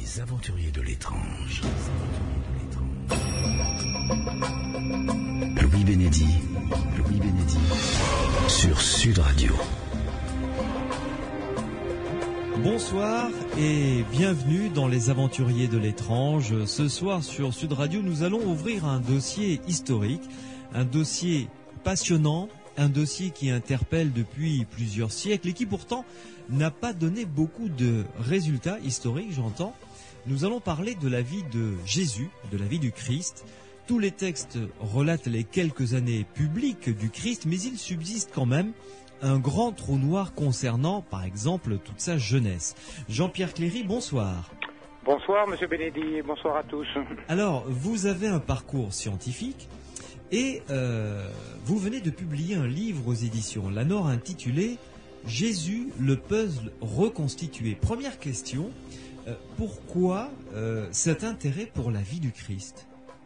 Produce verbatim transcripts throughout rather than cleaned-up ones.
Les aventuriers de l'étrange. Louis Bénédy, Louis Bénédy, sur Sud Radio. Bonsoir et bienvenue dans Les aventuriers de l'étrange. Ce soir sur Sud Radio, nous allons ouvrir un dossier historique, un dossier passionnant, un dossier qui interpelle depuis plusieurs siècles et qui pourtant n'a pas donné beaucoup de résultats historiques, j'entends. Nous allons parler de la vie de Jésus, de la vie du Christ. Tous les textes relatent les quelques années publiques du Christ, mais il subsiste quand même un grand trou noir concernant, par exemple, toute sa jeunesse. Jean-Pierre Cléry, bonsoir. Bonsoir, Monsieur Bénédy, bonsoir à tous. Alors, vous avez un parcours scientifique et euh, vous venez de publier un livre aux éditions Lanor intitulé « Jésus, le puzzle reconstitué ». Première question, euh, pourquoi euh, cet intérêt pour la vie du Christ ?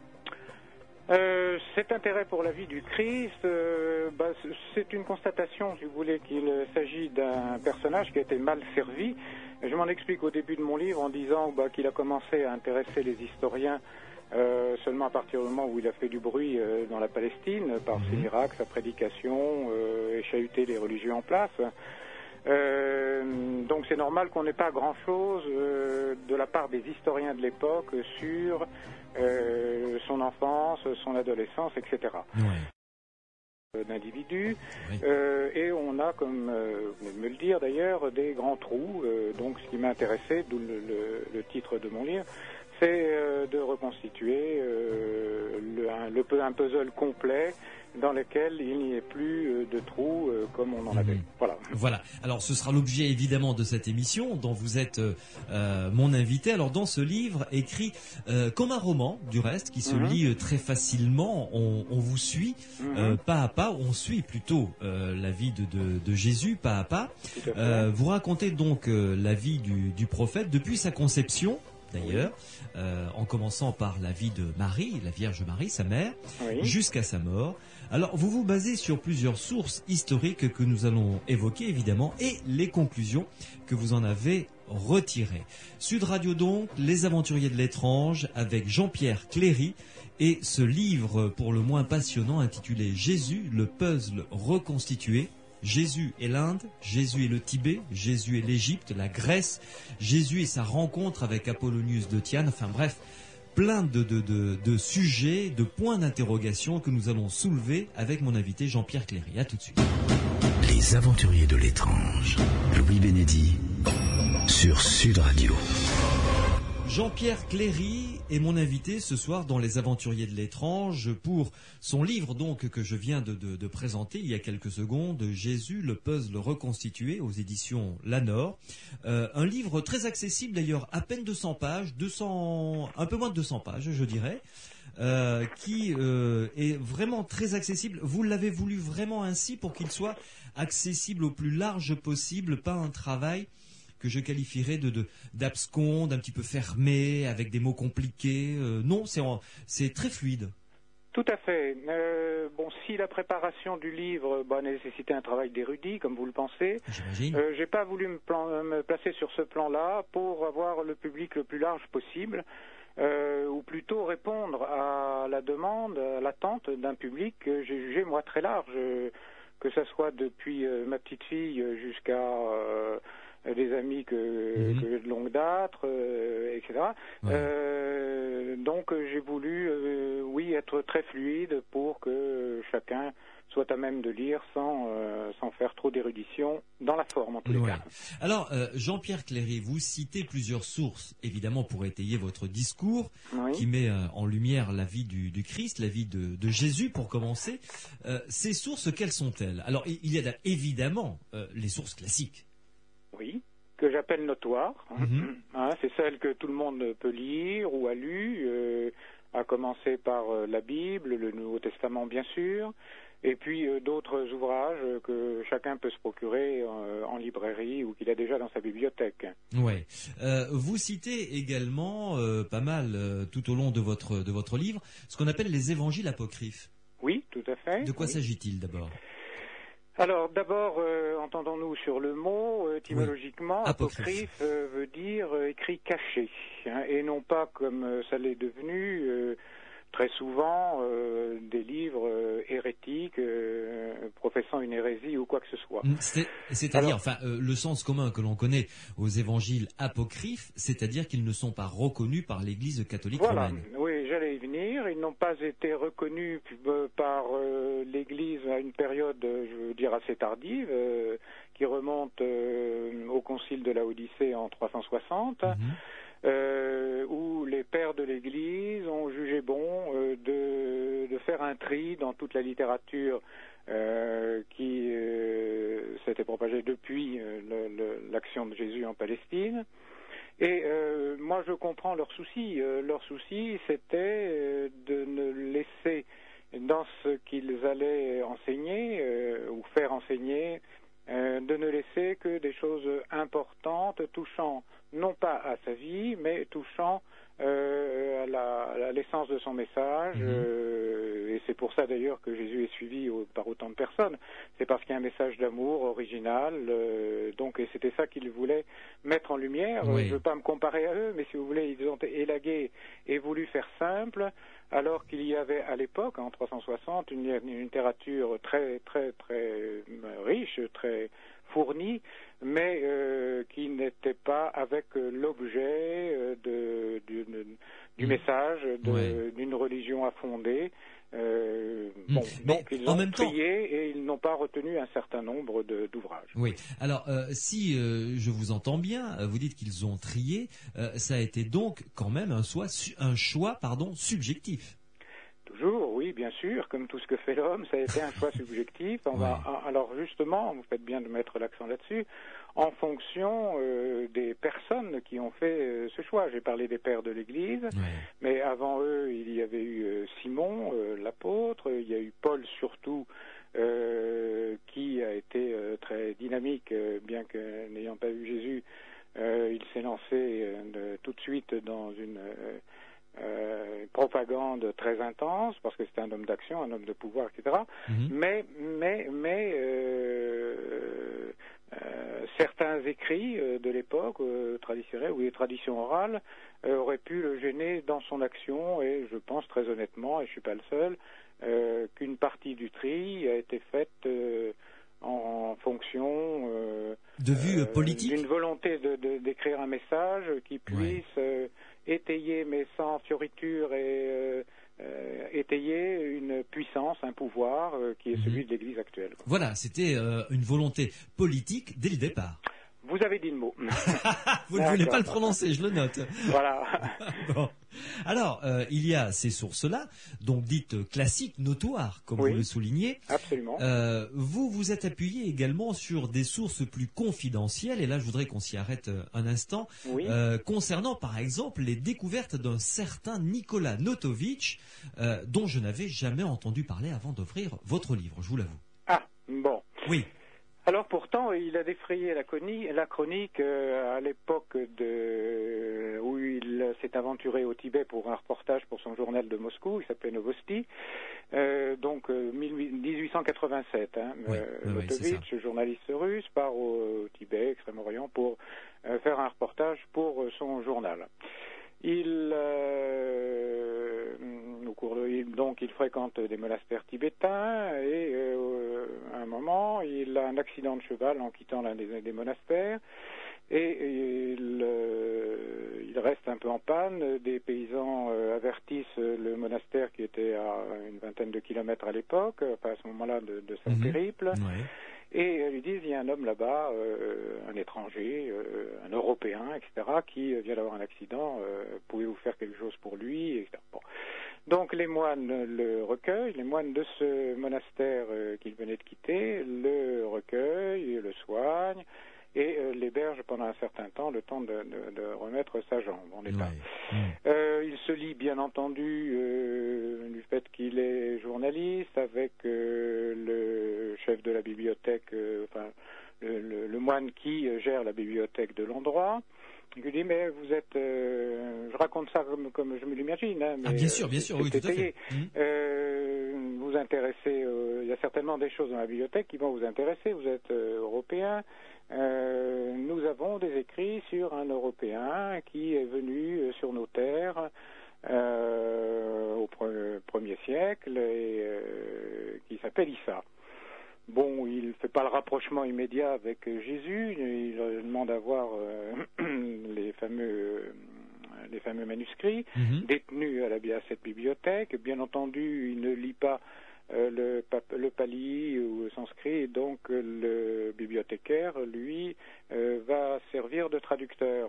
Euh, cet intérêt pour la vie du Christ, euh, bah, c'est une constatation, si vous voulez, qu'il s'agit d'un personnage qui a été mal servi. Je m'en explique au début de mon livre en disant bah, qu'il a commencé à intéresser les historiens euh, seulement à partir du moment où il a fait du bruit euh, dans la Palestine, par ses miracles, sa prédication, euh, et chahuté les religieux en place. Euh, donc c'est normal qu'on n'ait pas grand-chose euh, de la part des historiens de l'époque sur euh, son enfance, son adolescence, et cetera. Ouais. D'individus, oui. euh, et on a, comme euh, vous venez de me le dire d'ailleurs, des grands trous. Euh, donc ce qui m'a intéressé, d'où le, le, le titre de mon livre, c'est euh, de reconstituer euh, le, un, le, un puzzle complet dans lequel il n'y ait plus de trous euh, comme on en avait. Mmh. Voilà. Voilà. Alors, ce sera l'objet évidemment de cette émission dont vous êtes euh, mon invité. Alors, dans ce livre, écrit euh, comme un roman, du reste, qui se mmh. lit très facilement, on, on vous suit mmh. euh, pas à pas. On suit plutôt euh, la vie de, de, de Jésus pas à pas. Euh, vous racontez donc euh, la vie du, du prophète depuis sa conception. D'ailleurs, oui. euh, en commençant par la vie de Marie, la Vierge Marie, sa mère, oui. jusqu'à sa mort. Alors, vous vous basez sur plusieurs sources historiques que nous allons évoquer, évidemment, et les conclusions que vous en avez retirées. Sud Radio donc, Les aventuriers de l'étrange, avec Jean-Pierre Cléry, et ce livre pour le moins passionnant intitulé « Jésus, le puzzle reconstitué ». Jésus et l'Inde, Jésus et le Tibet, Jésus et l'Égypte, la Grèce, Jésus et sa rencontre avec Apollonius de Tyane, enfin bref, plein de, de, de, de sujets, de points d'interrogation que nous allons soulever avec mon invité Jean-Pierre Cléry. À tout de suite. Les aventuriers de l'étrange, Louis Bénédy, sur Sud Radio. Jean-Pierre Cléry est mon invité ce soir dans Les aventuriers de l'étrange pour son livre donc que je viens de, de, de présenter il y a quelques secondes, Jésus, le puzzle reconstitué aux éditions Lanor. Euh, un livre très accessible d'ailleurs, à peine deux cents pages, deux cents, un peu moins de deux cents pages je dirais, euh, qui euh, est vraiment très accessible. Vous l'avez voulu vraiment ainsi pour qu'il soit accessible au plus large possible, pas un travail que je qualifierais de, de d'abscon, d'un petit peu fermé, avec des mots compliqués. Euh, non, c'est, c'est très fluide. Tout à fait. Euh, bon, si la préparation du livre bah, nécessitait un travail d'érudit, comme vous le pensez, j'imagine. Euh, j'ai pas voulu me, plan, me placer sur ce plan-là pour avoir le public le plus large possible, euh, ou plutôt répondre à la demande, à l'attente d'un public que j'ai jugé moi très large, euh, que ça soit depuis euh, ma petite fille jusqu'à euh, des amis que, mmh. que j'ai de longue date, euh, et cetera. Ouais. Euh, donc j'ai voulu, euh, oui, être très fluide pour que chacun soit à même de lire sans, euh, sans faire trop d'érudition dans la forme en tous les ouais. cas. Alors euh, Jean-Pierre Cléry, vous citez plusieurs sources, évidemment pour étayer votre discours, oui. qui met euh, en lumière la vie du, du Christ, la vie de, de Jésus pour commencer. Euh, ces sources, quelles sont-elles? Alors il y a évidemment euh, les sources classiques. Oui, que j'appelle notoires. Hein. Mm-hmm. Hein, c'est celle que tout le monde peut lire ou a lu, euh, à commencer par euh, la Bible, le Nouveau Testament bien sûr, et puis euh, d'autres ouvrages que chacun peut se procurer euh, en librairie ou qu'il a déjà dans sa bibliothèque. Ouais. Euh, vous citez également euh, pas mal euh, tout au long de votre de votre livre ce qu'on appelle les évangiles apocryphes. Oui, tout à fait. De quoi oui. s'agit-il d'abord? Alors d'abord, euh, entendons-nous sur le mot, euh, étymologiquement, oui. apocryphe euh, veut dire euh, écrit manuscrits cachés, hein, et non pas comme euh, ça l'est devenu euh, très souvent euh, des livres euh, hérétiques euh, professant une hérésie ou quoi que ce soit. C'est, c'est-à-dire, enfin, euh, le sens commun que l'on connaît aux évangiles apocryphes, c'est-à-dire qu'ils ne sont pas reconnus par l'Église catholique voilà. romaine. Oui, j'allais y venir. Ils n'ont pas été reconnus euh, par euh, l'Église à une période, je veux dire, assez tardive, euh, qui remonte euh, au Concile de Laodicée en trois cent soixante. Mm-hmm. Euh, où les pères de l'Église ont jugé bon euh, de, de faire un tri dans toute la littérature euh, qui euh, s'était propagée depuis euh, le, le, l'action de Jésus en Palestine. Et euh, moi, je comprends leur souci. Euh, leur souci, c'était euh, de ne laisser dans ce qu'ils allaient enseigner euh, ou faire enseigner, euh, de ne laisser que des choses importantes touchant non pas à sa vie, mais touchant euh, à, la, à l'essence de son message. Mmh. Euh, et c'est pour ça d'ailleurs que Jésus est suivi au, par autant de personnes. C'est parce qu'il y a un message d'amour original. Euh, donc, et c'était ça qu'il voulait mettre en lumière. Oui. Je ne veux pas me comparer à eux, mais si vous voulez, ils ont élagué et voulu faire simple, alors qu'il y avait à l'époque, en trois cent soixante, une, une littérature très, très, très riche, très fournie, mais euh, qui n'était pas avec euh, l'objet euh, de, du, du message de, ouais. d'une religion à fonder. Euh, bon, mais donc ils ont trié temps... et ils n'ont pas retenu un certain nombre de, d'ouvrages. Oui. Alors, euh, si euh, je vous entends bien, vous dites qu'ils ont trié. Euh, ça a été donc quand même un choix, un choix, pardon, subjectif. Toujours, oui, bien sûr, comme tout ce que fait l'homme, ça a été un choix subjectif. On va, ouais. Alors justement, vous faites bien de mettre l'accent là-dessus, en fonction euh, des personnes qui ont fait euh, ce choix. J'ai parlé des pères de l'Église, ouais. mais avant eux, il y avait eu euh, Simon, euh, l'apôtre, il y a eu Paul surtout, euh, qui a été euh, très dynamique, euh, bien que n'ayant pas vu Jésus, euh, il s'est lancé euh, de, tout de suite dans une... Euh, Euh, propagande très intense parce que c'était un homme d'action, un homme de pouvoir, et cetera. Mm-hmm. Mais mais mais euh, euh, certains écrits euh, de l'époque euh, traditionnels ou les traditions orales euh, auraient pu le gêner dans son action et je pense très honnêtement, et je suis pas le seul, euh, qu'une partie du tri a été faite euh, en fonction euh, de vue euh, politique, d'une volonté de, de, d'écrire un message qui puisse ouais. euh, étayer, mais sans fioriture, et euh, euh, étayer une puissance, un pouvoir euh, qui est mmh. celui de l'Église actuelle. Voilà, c'était euh, une volonté politique dès le départ. Vous avez dit le mot. Vous ne voulez pas le prononcer, je le note. Voilà. Bon. Alors, euh, il y a ces sources-là, donc dites classiques, notoires, comme oui, vous le soulignez. Absolument. Euh, vous vous êtes appuyé également sur des sources plus confidentielles, et là je voudrais qu'on s'y arrête un instant, oui. euh, concernant par exemple les découvertes d'un certain Nicolas Notovitch, euh, dont je n'avais jamais entendu parler avant d'ouvrir votre livre, je vous l'avoue. Ah, bon. Oui. Alors pourtant, il a défrayé la chronique, la chronique euh, à l'époque de, où il s'est aventuré au Tibet pour un reportage pour son journal de Moscou, il s'appelait Novosti, euh, donc euh, dix-huit cent quatre-vingt-sept. Hein, oui, euh, oui, Notovitch, journaliste russe, part au, au Tibet, Extrême-Orient, pour euh, faire un reportage pour euh, son journal. Il, euh, au cours de, il, donc, il fréquente des monastères tibétains et euh, à un moment, il a un accident de cheval en quittant l'un des, des monastères et il, euh, il reste un peu en panne. Des paysans euh, avertissent le monastère qui était à une vingtaine de kilomètres à l'époque, enfin à ce moment-là de, de son mmh. périple. Ouais. Et ils lui disent, il y a un homme là-bas, euh, un étranger, euh, un Européen, et cetera, qui vient d'avoir un accident, euh, pouvez-vous faire quelque chose pour lui, et cetera. Bon. Donc les moines le recueillent, les moines de ce monastère euh, qu'il venait de quitter le recueillent, le soignent, et euh, l'héberge pendant un certain temps, le temps de, de, de remettre sa jambe en état. Ouais. Euh, il se lie bien entendu euh, du fait qu'il est journaliste avec euh, le chef de la bibliothèque, euh, enfin le, le, le moine qui euh, gère la bibliothèque de l'endroit. Il lui dit, mais vous êtes... Euh, je raconte ça comme, comme je me l'imagine. Hein, mais, ah, bien sûr, bien sûr, oui, tout à fait. Euh, vous vous intéresser, euh, il y a certainement des choses dans la bibliothèque qui vont vous intéresser. Vous êtes euh, européen. Euh, nous avons des écrits sur un Européen qui est venu euh, sur nos terres euh, au pre- premier siècle et euh, qui s'appelle Issa. Bon, il ne fait pas le rapprochement immédiat avec Jésus, il demande à voir euh, les fameux les fameux manuscrits mm-hmm. détenus à, la, à cette bibliothèque. Bien entendu, il ne lit pas euh, le, le pali ou le sanskrit, et donc le bibliothécaire, lui, euh, va servir de traducteur.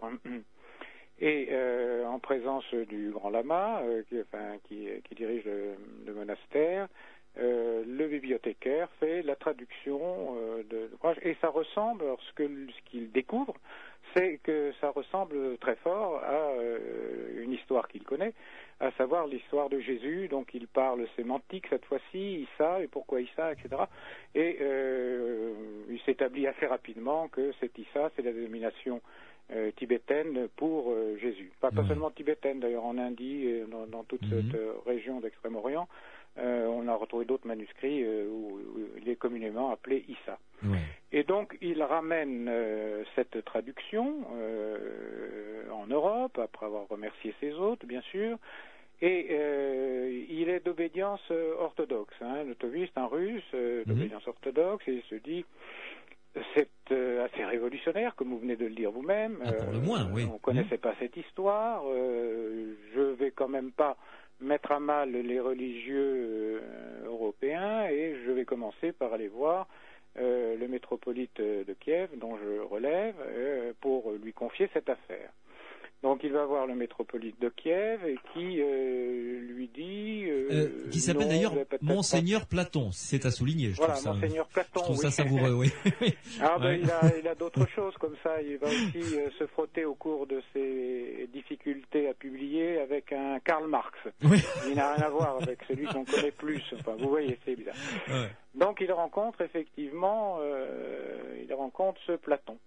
Et euh, en présence du grand lama, euh, qui, enfin, qui, qui dirige le, le monastère, Euh, le bibliothécaire fait la traduction euh, de l'ouvrage, et ça ressemble, alors ce, que, ce qu'il découvre, c'est que ça ressemble très fort à euh, une histoire qu'il connaît, à savoir l'histoire de Jésus. Donc il parle sémantique cette fois-ci, Issa, et pourquoi Issa, et cetera. Et euh, il s'établit assez rapidement que cet Issa, c'est la dénomination euh, tibétaine pour euh, Jésus. Pas, pas mmh. seulement tibétaine, d'ailleurs en Indie, et dans, dans toute mmh. cette euh, région d'Extrême-Orient, Euh, on a retrouvé d'autres manuscrits euh, où, où il est communément appelé Issa. Ouais. Et donc il ramène euh, cette traduction euh, en Europe, après avoir remercié ses hôtes, bien sûr, et euh, il est d'obédience euh, orthodoxe. Hein, l'autoviste, un russe, euh, d'obédience mmh. orthodoxe, et il se dit... C'est euh, assez révolutionnaire, comme vous venez de le dire vous-même. Ah, pour le moins, oui. On ne connaissait mmh. pas cette histoire. Euh, je ne vais quand même pas mettre à mal les religieux euh, européens, et je vais commencer par aller voir euh, le métropolite de Kiev, dont je relève, euh, pour lui confier cette affaire. Donc il va voir le métropolite de Kiev et qui euh, lui dit... Euh, euh, qui s'appelle d'ailleurs Monseigneur pas... Platon, c'est à souligner. Je voilà, trouve ça, Monseigneur Platon. Je trouve oui. ça savoureux, oui. Ah ben, ouais. il a, il a d'autres choses comme ça. Il va aussi euh, se frotter au cours de ses difficultés à publier avec un Karl Marx. Oui. Il n'a rien à voir avec celui qu'on connaît plus. Enfin, vous voyez, c'est bizarre. Ouais. Donc il rencontre effectivement, euh, il rencontre ce Platon.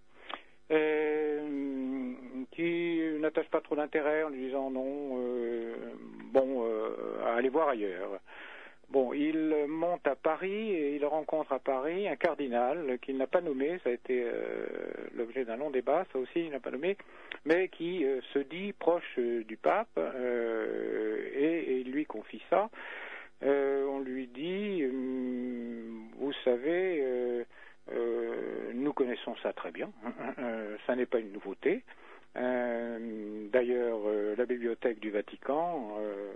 Euh, qui n'attache pas trop d'intérêt en lui disant non, euh, bon, euh, à aller voir ailleurs. Bon, il monte à Paris et il rencontre à Paris un cardinal qu'il n'a pas nommé, ça a été euh, l'objet d'un long débat, ça aussi il n'a pas nommé, mais qui euh, se dit proche euh, du pape euh, et, et il lui confie ça. Euh, on lui dit, euh, vous savez... Euh, Euh, nous connaissons ça très bien, euh, ça n'est pas une nouveauté. Euh, d'ailleurs, euh, la bibliothèque du Vatican euh,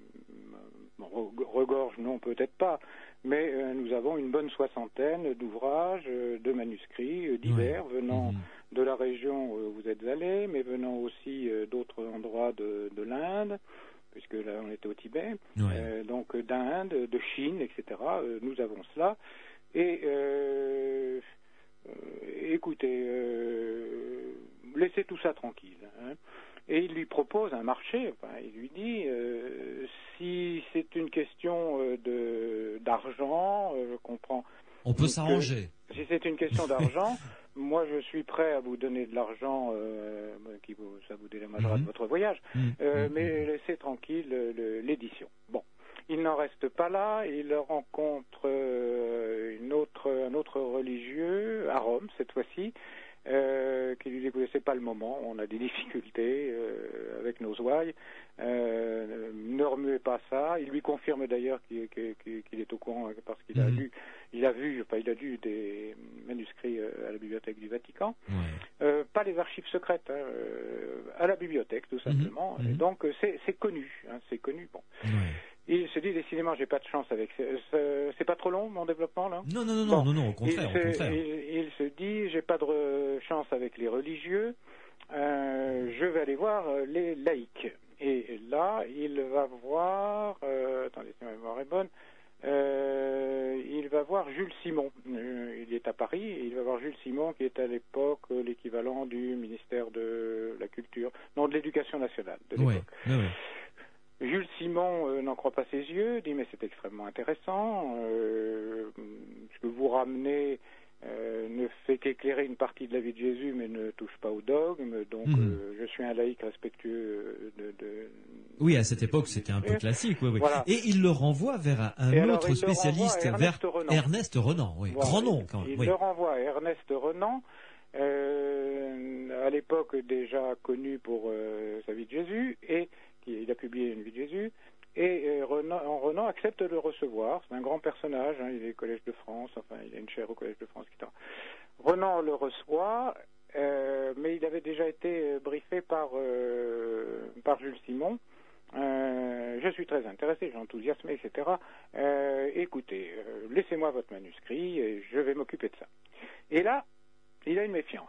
regorge, non peut-être pas, mais euh, nous avons une bonne soixantaine d'ouvrages, euh, de manuscrits euh, divers, oui. venant mmh. de la région où vous êtes allé, mais venant aussi euh, d'autres endroits de, de l'Inde, puisque là on était au Tibet, oui. euh, donc d'Inde, de Chine, et cetera. Euh, nous avons cela. Et euh, euh, écoutez, euh, laissez tout ça tranquille. Hein. Et il lui propose un marché. Enfin, il lui dit euh, si c'est une question de d'argent, euh, je comprends. On peut s'arranger. Si c'est une question d'argent, moi je suis prêt à vous donner de l'argent euh, qui vous, ça vous dédommagera mm-hmm. de votre voyage, mm-hmm. euh, mais laissez tranquille le, l'édition. Bon. Il n'en reste pas là, il rencontre euh, une autre, un autre religieux à Rome cette fois-ci, euh, qui lui dit que c'est pas le moment, on a des difficultés euh, avec nos ouailles, euh, ne remuez pas ça. Il lui confirme d'ailleurs qu'il, qu'il, qu'il est au courant parce qu'il mmh. a lu, il a vu, enfin il a lu des manuscrits à la bibliothèque du Vatican, ouais. euh, pas les archives secrètes, hein, euh, à la bibliothèque tout simplement. Mmh. Et donc c'est, c'est connu, hein, c'est connu. Bon. Ouais. Il se dit décidément j'ai pas de chance avec c'est, c'est pas trop long mon développement là. Non non non bon. non non au contraire. Il, au se, contraire. Il, il se dit j'ai pas de chance avec les religieux, euh, je vais aller voir les laïcs. Et là il va voir euh, attendez si ma mémoire est bonne, euh, il va voir Jules Simon. Euh, il est à Paris et il va voir Jules Simon qui est à l'époque l'équivalent du ministère de la Culture, non de l'Éducation nationale de l'époque. Oui, oui, oui. Jules Simon euh, n'en croit pas ses yeux, dit mais c'est extrêmement intéressant, euh, ce que vous ramenez euh, ne fait qu'éclairer une partie de la vie de Jésus, mais ne touche pas au dogme. Donc, mmh. euh, je suis un laïc respectueux de... de oui, à cette époque, c'était un peu classique. Oui, oui. Voilà. Et il le renvoie vers un Et autre alors, spécialiste, Ernest vers Renan. Ernest Renan. Oui. Voilà. Grand nom, quand même. Il oui. le renvoie à Ernest Renan, euh, à l'époque déjà connu pour euh, sa vie de Jésus, et qui, il a publié une vie de Jésus. Et euh, Renan, Renan accepte de le recevoir. C'est un grand personnage, hein, il est au Collège de France, enfin il a une chaire au Collège de France, et cetera. Renan le reçoit, euh, mais il avait déjà été briefé par, euh, par Jules Simon. Euh, je suis très intéressé, j'ai enthousiasmé, et cetera. Euh, écoutez, euh, laissez-moi votre manuscrit et je vais m'occuper de ça. Et là, il a une méfiance.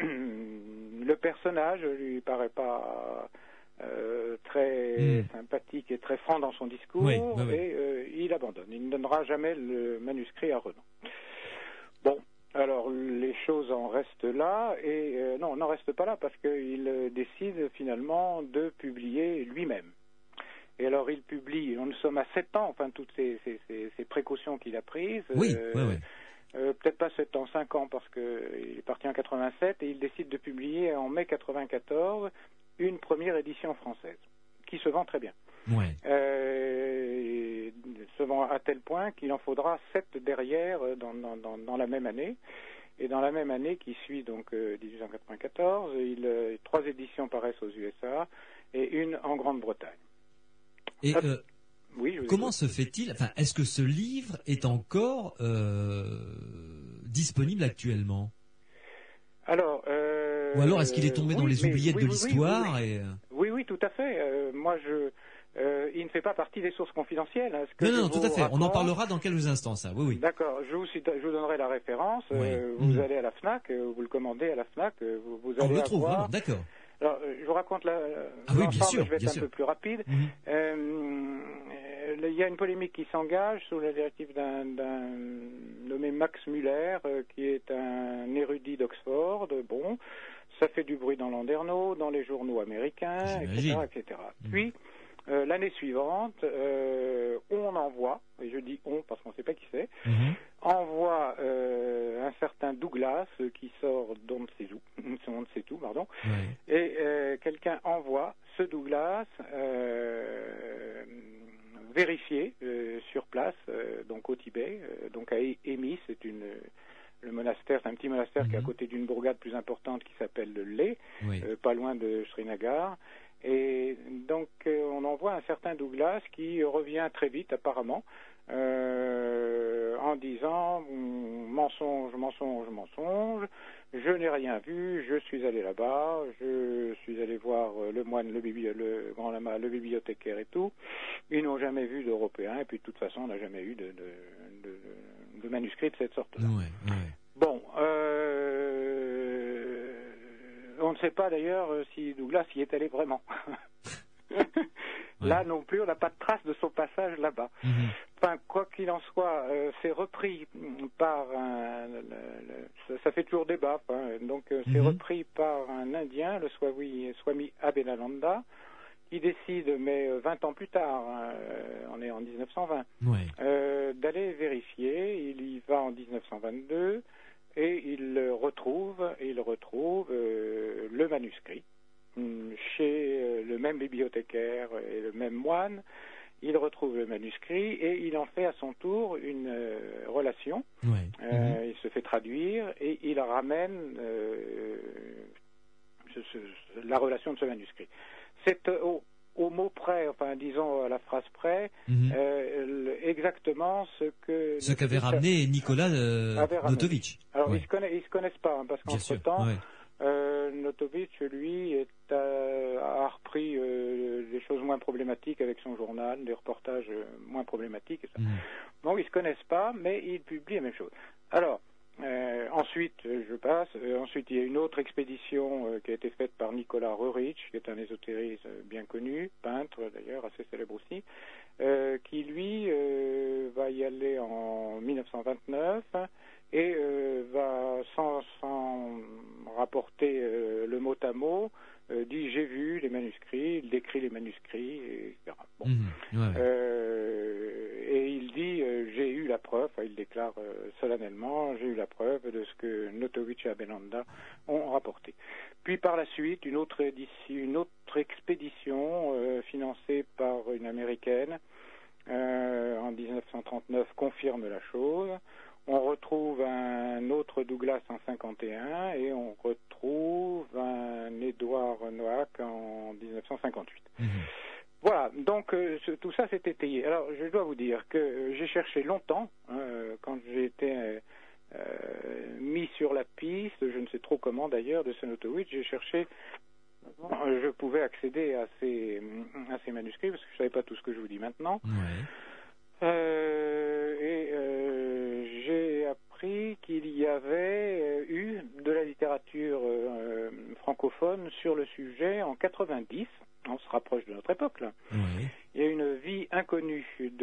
Le personnage lui paraît pas... Euh, très mmh. sympathique et très franc dans son discours, oui, oui, oui. et euh, il abandonne. Il ne donnera jamais le manuscrit à Renan. Bon, alors les choses en restent là, et euh, non, on n'en reste pas là, parce qu'il euh, décide finalement de publier lui-même. Et alors il publie, nous sommes à sept ans, enfin toutes ces, ces, ces, ces précautions qu'il a prises. Oui, euh, oui, oui. Euh, peut-être pas sept ans, cinq ans, parce qu'il est parti en quatre-vingt-sept, et il décide de publier en mai quatre-vingt-quatorze une première édition française, qui se vend très bien. Ouais. Euh, se vend à tel point qu'il en faudra sept derrière dans, dans, dans, dans la même année. Et dans la même année qui suit, donc euh, dix-huit cent quatre-vingt-quatorze, il, euh, trois éditions paraissent aux U S A et une en Grande-Bretagne. Et Ça, euh, oui, comment se fait-il, enfin, est-ce que ce livre est encore euh, disponible actuellement ? Alors, euh, ou alors est-ce qu'il est tombé oui, dans les oubliettes oui, de oui, l'histoire oui, oui, et... oui, oui, tout à fait. Euh, moi, je, euh, il ne fait pas partie des sources confidentielles. Hein, ce que non, non, je tout à fait. raconte... On en parlera dans quelques instants, ça. Oui, oui. D'accord. Je vous, cite, je vous donnerai la référence. Oui. Euh, vous mmh. allez à la Fnac, vous le commandez à la Fnac. Vous, vous allez On le trouve, avoir... vraiment. D'accord. Alors, je vous raconte la, ah oui, bien sûr, je vais être bien un sûr. peu plus rapide. Mmh. Euh, il y a une polémique qui s'engage sous la directive d'un, d'un nommé Max Muller, euh, qui est un érudit d'Oxford. Bon, ça fait du bruit dans Landerneau, dans les journaux américains, et cetera, et cetera. Mmh. Puis, euh, l'année suivante, euh, on envoie, et je dis on parce qu'on ne sait pas qui c'est, mmh. envoie euh, un certain Douglas euh, qui sort d'on ne sait où, on ne sait tout, pardon, oui. et euh, quelqu'un envoie ce Douglas euh, vérifié euh, sur place, euh, donc au Tibet, euh, donc à Émis, c'est une le monastère, c'est un petit monastère mmh. qui est à côté d'une bourgade plus importante qui s'appelle le Lé, oui. euh, pas loin de Srinagar. Et donc euh, on envoie un certain Douglas qui revient très vite apparemment euh, en disant mensonge, mensonge, mensonge, je n'ai rien vu, je suis allé là-bas, je suis allé voir le moine, le, bibli- le grand lama, le bibliothécaire et tout, ils n'ont jamais vu d'Européens et puis de toute façon on n'a jamais eu de, de, de, de manuscrit de cette sorte-là. Ouais, ouais. Bon, euh, on ne sait pas d'ailleurs si Douglas y est allé vraiment. Là ouais. non plus, on n'a pas de trace de son passage là-bas. Mmh. Enfin, quoi qu'il en soit, euh, c'est repris par un... Le, le, ça, ça fait toujours débat. Hein, donc, euh, c'est mmh. repris par un Indien, le Swami, Swami Abhelananda, qui décide, mais vingt ans plus tard, hein, on est en dix-neuf cent vingt, ouais. euh, d'aller vérifier. Il y va en dix-neuf cent vingt-deux et il retrouve, il retrouve euh, le manuscrit chez le même bibliothécaire et le même moine. Il retrouve le manuscrit et il en fait à son tour une euh, relation. Ouais. Euh, mmh. Il se fait traduire et il ramène euh, ce, ce, la relation de ce manuscrit. C'est euh, au, au mot près, enfin disons à la phrase près, mmh. euh, exactement ce que... Ce qu'avait ramené Nicolas euh, Notovitch. Alors ouais. ils se connaissent, ils se connaissent pas, hein, parce qu'entre-temps... Euh, Notovitch, lui, est, euh, a repris euh, des choses moins problématiques avec son journal, des reportages euh, moins problématiques. Et ça. Mmh. Donc, ils ne se connaissent pas, mais ils publient la même chose. Alors, euh, ensuite, je passe. Euh, ensuite, il y a une autre expédition euh, qui a été faite par Nicolas Roerich, qui est un ésotériste bien connu, peintre d'ailleurs, assez célèbre aussi, euh, qui, lui, euh, va y aller en dix-neuf cent vingt-neuf et euh, va, sans, sans rapporter euh, le mot à mot, euh, dit j'ai vu les manuscrits, il décrit les manuscrits, et cetera. Bon. Mmh, ouais. euh, et il dit euh, j'ai eu la la preuve, il déclare euh, solennellement, j'ai eu la preuve de ce que Notovitch et Abenanda ont rapporté. Puis par la suite, une autre, édition, une autre expédition euh, financée par une américaine euh, en dix-neuf cent trente-neuf confirme la chose. On retrouve un autre Douglas en cinquante et un et on retrouve un Édouard Noack en dix-neuf cent cinquante-huit. Mmh. Voilà, donc euh, ce, tout ça s'est étayé. Alors je dois vous dire que euh, j'ai cherché longtemps, hein, quand j'ai été euh, euh, mis sur la piste, je ne sais trop comment d'ailleurs, de Senotowicz, j'ai cherché, euh, je pouvais accéder à ces, à ces manuscrits parce que je ne savais pas tout ce que je vous dis maintenant. Ouais. Euh, et euh, j'ai appris qu'il y avait eu de la littérature euh, francophone sur le sujet en quatre-vingt-dix. On se rapproche de notre époque, là. Oui. Il y a une vie inconnue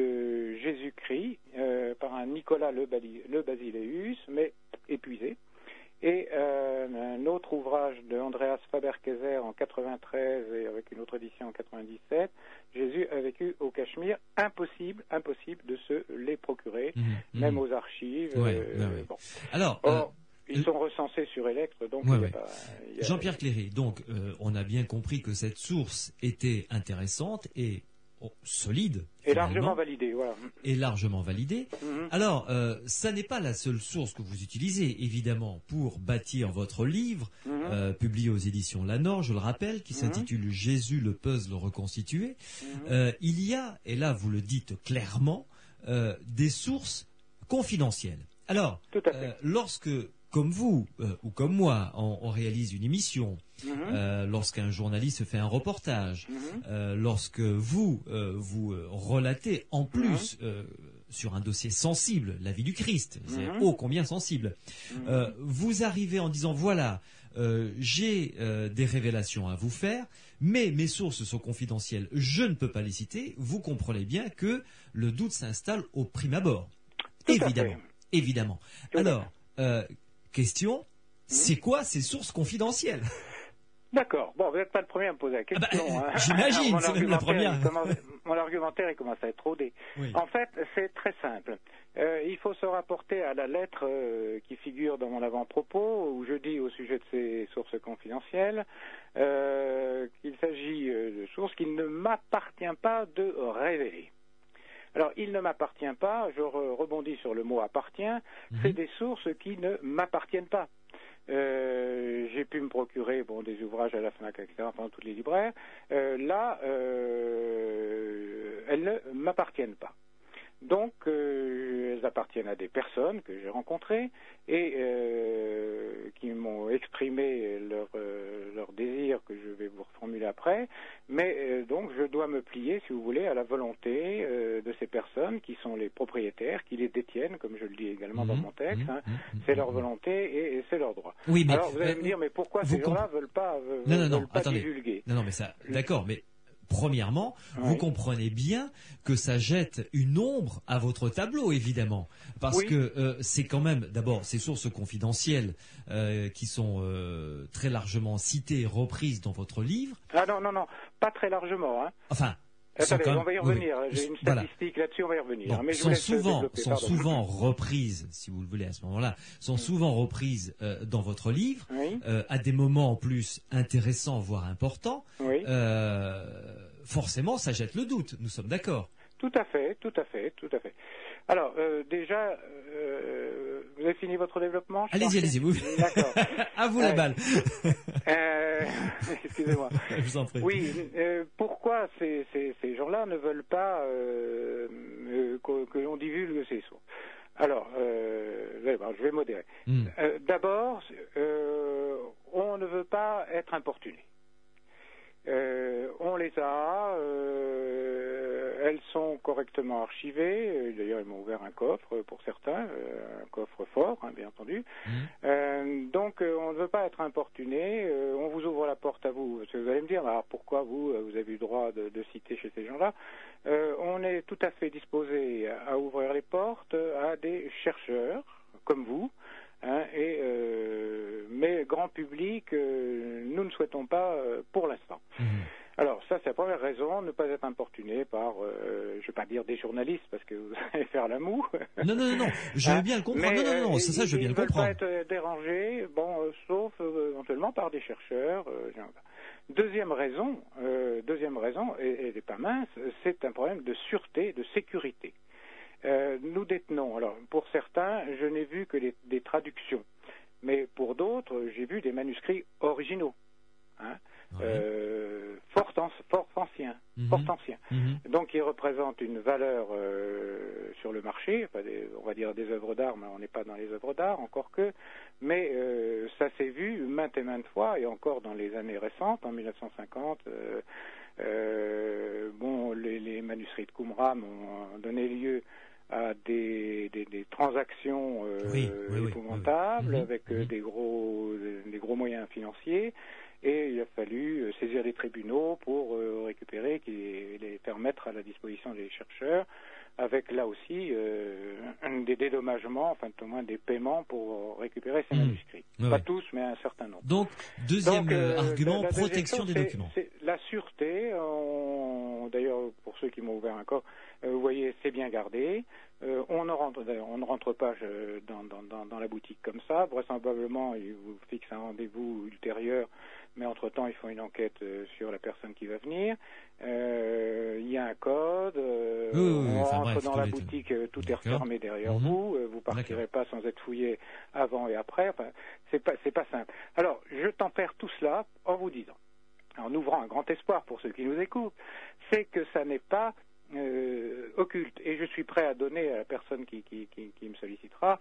de Jésus-Christ euh, par un Nicolas le, Bali, le Basileus, mais épuisé. Et euh, un autre ouvrage de Andreas Faber-Kayser en quatre-vingt-treize et avec une autre édition en quatre-vingt-dix-sept, Jésus a vécu au Cachemire. Impossible, impossible de se les procurer, mmh, même mmh. aux archives. Ouais, euh, ouais, ouais. Bon. Alors... Or, euh... Ils sont recensés sur Electre, donc ouais, il y a ouais. pas... Il y a... Jean-Pierre Cléry, donc euh, on a bien compris que cette source était intéressante et oh, solide. Et largement validée, voilà. Et largement validée. Mm-hmm. Alors, euh, ça n'est pas la seule source que vous utilisez, évidemment, pour bâtir votre livre, mm-hmm. euh, publié aux éditions Lanor, je le rappelle, qui mm-hmm. s'intitule « Jésus, le puzzle reconstitué mm-hmm. ». Euh, il y a, et là vous le dites clairement, euh, des sources confidentielles. Alors, euh, lorsque... Comme vous euh, ou comme moi, on, on réalise une émission, mmh. euh, lorsqu'un journaliste fait un reportage, mmh. euh, lorsque vous, euh, vous euh, relatez en plus mmh. euh, sur un dossier sensible, la vie du Christ, mmh. c'est ô combien sensible, mmh. euh, vous arrivez en disant voilà, euh, j'ai euh, des révélations à vous faire, mais mes sources sont confidentielles, je ne peux pas les citer, vous comprenez bien que le doute s'installe au prime abord. Tout évidemment, évidemment. Tout Alors, euh, question, c'est quoi ces sources confidentielles? D'accord. Bon, vous n'êtes pas le premier à me poser la question. Ah bah, hein. J'imagine, c'est même la première. Commence, mon argumentaire, il commence à être rodé. Oui. En fait, c'est très simple. Euh, il faut se rapporter à la lettre euh, qui figure dans mon avant-propos, où je dis au sujet de ces sources confidentielles euh, qu'il s'agit de sources qu'il ne m'appartient pas de révéler. Alors, il ne m'appartient pas, je re rebondis sur le mot appartient, mmh. c'est des sources qui ne m'appartiennent pas. Euh, j'ai pu me procurer bon, des ouvrages à la FNAC, et cetera, pendant toutes les libraires. Euh, là, euh, elles ne m'appartiennent pas. Donc, euh, elles appartiennent à des personnes que j'ai rencontrées et euh, qui m'ont exprimé leur, euh, leur désir que je vais vous reformuler après. Mais euh, donc, je dois me plier, si vous voulez, à la volonté euh, de ces personnes qui sont les propriétaires, qui les détiennent, comme je le dis également mmh, dans mon texte. Mmh, hein. mmh, c'est leur volonté et, et c'est leur droit. Oui, mais, alors, vous allez euh, me dire, mais pourquoi ces gens-là veulent pas, veulent, non, non, non, veulent pas attendez. divulguer? Non, non, mais ça, d'accord, mais... Premièrement, oui. vous comprenez bien que ça jette une ombre à votre tableau, évidemment, parce oui. que euh, c'est quand même, d'abord, ces sources confidentielles euh, qui sont euh, très largement citées et reprises dans votre livre. Ah non, non, non, pas très largement. Hein. Enfin, attendez, même, on va y revenir. Oui, oui. J'ai une voilà. statistique là-dessus, on va y revenir. Bon, mais je sont souvent, sont pardon. souvent reprises, si vous le voulez, à ce moment-là, sont souvent reprises euh, dans votre livre, oui. euh, à des moments en plus intéressants, voire importants. Oui. Euh, forcément, ça jette le doute. Nous sommes d'accord. Tout à fait, tout à fait, tout à fait. Alors, euh, déjà, euh, vous avez fini votre développement? Allez-y, allez-y, vous. D'accord. À vous la euh, balle. euh, excusez-moi. Je vous en prie. Oui, euh, pourquoi ces, ces, ces gens-là ne veulent pas euh, euh, que, que l'on divulgue ces sources? Alors, euh, bon, je vais modérer. Mm. Euh, D'abord, euh, on ne veut pas être importuné. Euh, on les a, euh, elles sont correctement archivées. D'ailleurs, ils m'ont ouvert un coffre pour certains, euh, un coffre fort, hein, bien entendu. Mmh. Euh, donc, euh, on ne veut pas être importuné. Euh, on vous ouvre la porte à vous. Parce que vous allez me dire, alors pourquoi vous, vous avez eu le droit de, de citer chez ces gens-là? euh, On est tout à fait disposé à, à ouvrir les portes à des chercheurs comme vous. Hein, et euh, mais grand public, euh, nous ne souhaitons pas euh, pour l'instant. Mmh. Alors ça c'est la première raison, ne pas être importuné par, euh, je ne vais pas dire des journalistes, parce que vous allez faire la moue. Non, non, non, non, je veux bien le comprendre. Mais, non, non, non, non, euh, c'est ça, je veux bien le ils comprendre. Ils ne veulent pas être dérangés, bon, euh, sauf euh, éventuellement par des chercheurs. Euh, deuxième raison, euh, deuxième raison, et elle n'est pas mince, c'est un problème de sûreté, de sécurité. Euh, nous détenons, alors pour certains, je n'ai vu que les, des traductions, mais pour d'autres, j'ai vu des manuscrits originaux. Hein, ouais. euh, fort, an, fort anciens, mm-hmm. fort anciens. Mm-hmm. Donc, ils représentent une valeur euh, sur le marché. Enfin, des, on va dire des œuvres d'art, mais on n'est pas dans les œuvres d'art, encore que. Mais euh, ça s'est vu maintes et maintes fois, et encore dans les années récentes, en mille neuf cent cinquante. Euh, euh, bon, les, les manuscrits de Qumran ont donné lieu à des, des, des transactions euh, oui, oui, épouvantables, oui, oui. avec mm-hmm. euh, des gros, des gros moyens financiers. Et il a fallu euh, saisir les tribunaux pour euh, récupérer, et les faire mettre à la disposition des chercheurs, avec là aussi euh, des dédommagements, enfin au moins des paiements pour récupérer ces mmh. manuscrits. Ouais, Pas ouais. tous, mais un certain nombre. Donc, deuxième Donc, euh, argument, la, la chose, protection des c'est, documents. C'est la sûreté, on, d'ailleurs pour ceux qui m'ont ouvert un corps, euh, vous voyez, c'est bien gardé. Euh, on, ne rentre, on ne rentre pas je, dans, dans, dans, dans la boutique comme ça. Vraisemblablement, ils vous fixent un rendez-vous ultérieur, mais entre-temps, ils font une enquête euh, sur la personne qui va venir. Euh, il y a un code. Euh, oui, oui, on enfin, rentre bref, dans la boutique, euh, tout D'accord. est refermé derrière mmh. vous. Euh, vous partirez D'accord. pas sans être fouillé avant et après. Enfin, c'est pas, c'est pas simple. Alors, je tempère tout cela en vous disant, en ouvrant un grand espoir pour ceux qui nous écoutent, c'est que ça n'est pas Euh, occulte, et je suis prêt à donner à la personne qui, qui, qui, qui me sollicitera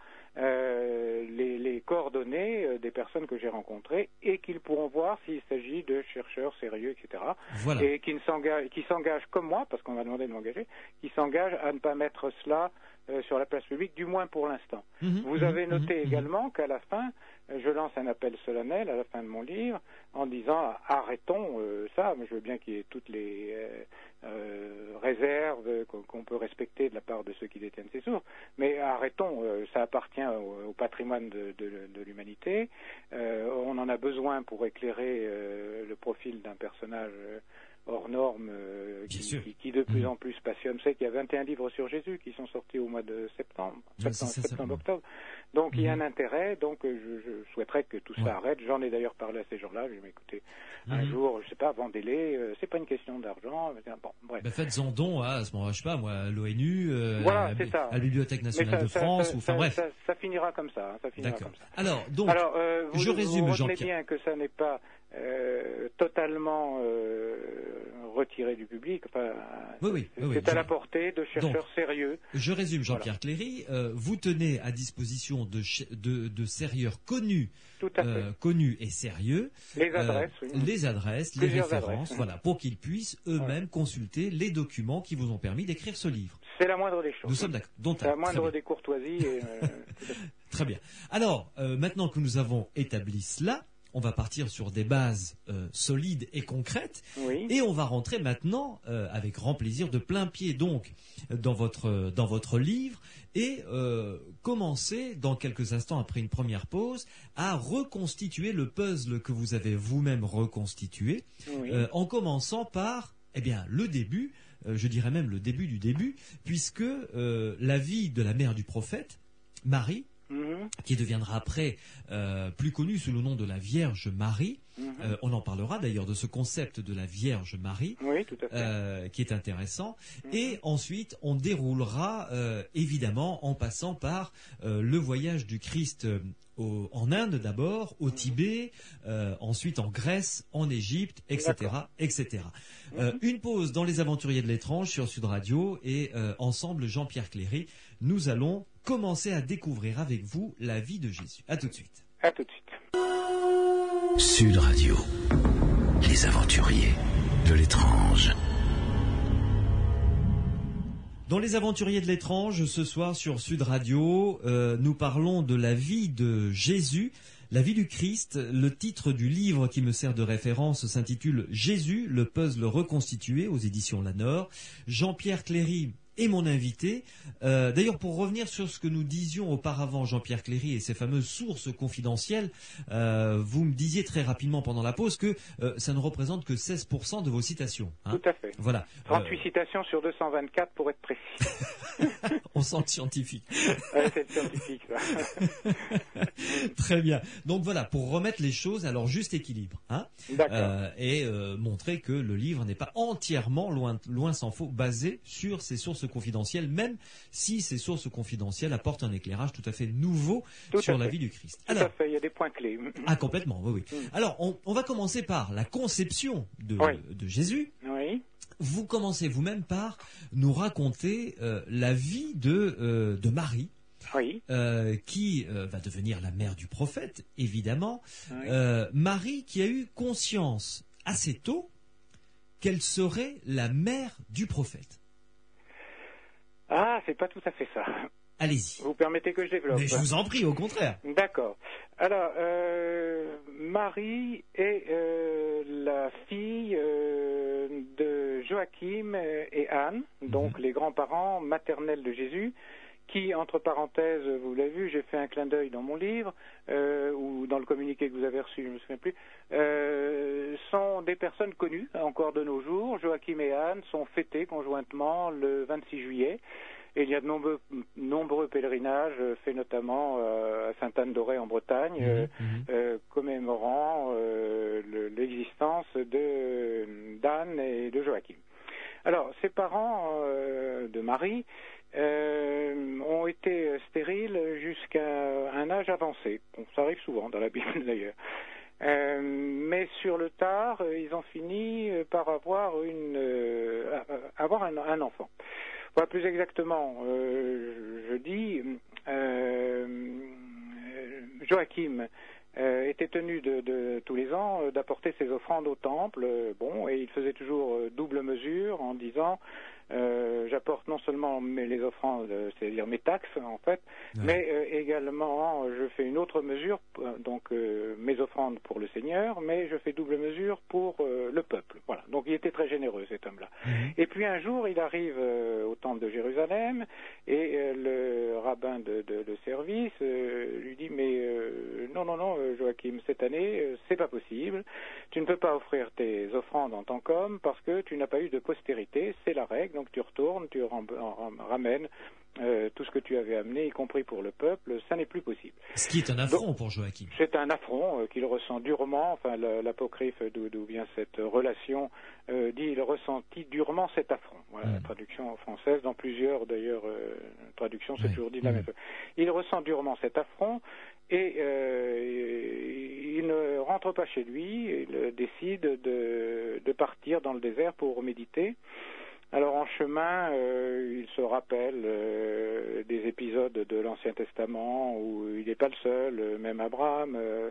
euh, les, les coordonnées euh, des personnes que j'ai rencontrées et qu'ils pourront voir s'il s'agit de chercheurs sérieux, et cetera. Voilà. Et qui s'engagent, qui s'engagent comme moi, parce qu'on m'a demandé de m'engager, qui s'engagent à ne pas mettre cela euh, sur la place publique, du moins pour l'instant. Mmh, Vous mmh, avez noté mmh, également qu'à la fin, je lance un appel solennel à la fin de mon livre en disant arrêtons euh, ça, mais je veux bien qu'il y ait toutes les euh, euh, réserves qu'on, qu'on peut respecter de la part de ceux qui détiennent ces sources, mais arrêtons, euh, ça appartient au, au patrimoine de, de, de l'humanité, euh, on en a besoin pour éclairer euh, le profil d'un personnage euh, hors norme euh, qui, qui, qui de plus mmh. en plus passionne. Vous savez qu'il y a vingt et un livres sur Jésus qui sont sortis au mois de septembre, septembre, ça, ça, septembre ça, octobre. Donc mmh. il y a un intérêt, donc je, je souhaiterais que tout ça ouais. arrête. J'en ai d'ailleurs parlé à ces gens-là, je vais m'écouter mmh. un jour, je sais pas, vendez-les, euh, c'est pas une question d'argent. Bon, bref. Ben faites-en don à, à ce moment, je sais pas, moi, à l'ONU, euh, voilà, à, c'est ça. à la Bibliothèque nationale ça, de France, ça, ou enfin ça, bref. Ça, ça finira comme ça, hein, ça finira D'accord. comme ça. Alors, donc, Alors, euh, vous, je résume, vous Jean-Pierre. bien que ça n'est pas euh, totalement euh, retiré du public. Enfin, oui, oui, c'est oui, c'est à je... la portée de chercheurs Donc, sérieux. Je résume, Jean-Pierre voilà. Cléry. Euh, vous tenez à disposition de, de, de sérieux connus, euh, connus et sérieux. Les adresses, euh, oui. Les adresses, Plusieurs les références, adresses, voilà, pour qu'ils puissent eux-mêmes ouais. consulter les documents qui vous ont permis d'écrire ce livre. C'est la moindre des choses. Nous sommes d'accord. Donc, c'est la moindre des courtoisies. Et, euh, très bien. Alors, euh, maintenant que nous avons établi cela, on va partir sur des bases euh, solides et concrètes, oui. et on va rentrer maintenant, euh, avec grand plaisir, de plein pied donc dans votre dans votre livre, et euh, commencer dans quelques instants après une première pause à reconstituer le puzzle que vous avez vous-même reconstitué, oui. euh, en commençant par, eh bien, le début, euh, je dirais même le début du début, puisque euh, la vie de la mère du prophète, Marie, Mmh. qui deviendra après euh, plus connue sous le nom de la Vierge Marie. Mmh. Euh, on en parlera d'ailleurs de ce concept de la Vierge Marie, oui, tout à fait. Euh, qui est intéressant. Mmh. Et ensuite, on déroulera euh, évidemment en passant par euh, le voyage du Christ euh, au, en Inde d'abord, au mmh. Tibet, euh, ensuite en Grèce, en Égypte, et cetera, et cetera. Mmh. Euh, une pause dans les Aventuriers de l'étrange sur Sud Radio, et euh, ensemble, Jean-Pierre Cléry, nous allons commencer à découvrir avec vous la vie de Jésus. À tout de suite. À tout de suite. Sud Radio, les Aventuriers de l'étrange. Dans les Aventuriers de l'étrange, ce soir sur Sud Radio, euh, nous parlons de la vie de Jésus, la vie du Christ. Le titre du livre qui me sert de référence s'intitule « Jésus, le puzzle reconstitué » aux éditions Lanor. Jean-Pierre Cléry est mon invité. Euh, d'ailleurs, pour revenir sur ce que nous disions auparavant, Jean-Pierre Cléry et ces fameuses sources confidentielles, euh, vous me disiez très rapidement pendant la pause que euh, ça ne représente que seize pour cent de vos citations. Hein. Tout à fait. Voilà. trente-huit Euh... citations sur deux cent vingt-quatre pour être précis. On sent le scientifique. Ouais, c'est le scientifique, ça. Très bien. Donc voilà, pour remettre les choses à leur juste équilibre. Hein, D'accord. Euh, et euh, montrer que le livre n'est pas entièrement, loin, loin s'en faut, basé sur ces sources confidentielles, même si ces sources confidentielles apportent un éclairage tout à fait nouveau Tout sur à la fait. vie du Christ. Tout Alors, à fait, il y a des points clés. ah, complètement, oui, oui. Mm. Alors, on, on va commencer par la conception de, Oui. de Jésus. Oui. Vous commencez vous-même par nous raconter euh, la vie de, euh, de Marie. Oui. Euh, qui euh, va devenir la mère du prophète, évidemment. Oui. Euh, Marie qui a eu conscience assez tôt qu'elle serait la mère du prophète. Ah, c'est pas tout à fait ça. Allez-y. Vous permettez que je développe? Mais je vous en prie, au contraire. D'accord. Alors, euh, Marie est euh, la fille euh, de Joachim et Anne, donc Mhm. les grands-parents maternels de Jésus, qui, entre parenthèses, vous l'avez vu, j'ai fait un clin d'œil dans mon livre, euh, ou dans le communiqué que vous avez reçu, je ne me souviens plus, euh, sont des personnes connues encore de nos jours. Joachim et Anne sont fêtés conjointement le vingt-six juillet. Et il y a de nombreux, nombreux pèlerinages faits notamment euh, à Sainte-Anne-d'Auray en Bretagne, Mhm, euh, mhm. euh, commémorant euh, le- l'existence de d'Anne et de Joachim. Alors, ses parents euh, de Marie euh, ont été stériles jusqu'à un âge avancé. Bon, ça arrive souvent dans la Bible d'ailleurs. Euh, mais sur le tard, ils ont fini par avoir une euh, avoir un, un enfant. Enfin, plus exactement, euh, je, je dis, euh, Joachim euh, était tenu de, de tous les ans euh, d'apporter ses offrandes au temple, euh, bon, et il faisait toujours euh, double mesure en disant euh, j'apporte non seulement mes, les offrandes, euh, c'est-à-dire mes taxes en fait, Ouais. mais euh, également je fais une autre mesure, euh, donc euh, mes offrandes pour le Seigneur, mais je fais double mesure pour euh, le peuple. Voilà. Donc il était très généreux cet homme-là. Mhm. Et puis un jour il arrive euh, au temple de Jérusalem et euh, le rabbin de, de, de service euh, lui dit mais euh, non non non euh, Joachim, cette année euh, c'est pas possible. Tu ne peux pas offrir tes offrandes en tant qu'homme parce que tu n'as pas eu de postérité, c'est la règle. Donc tu retournes, tu ram- ram- ramènes euh, tout ce que tu avais amené, y compris pour le peuple, ça n'est plus possible. Ce qui est un affront pour Joachim. C'est un affront euh, qu'il ressent durement, enfin le- l'apocryphe d'où, d'où vient cette relation euh, dit il ressentit durement cet affront. Voilà Mm. la traduction française, dans plusieurs d'ailleurs euh, traductions c'est Ouais. toujours dit de la Mm. même chose. Il ressent durement cet affront et euh, il ne rentre pas chez lui, il décide de, de partir dans le désert pour méditer. Alors en chemin, euh, il se rappelle euh, des épisodes de l'Ancien Testament où il n'est pas le seul, euh, même Abraham euh,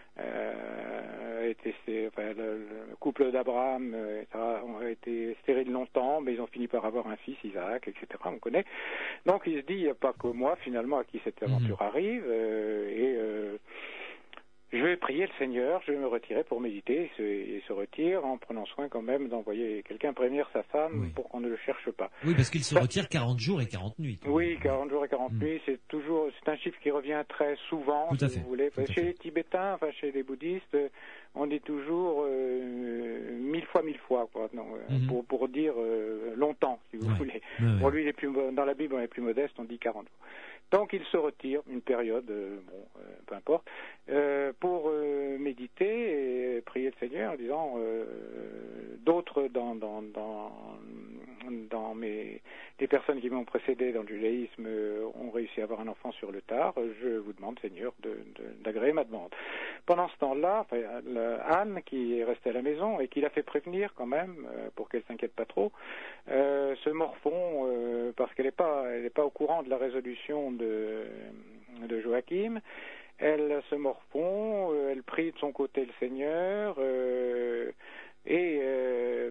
euh, a été, enfin, le, le couple d'Abraham euh, a été stérile longtemps, mais ils ont fini par avoir un fils, Isaac, et cetera. On connaît. Donc il se dit, il n'y a pas que moi finalement à qui cette aventure Mhm. arrive, euh, et euh, je vais prier le Seigneur, je vais me retirer pour méditer. Il se, il se retire en prenant soin quand même d'envoyer quelqu'un prévenir sa femme Oui. pour qu'on ne le cherche pas. Oui, parce qu'il se Ça- retire quarante jours et quarante nuits. quand Oui, même. quarante jours et quarante Mm. nuits, c'est toujours, c'est un chiffre qui revient très souvent, Tout si à fait, vous voulez. tout à Chez fait. les Tibétains, enfin chez les bouddhistes, euh, on dit toujours euh, mille fois, mille fois, quoi, non, euh, Mhm. pour pour dire euh, longtemps, si vous Ouais. voulez. Ouais, ouais. Pour lui, il est plus mo- dans la Bible, on est plus modeste, on dit quarante jours. Donc il se retire une période, euh, bon, euh, peu importe, euh, pour euh, méditer et prier le Seigneur en disant euh, d'autres dans dans dans dans mes les personnes qui m'ont précédé dans le judaïsme euh, ont réussi à avoir un enfant sur le tard. Je vous demande, Seigneur, de, de- d'agréer ma demande. Pendant ce temps-là, enfin, le- Anne, qui est restée à la maison et qui l'a fait prévenir quand même euh, pour qu'elle s'inquiète pas trop, euh, se morfond euh, parce qu'elle n'est pas elle est pas au courant de la résolution de de Joachim. Elle se morfond, euh, elle prie de son côté le Seigneur euh, et euh,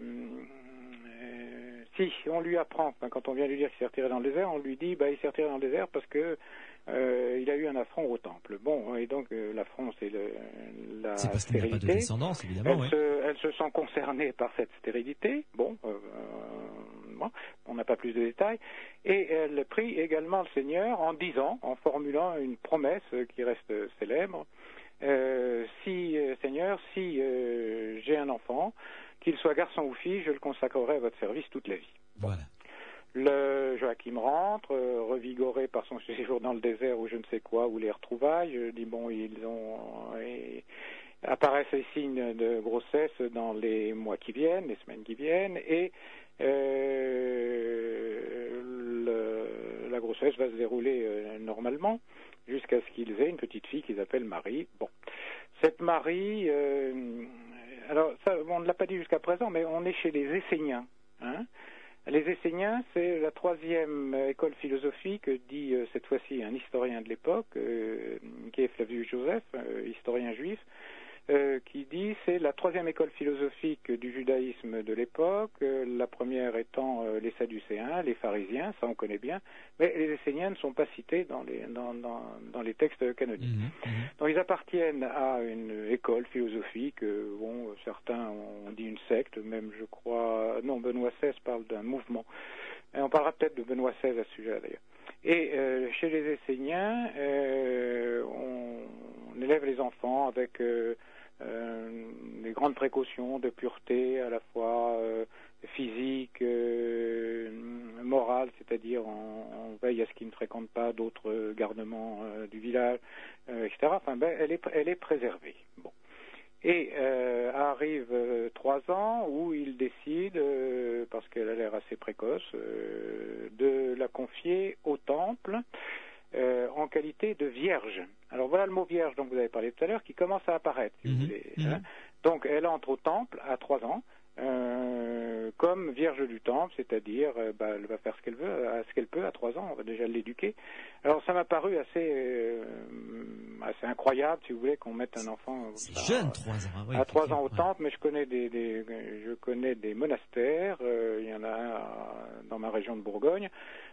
euh, si on lui apprend, enfin, quand on vient lui dire qu'il s'est retiré dans le désert, on lui dit bah il s'est retiré dans le désert parce que euh, il a eu un affront au temple. Bon, et donc euh, l'affront c'est le, la C'est parce qu'il n'y a pas de stérilité. descendance, évidemment. Elle, Ouais. se, elle se sent concernée par cette stérilité. Bon, euh, bon, on n'a pas plus de détails. Et elle prie également le Seigneur en disant, en formulant une promesse qui reste célèbre, euh, si euh, Seigneur, si euh, j'ai un enfant, qu'il soit garçon ou fille, je le consacrerai à votre service toute la vie. Voilà. Le Joachim rentre, euh, revigoré par son séjour dans le désert ou je ne sais quoi, ou les retrouvailles. Je dis bon, ils ont et apparaissent les signes de grossesse dans les mois qui viennent, les semaines qui viennent, et euh, le, la grossesse va se dérouler euh, normalement jusqu'à ce qu'ils aient une petite fille qu'ils appellent Marie. Bon, cette Marie, euh, alors ça, on ne l'a pas dit jusqu'à présent, mais on est chez les Esséniens, hein. Les Esséniens, c'est la troisième école philosophique, dit euh, cette fois-ci un historien de l'époque, euh, qui est Flavius Joseph, euh, historien juif, euh, qui dit c'est la troisième école philosophique du judaïsme de l'époque, euh, la première étant euh, les Sadducéens, les pharisiens, ça on connaît bien, mais les Esséniens ne sont pas cités dans les, dans, dans, dans les textes canoniques. Mmh, mmh. Donc ils appartiennent à une école philosophique, euh, bon, certains ont dit une secte, même je crois, non, Benoît seize parle d'un mouvement, et on parlera peut-être de Benoît seize à ce sujet d'ailleurs. Et euh, chez les Esséniens, euh, on, on élève les enfants avec euh, Euh, des grandes précautions de pureté à la fois euh, physique, euh, morale, c'est-à-dire on, on veille à ce qu'ils ne fréquentent pas d'autres garnements euh, du village, euh, et cetera. Enfin, ben, elle est, elle est préservée. Bon. Et euh, arrive euh, trois ans où il décide, euh, parce qu'elle a l'air assez précoce, euh, de la confier au temple. Euh, en qualité de vierge. Alors voilà le mot vierge dont vous avez parlé tout à l'heure qui commence à apparaître, si mmh, vous voulez. Mmh. Hein. Donc elle entre au temple à trois ans euh, comme vierge du temple, c'est-à-dire euh, bah, elle va faire ce qu'elle veut, à ce qu'elle peut à trois ans. On va déjà l'éduquer. Alors ça m'a paru assez euh, assez incroyable, si vous voulez, qu'on mette un enfant c'est à, jeune, trois ans, hein, oui, à trois ans au temple. Mais je connais des, des je connais des monastères. Euh, il y en a un dans ma région de Bourgogne.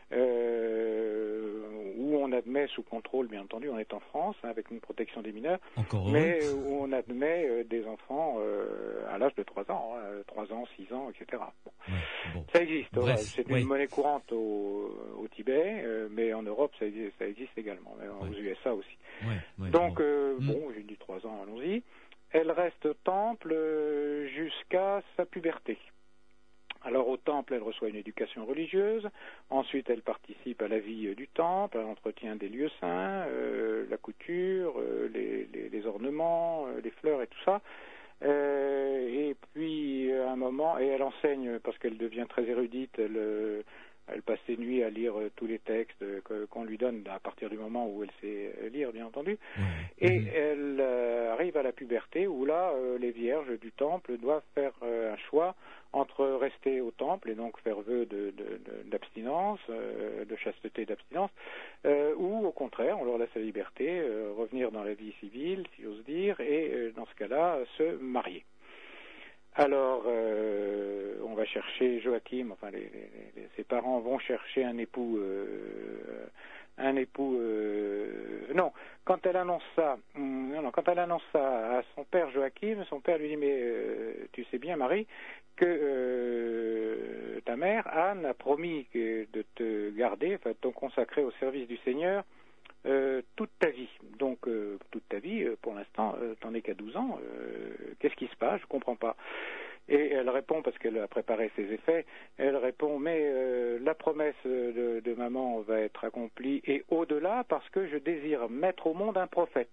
Euh, où on admet sous contrôle, bien entendu, on est en France, hein, avec une protection des mineurs, Encore mais heureux. Où on admet euh, des enfants euh, à l'âge de trois ans, hein, trois ans, six ans, et cetera. Bon. Ouais, bon. Ça existe, ouais, c'est une ouais. monnaie courante au, au Tibet, euh, mais en Europe, ça existe, ça existe également, mais aux ouais. U S A aussi. Ouais, ouais, Donc, bon, euh, mmh. bon j'ai dit trois ans, allons-y. Elle reste au temple euh, jusqu'à sa puberté. Alors au temple, elle reçoit une éducation religieuse, ensuite elle participe à la vie du temple, à l'entretien des lieux saints, euh, la couture, euh, les, les, les ornements, euh, les fleurs et tout ça. Euh, et puis à un moment, et elle enseigne parce qu'elle devient très érudite, elle, euh, elle passe ses nuits à lire euh, tous les textes que, qu'on lui donne à partir du moment où elle sait lire, bien entendu. Mmh. Et mmh. elle euh, arrive à la puberté où là, euh, les vierges du temple doivent faire euh, un choix entre rester au temple et donc faire vœu de, de, de, d'abstinence, euh, de chasteté d'abstinence, euh, ou au contraire, on leur laisse la liberté, euh, revenir dans la vie civile, si j'ose dire, et euh, dans ce cas-là, se marier. Alors, euh, on va chercher Joachim, enfin, les, les, les, ses parents vont chercher un époux, euh, un époux, euh, non, quand elle annonce ça, non, non, quand elle annonce ça à son père Joachim, son père lui dit, mais euh, tu sais bien, Marie, que euh, ta mère, Anne, a promis que, de te garder, enfin, de te consacrer au service du Seigneur euh, toute ta vie. Donc, euh, toute ta vie, euh, pour l'instant, euh, t'en es qu'à douze ans, euh, qu'est-ce qui se passe? Je comprends pas. Et elle répond, parce qu'elle a préparé ses effets, elle répond, mais euh, la promesse de, de maman va être accomplie, et au-delà, parce que je désire mettre au monde un prophète.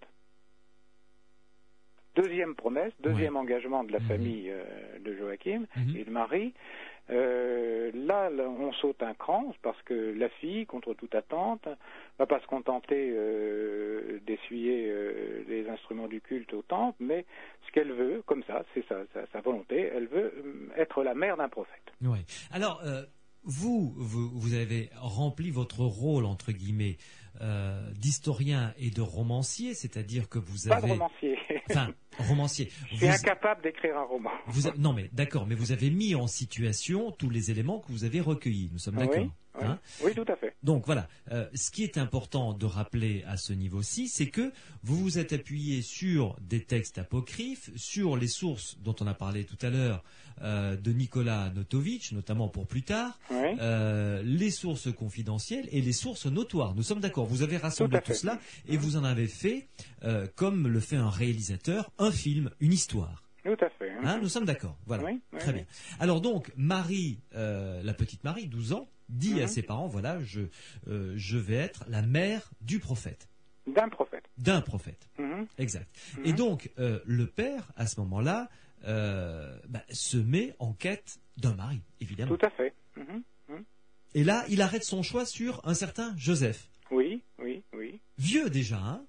Deuxième promesse, deuxième ouais. engagement de la mmh. famille euh, de Joachim mmh. et de Marie. Euh, là, là, on saute un cran parce que la fille, contre toute attente, va pas se contenter euh, d'essuyer euh, les instruments du culte au temple, mais ce qu'elle veut, comme ça, c'est sa, sa, sa volonté, elle veut être la mère d'un prophète. Oui. Alors, euh, vous, vous, vous avez rempli votre rôle, entre guillemets, euh, d'historien et de romancier, c'est-à-dire que vous avez... Pas de romancier. Enfin, romancier. Je suis vous... incapable d'écrire un roman. Vous a... Non, mais d'accord, mais vous avez mis en situation tous les éléments que vous avez recueillis. Nous sommes d'accord. Oui, oui. Hein Oui, tout à fait. Donc voilà, euh, ce qui est important de rappeler à ce niveau-ci, c'est que vous vous êtes appuyé sur des textes apocryphes, sur les sources dont on a parlé tout à l'heure euh, de Nicolas Notovitch, notamment pour plus tard, Oui. euh, les sources confidentielles et les sources notoires. Nous sommes d'accord, vous avez rassemblé Tout tout, à fait. cela et vous en avez fait, euh, comme le fait un réalisateur, un film, une histoire. Tout à fait. Hein, nous sommes d'accord, voilà, Oui, oui, très oui. bien. Alors donc, Marie, euh, la petite Marie, douze ans, dit Mhm. à ses parents, voilà, je, euh, je vais être la mère du prophète, D'un prophète. d'un prophète, Mhm. exact. Mhm. Et donc, euh, le père, à ce moment-là, euh, bah, se met en quête d'un mari, évidemment. Tout à fait. Mhm. Mhm. Et là, il arrête son choix sur un certain Joseph. Oui, oui, oui. Vieux déjà, hein.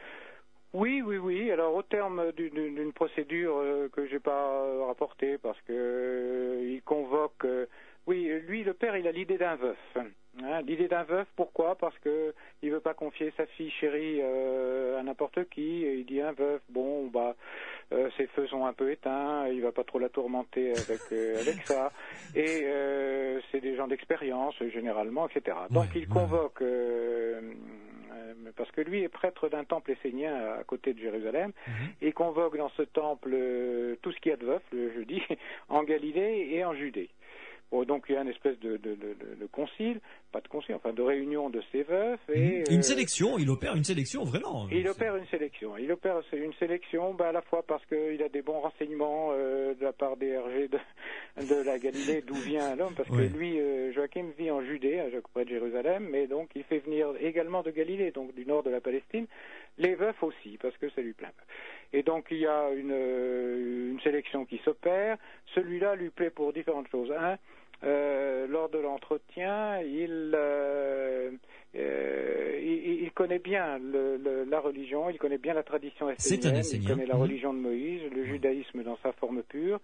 Oui, oui, oui. Alors au terme d'une d'une procédure euh, que j'ai pas euh, rapportée parce que euh, il convoque. euh, oui, lui, le père, il a l'idée d'un veuf. Hein, l'idée d'un veuf, pourquoi? Parce que il veut pas confier sa fille chérie euh, à n'importe qui. Et il dit un veuf. Bon, bah, euh, ses feux sont un peu éteints. Il va pas trop la tourmenter avec euh, avec ça. Et euh, c'est des gens d'expérience généralement, et cetera. Donc Ouais, il ouais. convoque. Euh, euh, parce que lui est prêtre d'un temple essénien à côté de Jérusalem, Mhm. et il convoque dans ce temple euh, tout ce qu'il y a de veuf, le jeudi, en Galilée et en Judée. Bon, donc il y a une espèce de, de, de, de- de concile, pas de concile, enfin de réunion de ces veufs. Et, Mhm. Une euh, sélection, il opère une sélection, vraiment. il C'est- opère une sélection. Il opère une sélection, bah, à la fois parce qu'il a des bons renseignements euh, de la part des R G de, de la Galilée, d'où vient l'homme, parce Ouais. que lui, euh, Joachim, vit en Judée, à près de Jérusalem, mais donc il fait venir également de Galilée, donc du nord de la Palestine, les veufs aussi, parce que ça lui plaît. Et donc il y a une, euh, une sélection qui s'opère. Celui-là lui plaît pour différentes choses. Un, euh, lors de l'entretien, il, euh, euh, il, il connaît bien le, le, la religion, il connaît bien la tradition C'est un essénienne, il Essénien. connaît la Mhm. religion de Moïse, le judaïsme dans sa forme pure.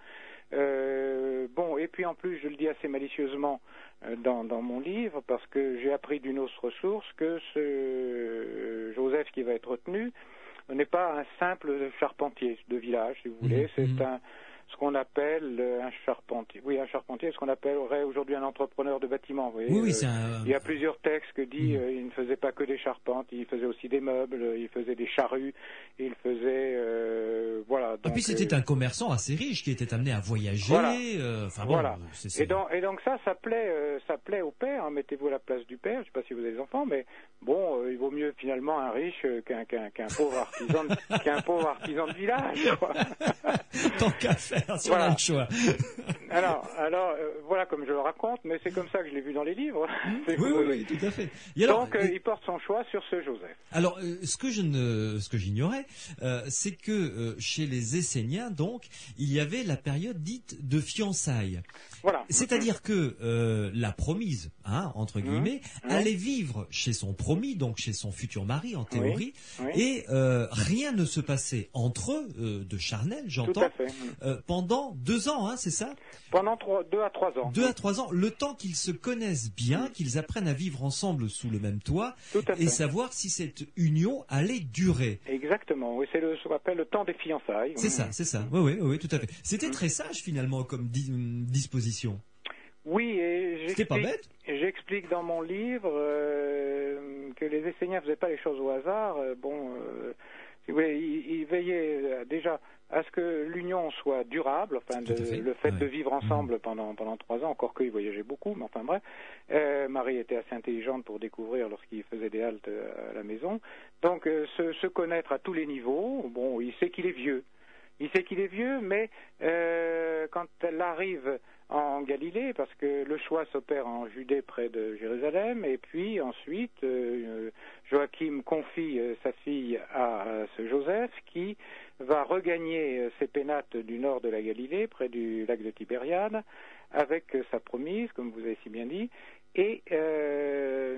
Euh, bon, et puis en plus, je le dis assez malicieusement euh, dans, dans mon livre, parce que j'ai appris d'une autre source que ce Joseph qui va être retenu n'est pas un simple charpentier de village, si vous voulez, Mhm. c'est Mhm. un ce qu'on appelle euh, un charpentier. Oui, un charpentier, ce qu'on appellerait aujourd'hui un entrepreneur de bâtiment. Vous voyez, Oui, oui, euh, c'est un... il y a plusieurs textes que dit Mhm. euh, il ne faisait pas que des charpentes, il faisait aussi des meubles, il faisait des charrues, il faisait euh, voilà. Et Donc, puis c'était euh, un commerçant assez riche qui était amené à voyager. Voilà. euh, Enfin bon, Voilà. c'est- c'est- Et donc, et donc ça, ça plaît, euh, ça plaît au père. Hein, mettez-vous à la place du père. Je ne sais pas si vous avez des enfants, mais bon, euh, il vaut mieux finalement un riche euh, qu'un qu'un qu'un pauvre artisan, de- qu'un pauvre artisan de village. Quoi. Tant qu'à faire, si on Voilà. a le choix. Alors, alors euh, voilà comme je le raconte, mais c'est comme ça que je l'ai vu dans les livres. C'est Oui, vous. oui, oui, tout à fait. Et alors, Donc, euh, il porte son choix sur ce Joseph. alors, euh, ce que je ne, ce que j'ignorais, euh, c'est que euh, chez les Esséniens, donc, il y avait la période dite de fiançailles. Voilà. C'est-à-dire que euh, la promise, hein, entre guillemets, Mmh. allait vivre chez son promis, donc chez son futur mari en théorie, Oui. et euh, rien ne se passait entre eux, euh, de charnel, Tout j'entends, à fait. euh, pendant deux ans, hein, c'est ça? Pendant trois, deux à trois ans. Deux à trois ans, le temps qu'ils se connaissent bien, qu'ils apprennent à vivre ensemble sous le même toit, Tout à fait. et savoir si cette union allait durer. Exactement. Oui, c'est le, ce qu'on appelle le temps des fiançailles. C'est ça, c'est ça. Oui, oui, oui, tout à fait. C'était très sage finalement comme di- disposition. Oui, et C'était pas j'explique, bête. j'explique dans mon livre euh, que les Esséniens ne faisaient pas les choses au hasard. Euh, bon, euh, si vous voulez, ils, ils veillaient euh, déjà à ce que l'union soit durable, enfin Tout à de- fait. le fait Ouais. de vivre ensemble pendant pendant trois ans, encore qu'ils voyageaient beaucoup, mais enfin bref. Euh, Marie était assez intelligente pour découvrir lorsqu'il faisait des haltes à la maison. Donc euh, se, se connaître à tous les niveaux. Bon, il sait qu'il est vieux. Il sait qu'il est vieux, mais euh, quand elle arrive en Galilée, parce que le choix s'opère en Judée près de Jérusalem, et puis ensuite euh, Joachim confie euh, sa fille à, à ce Joseph qui va regagner euh, ses pénates du nord de la Galilée, près du lac de Tibériade, avec euh, sa promise, comme vous avez si bien dit, et euh,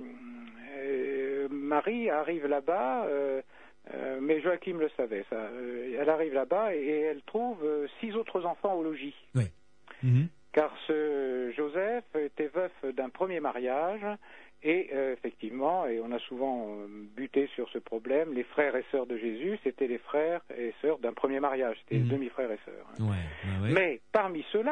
euh, Marie arrive là-bas. Euh, Euh, mais Joachim le savait, ça. Euh, elle arrive là-bas et, et elle trouve euh, six autres enfants au logis. Oui. Mhm. Car ce Joseph était veuf d'un premier mariage et euh, effectivement, et on a souvent euh, buté sur ce problème, les frères et sœurs de Jésus, c'était les frères et sœurs d'un premier mariage, c'était Mhm. les demi-frères et sœurs. Hein. Ouais, ouais, ouais. Mais parmi ceux-là,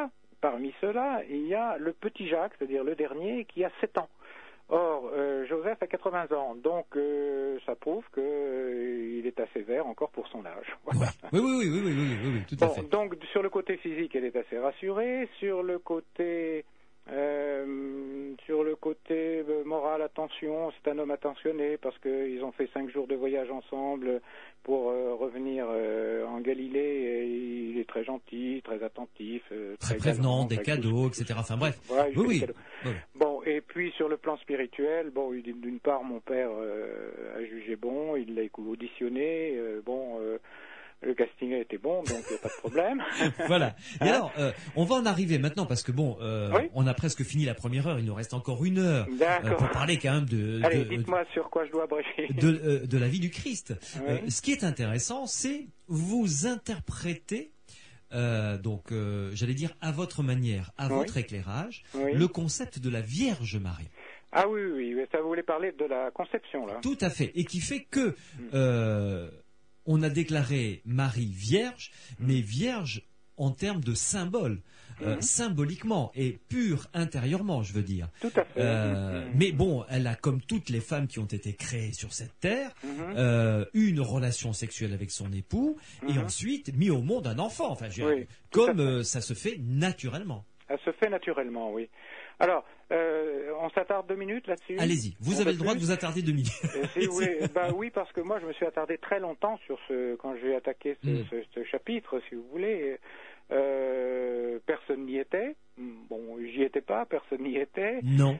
parmi ceux-là, il y a le petit Jacques, c'est-à-dire le dernier, qui a sept ans. Or, euh, Joseph a quatre-vingts ans, donc euh, ça prouve qu'il euh, est assez vert encore pour son âge. Voilà. Ouais. Oui, oui, oui, oui, oui, oui, oui, oui, tout bon, à fait. Donc, sur le côté physique, elle est assez rassurée. Sur le côté, euh, sur le côté euh, moral, attention, c'est un homme attentionné parce qu'ils ont fait cinq jours de voyage ensemble pour euh, revenir euh, en Galilée. Et il est très gentil, très attentif, euh, Très, très prévenant, galant, des très cadeaux, tout, et cetera. Enfin bref. Voilà, il oui, fait oui. des cadeaux. oui. Bon, et puis sur le plan spirituel, bon, d'une part, mon père euh, a jugé bon, il l'a auditionné, euh, bon, euh, le casting a été bon, donc il n'y a pas de problème. Voilà. Et Hein alors, euh, on va en arriver maintenant parce que bon, euh, Oui. on a presque fini la première heure. Il nous reste encore une heure euh, D'accord. pour parler quand même de Allez, de, dites-moi sur quoi je dois abréger. de, euh, de la vie du Christ. Oui. Euh, ce qui est intéressant, c'est vous interpréter. Euh, donc, euh, j'allais dire à votre manière, à Oui. votre éclairage, Oui. le concept de la Vierge Marie. Ah oui, oui, oui, ça vous voulez parler de la conception, là. Tout à fait. Et qui fait que euh, on a déclaré Marie vierge, mais vierge en termes de symbole, euh, Mhm. symboliquement et pure intérieurement, je veux dire. Tout à fait. Euh, Mhm. Mais bon, elle a, comme toutes les femmes qui ont été créées sur cette terre, Mhm. euh, eu une relation sexuelle avec son époux et Mhm. ensuite mis au monde un enfant. Enfin, je veux dire, Oui, tout à comme fait. euh, ça se fait naturellement. Elle se fait naturellement, oui. Alors, euh, on s'attarde deux minutes là-dessus. Allez-y, vous On avez peut le droit plus de vous attarder deux minutes. Euh, si vous voulez, bah oui, parce que moi je me suis attardé très longtemps sur ce, quand j'ai attaqué ce, Mm. ce, ce chapitre, si vous voulez. Euh, personne n'y était. Bon, j'y étais pas, personne n'y était. Non.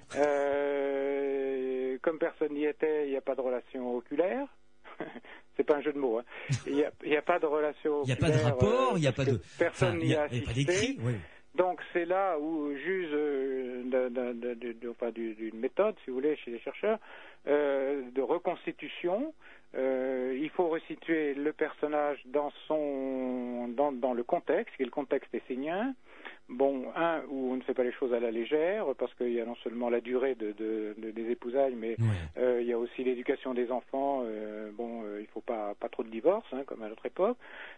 Euh, comme personne n'y était, il n'y a pas de relation oculaire. C'est pas un jeu de mots. Hein. Il n'y a, il y a pas de relation Il n'y a oculaire. pas de rapport, il n'y a parce pas que de. Personne enfin, il n'y y a a, il y a pas assisté. d'écrit. Oui. Donc c'est là où j'use euh, d'un- d'un- d'un- de- de- enfin, du- d'une méthode, si vous voulez, chez les chercheurs, euh, de reconstitution. Euh, il faut resituer le personnage dans son dans, dans le contexte, qui est le contexte essénien. Bon, un où on ne fait pas les choses à la légère, parce qu'il y a non seulement la durée de, de- de- des épousailles, mais Ouais. euh, il y a aussi l'éducation des enfants. Euh, bon, euh, il faut pas pas trop de divorces, hein, comme à notre époque.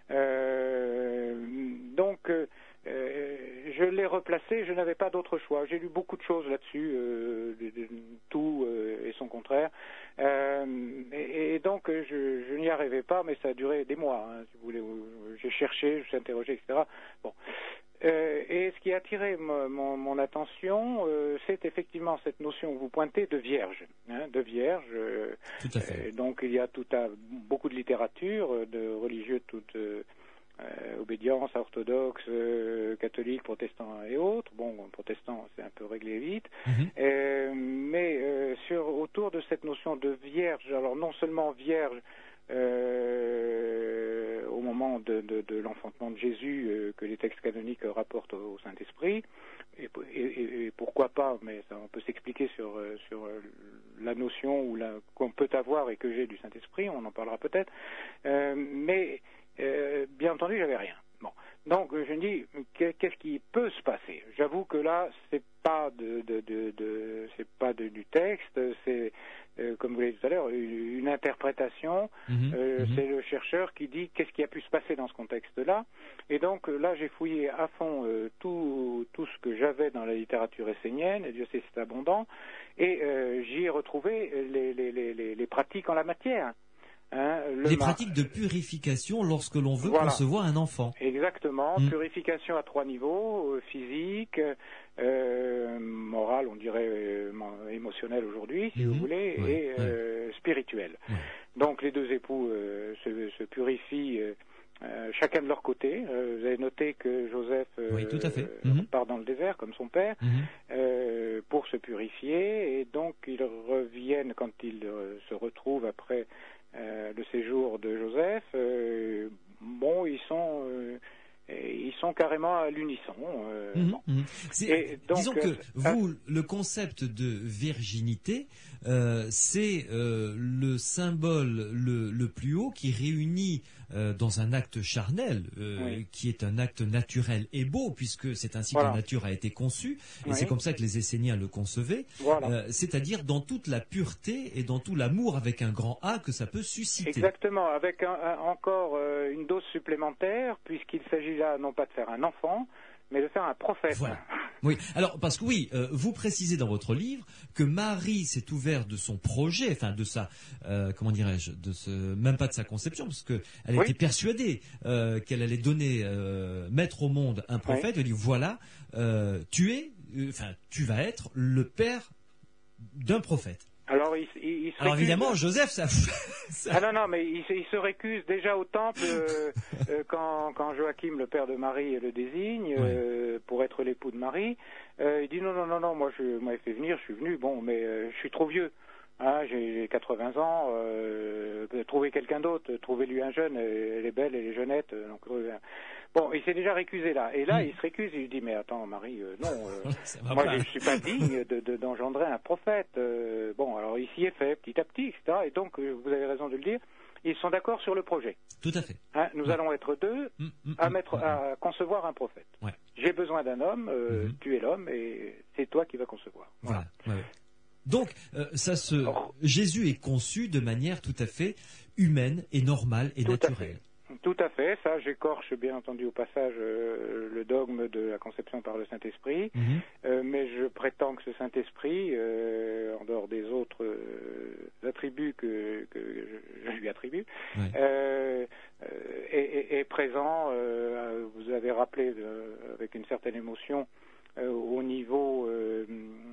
Euh, donc euh, euh, je l'ai replacé, je n'avais pas d'autre choix. J'ai lu beaucoup de choses là-dessus, euh, de, de, tout euh, et son contraire. Euh, et, et donc je, je n'y arrivais pas, mais ça a duré des mois, hein, si vous voulez. J'ai cherché, je me suis interrogé, et cetera. Bon. Euh, et ce qui a attiré mon, mon, mon attention, euh, c'est effectivement cette notion que vous pointez de vierge, hein, de vierge. Euh, Tout à fait. euh, donc il y a tout à, beaucoup de littérature, euh, de religieux de toute euh, euh, obédience, orthodoxe, euh, catholique, protestant et autres. Bon, protestant, c'est un peu réglé vite. Mhm. Euh, mais euh, sur autour de cette notion de vierge, alors non seulement vierge euh, au moment de, de, de l'enfantement de Jésus euh, que les textes canoniques rapportent au, au Saint-Esprit, et, et, et pourquoi pas, mais ça, on peut s'expliquer sur, euh, sur euh, la notion ou la, qu'on peut avoir et que j'ai du Saint-Esprit, on en parlera peut-être, euh, mais euh, bien entendu, j'avais rien. Bon. Donc je me dis, qu'est-ce qui peut se passer? J'avoue que là, c'est pas de, de, de, de c'est pas de, du texte, c'est euh, comme vous l'avez dit tout à l'heure, une, une interprétation. Mhm. Euh, Mhm. C'est le chercheur qui dit qu'est-ce qui a pu se passer dans ce contexte-là. Et donc là, j'ai fouillé à fond euh, tout, tout ce que j'avais dans la littérature essénienne, et Dieu sait c'est abondant, et euh, j'y ai retrouvé les, les, les, les, les pratiques en la matière. Hein, le Les ma- pratiques de purification lorsque l'on veut Voilà. concevoir un enfant. Exactement, Mm. purification à trois niveaux, euh, physique, euh, morale, on dirait euh, émotionnelle aujourd'hui, si Mhm. vous voulez, Ouais, et euh, spirituelle. Ouais. Donc les deux époux euh, se, se purifient euh, euh, chacun de leur côté. Euh, vous avez noté que Joseph euh, Oui, tout à fait. euh, Mhm. part dans le désert comme son père Mhm. euh, pour se purifier, et donc ils reviennent quand ils euh, se retrouvent après euh, le séjour de Joseph. Euh, bon, ils sont euh, ils sont carrément à l'unisson. Euh, Mhm. bon. Mhm. C'est- Et donc, disons que euh, vous, le concept de virginité, euh, c'est euh, le symbole le, le plus haut qui réunit euh, dans un acte charnel, euh, Oui. qui est un acte naturel et beau, puisque c'est ainsi Voilà. que la nature a été conçue, et Oui. c'est comme ça que les Esséniens le concevaient, Voilà. euh, c'est-à-dire dans toute la pureté et dans tout l'amour avec un grand A que ça peut susciter. Exactement, avec un, un- encore euh, une dose supplémentaire, puisqu'il s'agit là non pas de faire un enfant, mais de faire un prophète. Voilà. Oui, alors parce que oui, euh, vous précisez dans votre livre que Marie s'est ouverte de son projet, enfin de sa, euh, comment dirais-je, de ce, même pas de sa conception, parce que elle Oui. était persuadée euh, qu'elle allait donner, euh, mettre au monde un prophète. Oui. Elle dit voilà, euh, tu es, enfin euh, tu vas être le père d'un prophète. Alors, il, il, il se Alors récuse... évidemment, Joseph, ça. ça... Ah non, non, mais il, se- il se récuse déjà au temple euh, euh, quand, quand Joachim, le père de Marie, le désigne euh, pour être l'époux de Marie. Euh, il dit non, non, non, non, moi je m'avais fait venir, je suis venu, bon, mais euh, je suis trop vieux. Hein, j'ai quatre-vingts ans, euh, trouvez quelqu'un d'autre, trouvez-lui un jeune, elle est belle, elle est jeunette. Donc, euh, bon, il s'est déjà récusé là. Et là, Mm. il se récuse, il lui dit, mais attends, Marie, euh, non, euh, Ça va moi pas. je ne suis pas digne de, de- d'engendrer un prophète. Euh, bon, alors il s'y est fait petit à petit, et cetera. Et donc, euh, vous avez raison de le dire, ils sont d'accord sur le projet. Tout à fait. Hein, nous Ouais. allons être deux Mm, mm, à, mm, mettre, mm, à concevoir un prophète. Ouais. J'ai besoin d'un homme, euh, Mhm. tu es l'homme, et c'est toi qui vas concevoir. Voilà. Ouais, ouais. Donc, euh, ça se, Alors- Jésus est conçu de manière tout à fait humaine et normale et Tout à naturelle. Tout à fait, ça j'écorche bien entendu au passage euh, le dogme de la conception par le Saint-Esprit, Mhm. euh, mais je prétends que ce Saint-Esprit, euh, en dehors des autres euh, attributs que, que je, je lui attribue, Ouais. euh, euh, est, est- est présent, euh, vous avez rappelé de- avec une certaine émotion, euh, au niveau euh,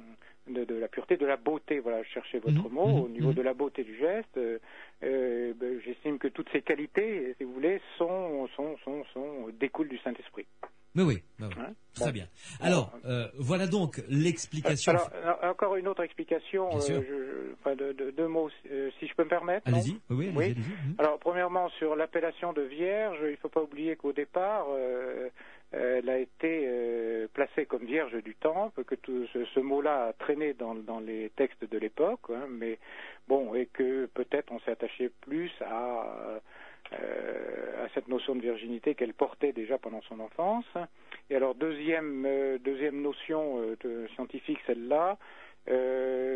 de, de la pureté, de la beauté, voilà, je cherchais votre Mhm, mot, mhm, au niveau mhm. de la beauté du geste, euh, euh, ben, j'estime que toutes ces qualités, si vous voulez, sont, sont, sont, sont découlent du Saint-Esprit. Mais oui, bah oui. Hein Très Bon. bien. Alors, euh, voilà donc l'explication. Alors, alors, encore une autre explication, Bien euh, sûr. je- je- enfin, de, de- deux mots, euh, si je peux me permettre. non Allez-y, oui, oui, allez-y, Oui. allez-y. Mhm. Alors, premièrement, sur l'appellation de vierge, il ne faut pas oublier qu'au départ, euh, elle a été euh, placée comme vierge du temple, que tout ce, ce mot-là a traîné dans, dans les textes de l'époque, hein, mais bon, et que peut-être on s'est attaché plus à, euh, à cette notion de virginité qu'elle portait déjà pendant son enfance. Et alors, deuxième, euh, deuxième notion euh, de- scientifique, celle-là, euh,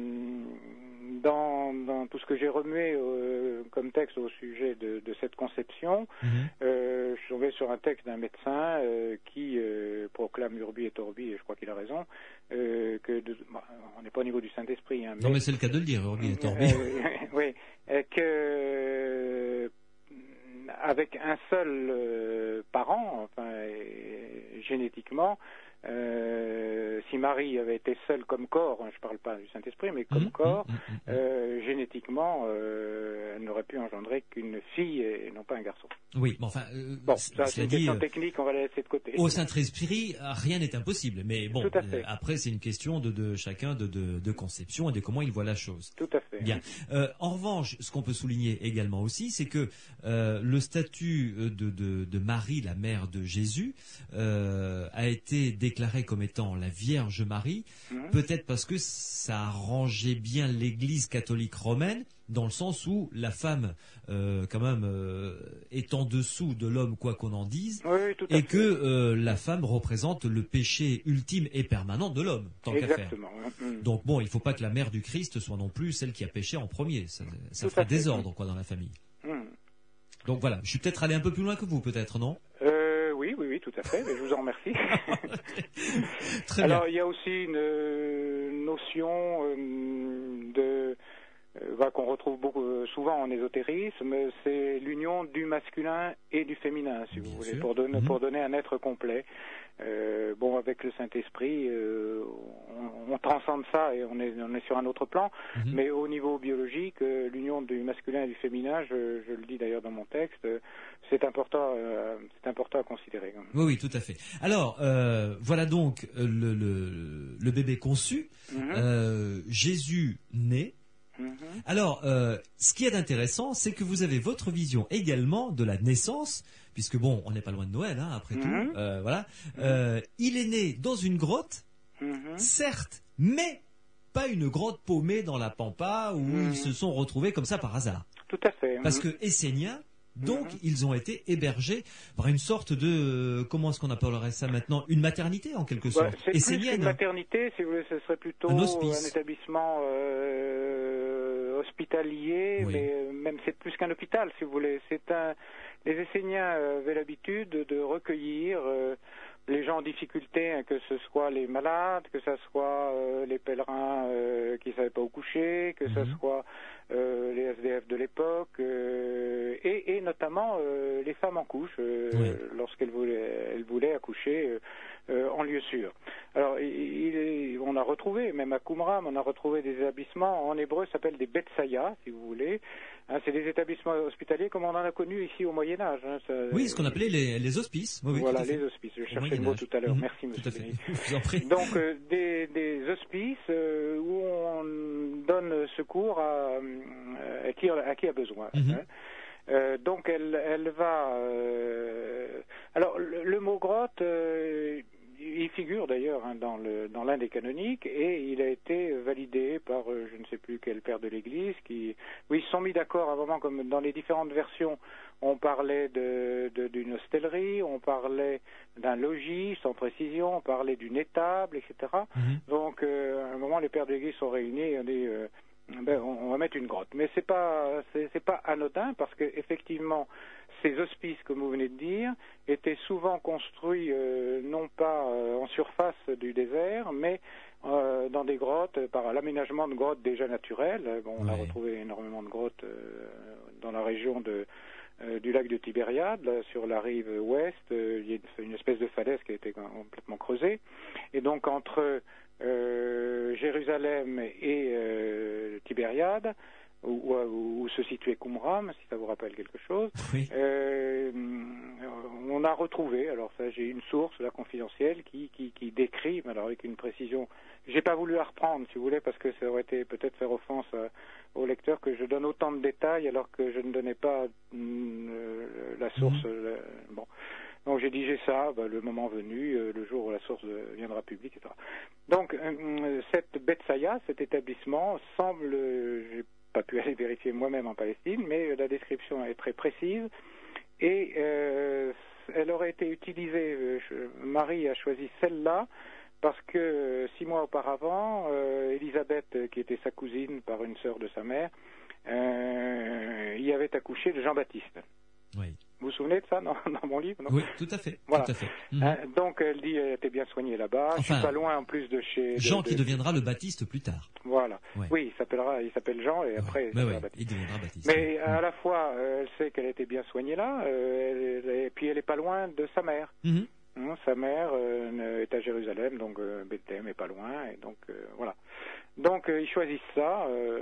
dans, dans tout ce que j'ai remué euh, comme texte au sujet de, de cette conception, Mhm. euh, je suis tombé sur un texte d'un médecin euh, qui euh, proclame Urbi et Orbi, et je crois qu'il a raison, euh, que de, bah, on n'est pas au niveau du Saint-Esprit, hein, Non, mais c'est le cas de le dire, Urbi et Torbi. euh, oui, euh, que euh, avec un seul euh, parent, enfin et, génétiquement, euh, si Marie avait été seule comme corps, hein, je ne parle pas du Saint-Esprit, mais comme Mhm, corps, mhm, mhm, mhm. euh, génétiquement, euh, elle n'aurait pu engendrer qu'une fille et non pas un garçon. Oui, mais enfin, euh, Bon, c- ça c'est cela une dit, question euh, technique, on va la laisser de côté. au Saint-Esprit, rien n'est impossible. Mais bon, Tout à fait. euh, après, c'est une question de, de chacun de, de, de conception et de comment il voit la chose. Tout à fait. Bien. Euh, en revanche, ce qu'on peut souligner également aussi, c'est que euh, le statut de, de, de Marie, la mère de Jésus, euh, a été déclaré comme étant la Vierge Marie, Mhm. peut-être parce que ça arrangeait bien l'Église catholique romaine, dans le sens où la femme, euh, quand même, euh, est en dessous de l'homme, quoi qu'on en dise, Oui, oui, tout à et fait. que euh, la femme représente le péché ultime et permanent de l'homme, tant qu'à faire. Exactement. Mhm. Donc bon, il ne faut pas que la mère du Christ soit non plus celle qui a péché en premier. Ça, ça Tout ferait à fait. désordre quoi dans la famille. Mhm. Donc voilà, je suis peut-être allé un peu plus loin que vous, peut-être, non? Euh, oui, oui, oui, tout à fait, mais je vous en remercie. Très Alors, bien. il y a aussi une euh, notion euh, de euh, voilà, qu'on retrouve beaucoup euh, souvent en ésotérisme, c'est l'union du masculin et du féminin, si vous Bien voulez, sûr. pour donner Mhm. pour donner un être complet. Euh, bon, avec le Saint-Esprit, euh, on, on transcende ça et on est on est sur un autre plan. Mhm. Mais au niveau biologique, euh, l'union du masculin et du féminin, je, je le dis d'ailleurs dans mon texte, euh, c'est important, euh, c'est important à considérer. Oui, oui, tout à fait. Alors, euh, voilà donc euh, le, le, le bébé conçu, Mhm. euh, Jésus né. Mhm. Alors, euh, ce qui est intéressant, c'est que vous avez votre vision également de la naissance, puisque bon, on n'est pas loin de Noël, hein, après Mhm. tout. Euh, voilà. Euh, il est né dans une grotte, Mhm. certes, mais pas une grotte paumée dans la pampa où Mhm. ils se sont retrouvés comme ça par hasard. Tout à fait. Parce Mhm. que Esséniens, donc, Mhm. ils ont été hébergés par une sorte de, euh, comment est-ce qu'on appellerait ça maintenant, une maternité en quelque Ouais, sorte, c'est plus essénienne. qu'une maternité, si vous voulez, ce serait plutôt Un un, hospice. établissement euh, hospitalier, Oui. mais euh, même c'est plus qu'un hôpital, si vous voulez. C'est un. Les Esséniens avaient l'habitude de recueillir euh, les gens en difficulté, hein, que ce soit les malades, que ce soit euh, les pèlerins euh, qui ne savaient pas où coucher, que ce Mhm. soit euh, les S D F de l'époque, euh, et, et notamment euh, les femmes en couche, euh, Oui. lorsqu'elles voulaient, elles voulaient accoucher euh, euh, en lieu sûr. Alors, il, il est- on a retrouvé, même à Qumran, on a retrouvé des établissements, en hébreu, ça s'appelle des betsaya, si vous voulez. Hein, c'est des établissements hospitaliers comme on en a connu ici au Moyen-Âge. Hein, ça- Oui, ce qu'on appelait les, les hospices. Oui, oui, voilà, tout à fait. les hospices. Je Au cherchais le mot Moyen-Âge. tout à l'heure. Mhm. Merci, Tout monsieur à fait. Bénis. Je vous en prie. Donc, euh, des, des hospices euh, où on donne secours à, à, qui, à qui a besoin. Mhm. Hein. Euh, donc, elle, elle va... euh, alors, le, le mot grotte... euh, il figure d'ailleurs hein, dans le dans l'un des canoniques et il a été validé par euh, je ne sais plus quel père de l'Église qui oui ils se sont mis d'accord à un moment comme dans les différentes versions on parlait de, de d'une hostellerie, on parlait d'un logis sans précision, on parlait d'une étable, et cetera. Mhm. Donc euh, à un moment les pères de l'Église sont réunis et on dit euh, ben, on, on va mettre une grotte. Mais c'est pas c'est, c'est pas anodin parce que effectivement ces hospices, comme vous venez de dire, étaient souvent construits euh, non pas euh, en surface du désert, mais euh, dans des grottes, euh, par l'aménagement de grottes déjà naturelles. Bon, on a Ouais. retrouvé énormément de grottes euh, dans la région de, euh, du lac de Tibériade, là, sur la rive ouest. Euh, il y a une, une espèce de falaise qui a été complètement creusée. Et donc entre euh, Jérusalem et euh, Tibériade, Où, où, où se situait Qumran, si ça vous rappelle quelque chose. Oui. Euh, on a retrouvé, alors ça j'ai une source, la confidentielle, qui, qui, qui décrit, mais alors avec une précision, j'ai pas voulu la reprendre si vous voulez, parce que ça aurait été peut-être faire offense à, au lecteur que je donne autant de détails alors que je ne donnais pas euh, la source. Mmh. Le, bon. Donc j'ai dit j'ai ça, bah, le moment venu, euh, le jour où la source deviendra publique, et cetera. Donc euh, cette Betsaya, cet établissement semble, euh, j'ai pas pu aller vérifier moi-même en Palestine, mais la description est très précise et euh, elle aurait été utilisée, euh, Marie a choisi celle-là parce que euh, six mois auparavant, euh, Élisabeth, qui était sa cousine par une sœur de sa mère, euh, y avait accouché de Jean-Baptiste. Oui. Vous vous souvenez de ça dans, dans mon livre non? Oui, tout à fait. Voilà. Tout à fait. Mmh. Hein, donc elle dit elle était bien soignée là-bas. Enfin, je suis pas loin en plus de chez de, Jean de, qui deviendra le Baptiste plus tard. Voilà. Ouais. Oui, il s'appellera, il s'appelle Jean et après ouais. il Mais s'appellera ouais, Baptiste. il deviendra Baptiste. Mais Mmh. à la fois, euh, elle sait qu'elle était bien soignée là, euh, elle, elle, et puis elle est pas loin de sa mère. Mmh. Hein, sa mère euh, est à Jérusalem, donc euh, Bethléem est pas loin, et donc euh, voilà. Donc euh, ils choisissent ça, euh,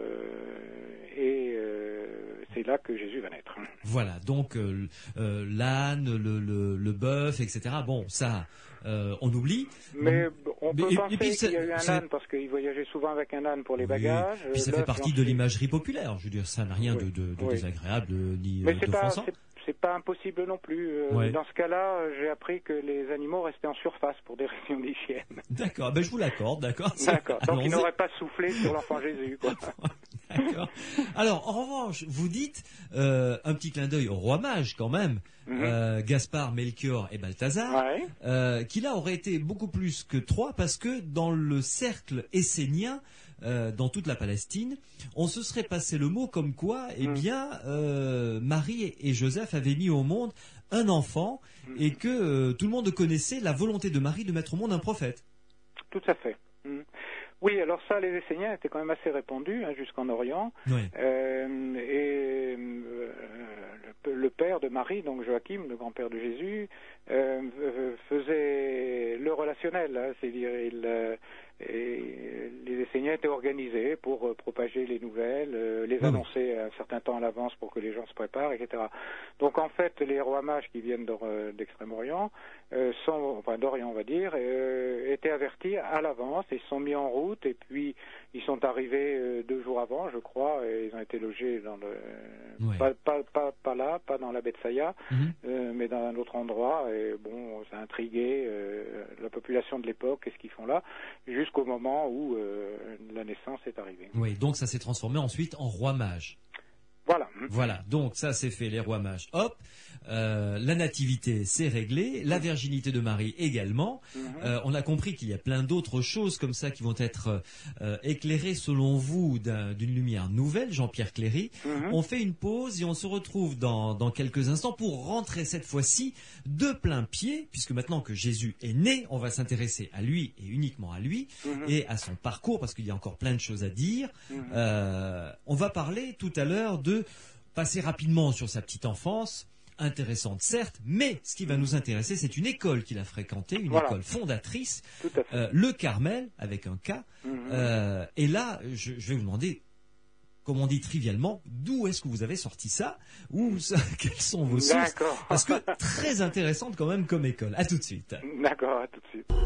et euh, c'est là que Jésus va naître. Voilà, donc euh, euh, l'âne, le, le, le bœuf, et cetera. Bon, ça, euh, on oublie. Mais on peut Mais- et- penser et puis qu'il y a eu un c'est- âne parce qu'il voyageait souvent avec un âne pour les Oui, bagages. puis ça Là, fait partie j'en de suis- l'imagerie populaire. Je veux dire, ça n'a rien Oui, de, de, de oui. désagréable ni Mais euh, c'est pas, d'offensant. c'est, c'est pas impossible non plus. Euh, Ouais. Dans ce cas-là, euh, j'ai appris que les animaux restaient en surface pour des raisons d'hygiène. D'accord, ben je vous l'accorde, d'accord. D'accord. Donc ils Allons-y. n'auraient pas soufflé sur l'enfant Jésus, quoi. D'accord. Alors, en revanche, vous dites euh, un petit clin d'œil au roi mage quand même, Mhm. euh, Gaspard, Melchior et Balthazar, Ouais. euh, qui là auraient été beaucoup plus que trois parce que dans le cercle essénien, euh, dans toute la Palestine, on se serait passé le mot comme quoi, eh Mhm. bien, euh, Marie et Joseph avaient mis au monde un enfant Mhm. et que euh, tout le monde connaissait la volonté de Marie de mettre au monde un prophète. Tout à fait. Mm. Oui, alors ça, les Esséniens étaient quand même assez répandus hein, jusqu'en Orient. Oui. Euh, et euh, le, le père de Marie, donc Joachim, le grand-père de Jésus, euh, faisait le relationnel. Hein, c'est-à-dire, il, euh, et les Esséniens étaient organisés pour euh, propager les nouvelles, euh, les Oui. annoncer un certain temps à l'avance pour que les gens se préparent, et cetera. Donc en fait, les rois mages qui viennent d'Or- d'Extrême-Orient, euh, sont, enfin d'Orient on va dire, euh, étaient avertis à l'avance et se sont mis en route et puis ils sont arrivés euh, deux jours avant, je crois, et ils ont été logés dans le Ouais. pas, pas, pas, pas là, pas dans la Bethsaïa, Mhm. euh, mais dans un autre endroit. Et bon, ça a intrigué euh, la population de l'époque, qu'est-ce qu'ils font là, jusqu'au moment où euh, la naissance est arrivée. Oui, donc ça s'est transformé ensuite en roi mage. Voilà. Voilà, donc ça c'est fait, les rois mages, hop. Euh, la nativité, c'est réglé. La virginité de Marie également. Mm-hmm. Euh, on a compris qu'il y a plein d'autres choses comme ça qui vont être euh, éclairées selon vous d'un, d'une lumière nouvelle, Jean-Pierre Cléry. Mm-hmm. On fait une pause et on se retrouve dans, dans quelques instants pour rentrer cette fois-ci de plein pied, puisque maintenant que Jésus est né, on va s'intéresser à lui et uniquement à lui mm-hmm. et à son parcours, parce qu'il y a encore plein de choses à dire. Mm-hmm. Euh, on va parler tout à l'heure de passer rapidement sur sa petite enfance, intéressante certes, mais ce qui va nous intéresser, c'est une école qu'il a fréquentée, une voilà. école fondatrice, euh, le Carmel, avec un K. Mm-hmm. Euh, et là, je, je vais vous demander, comme on dit trivialement, d'où est-ce que vous avez sorti ça, ou ça, quelles sont vos sources? D'accord. Parce que très intéressante quand même comme école. À tout de suite. D'accord, à tout de suite.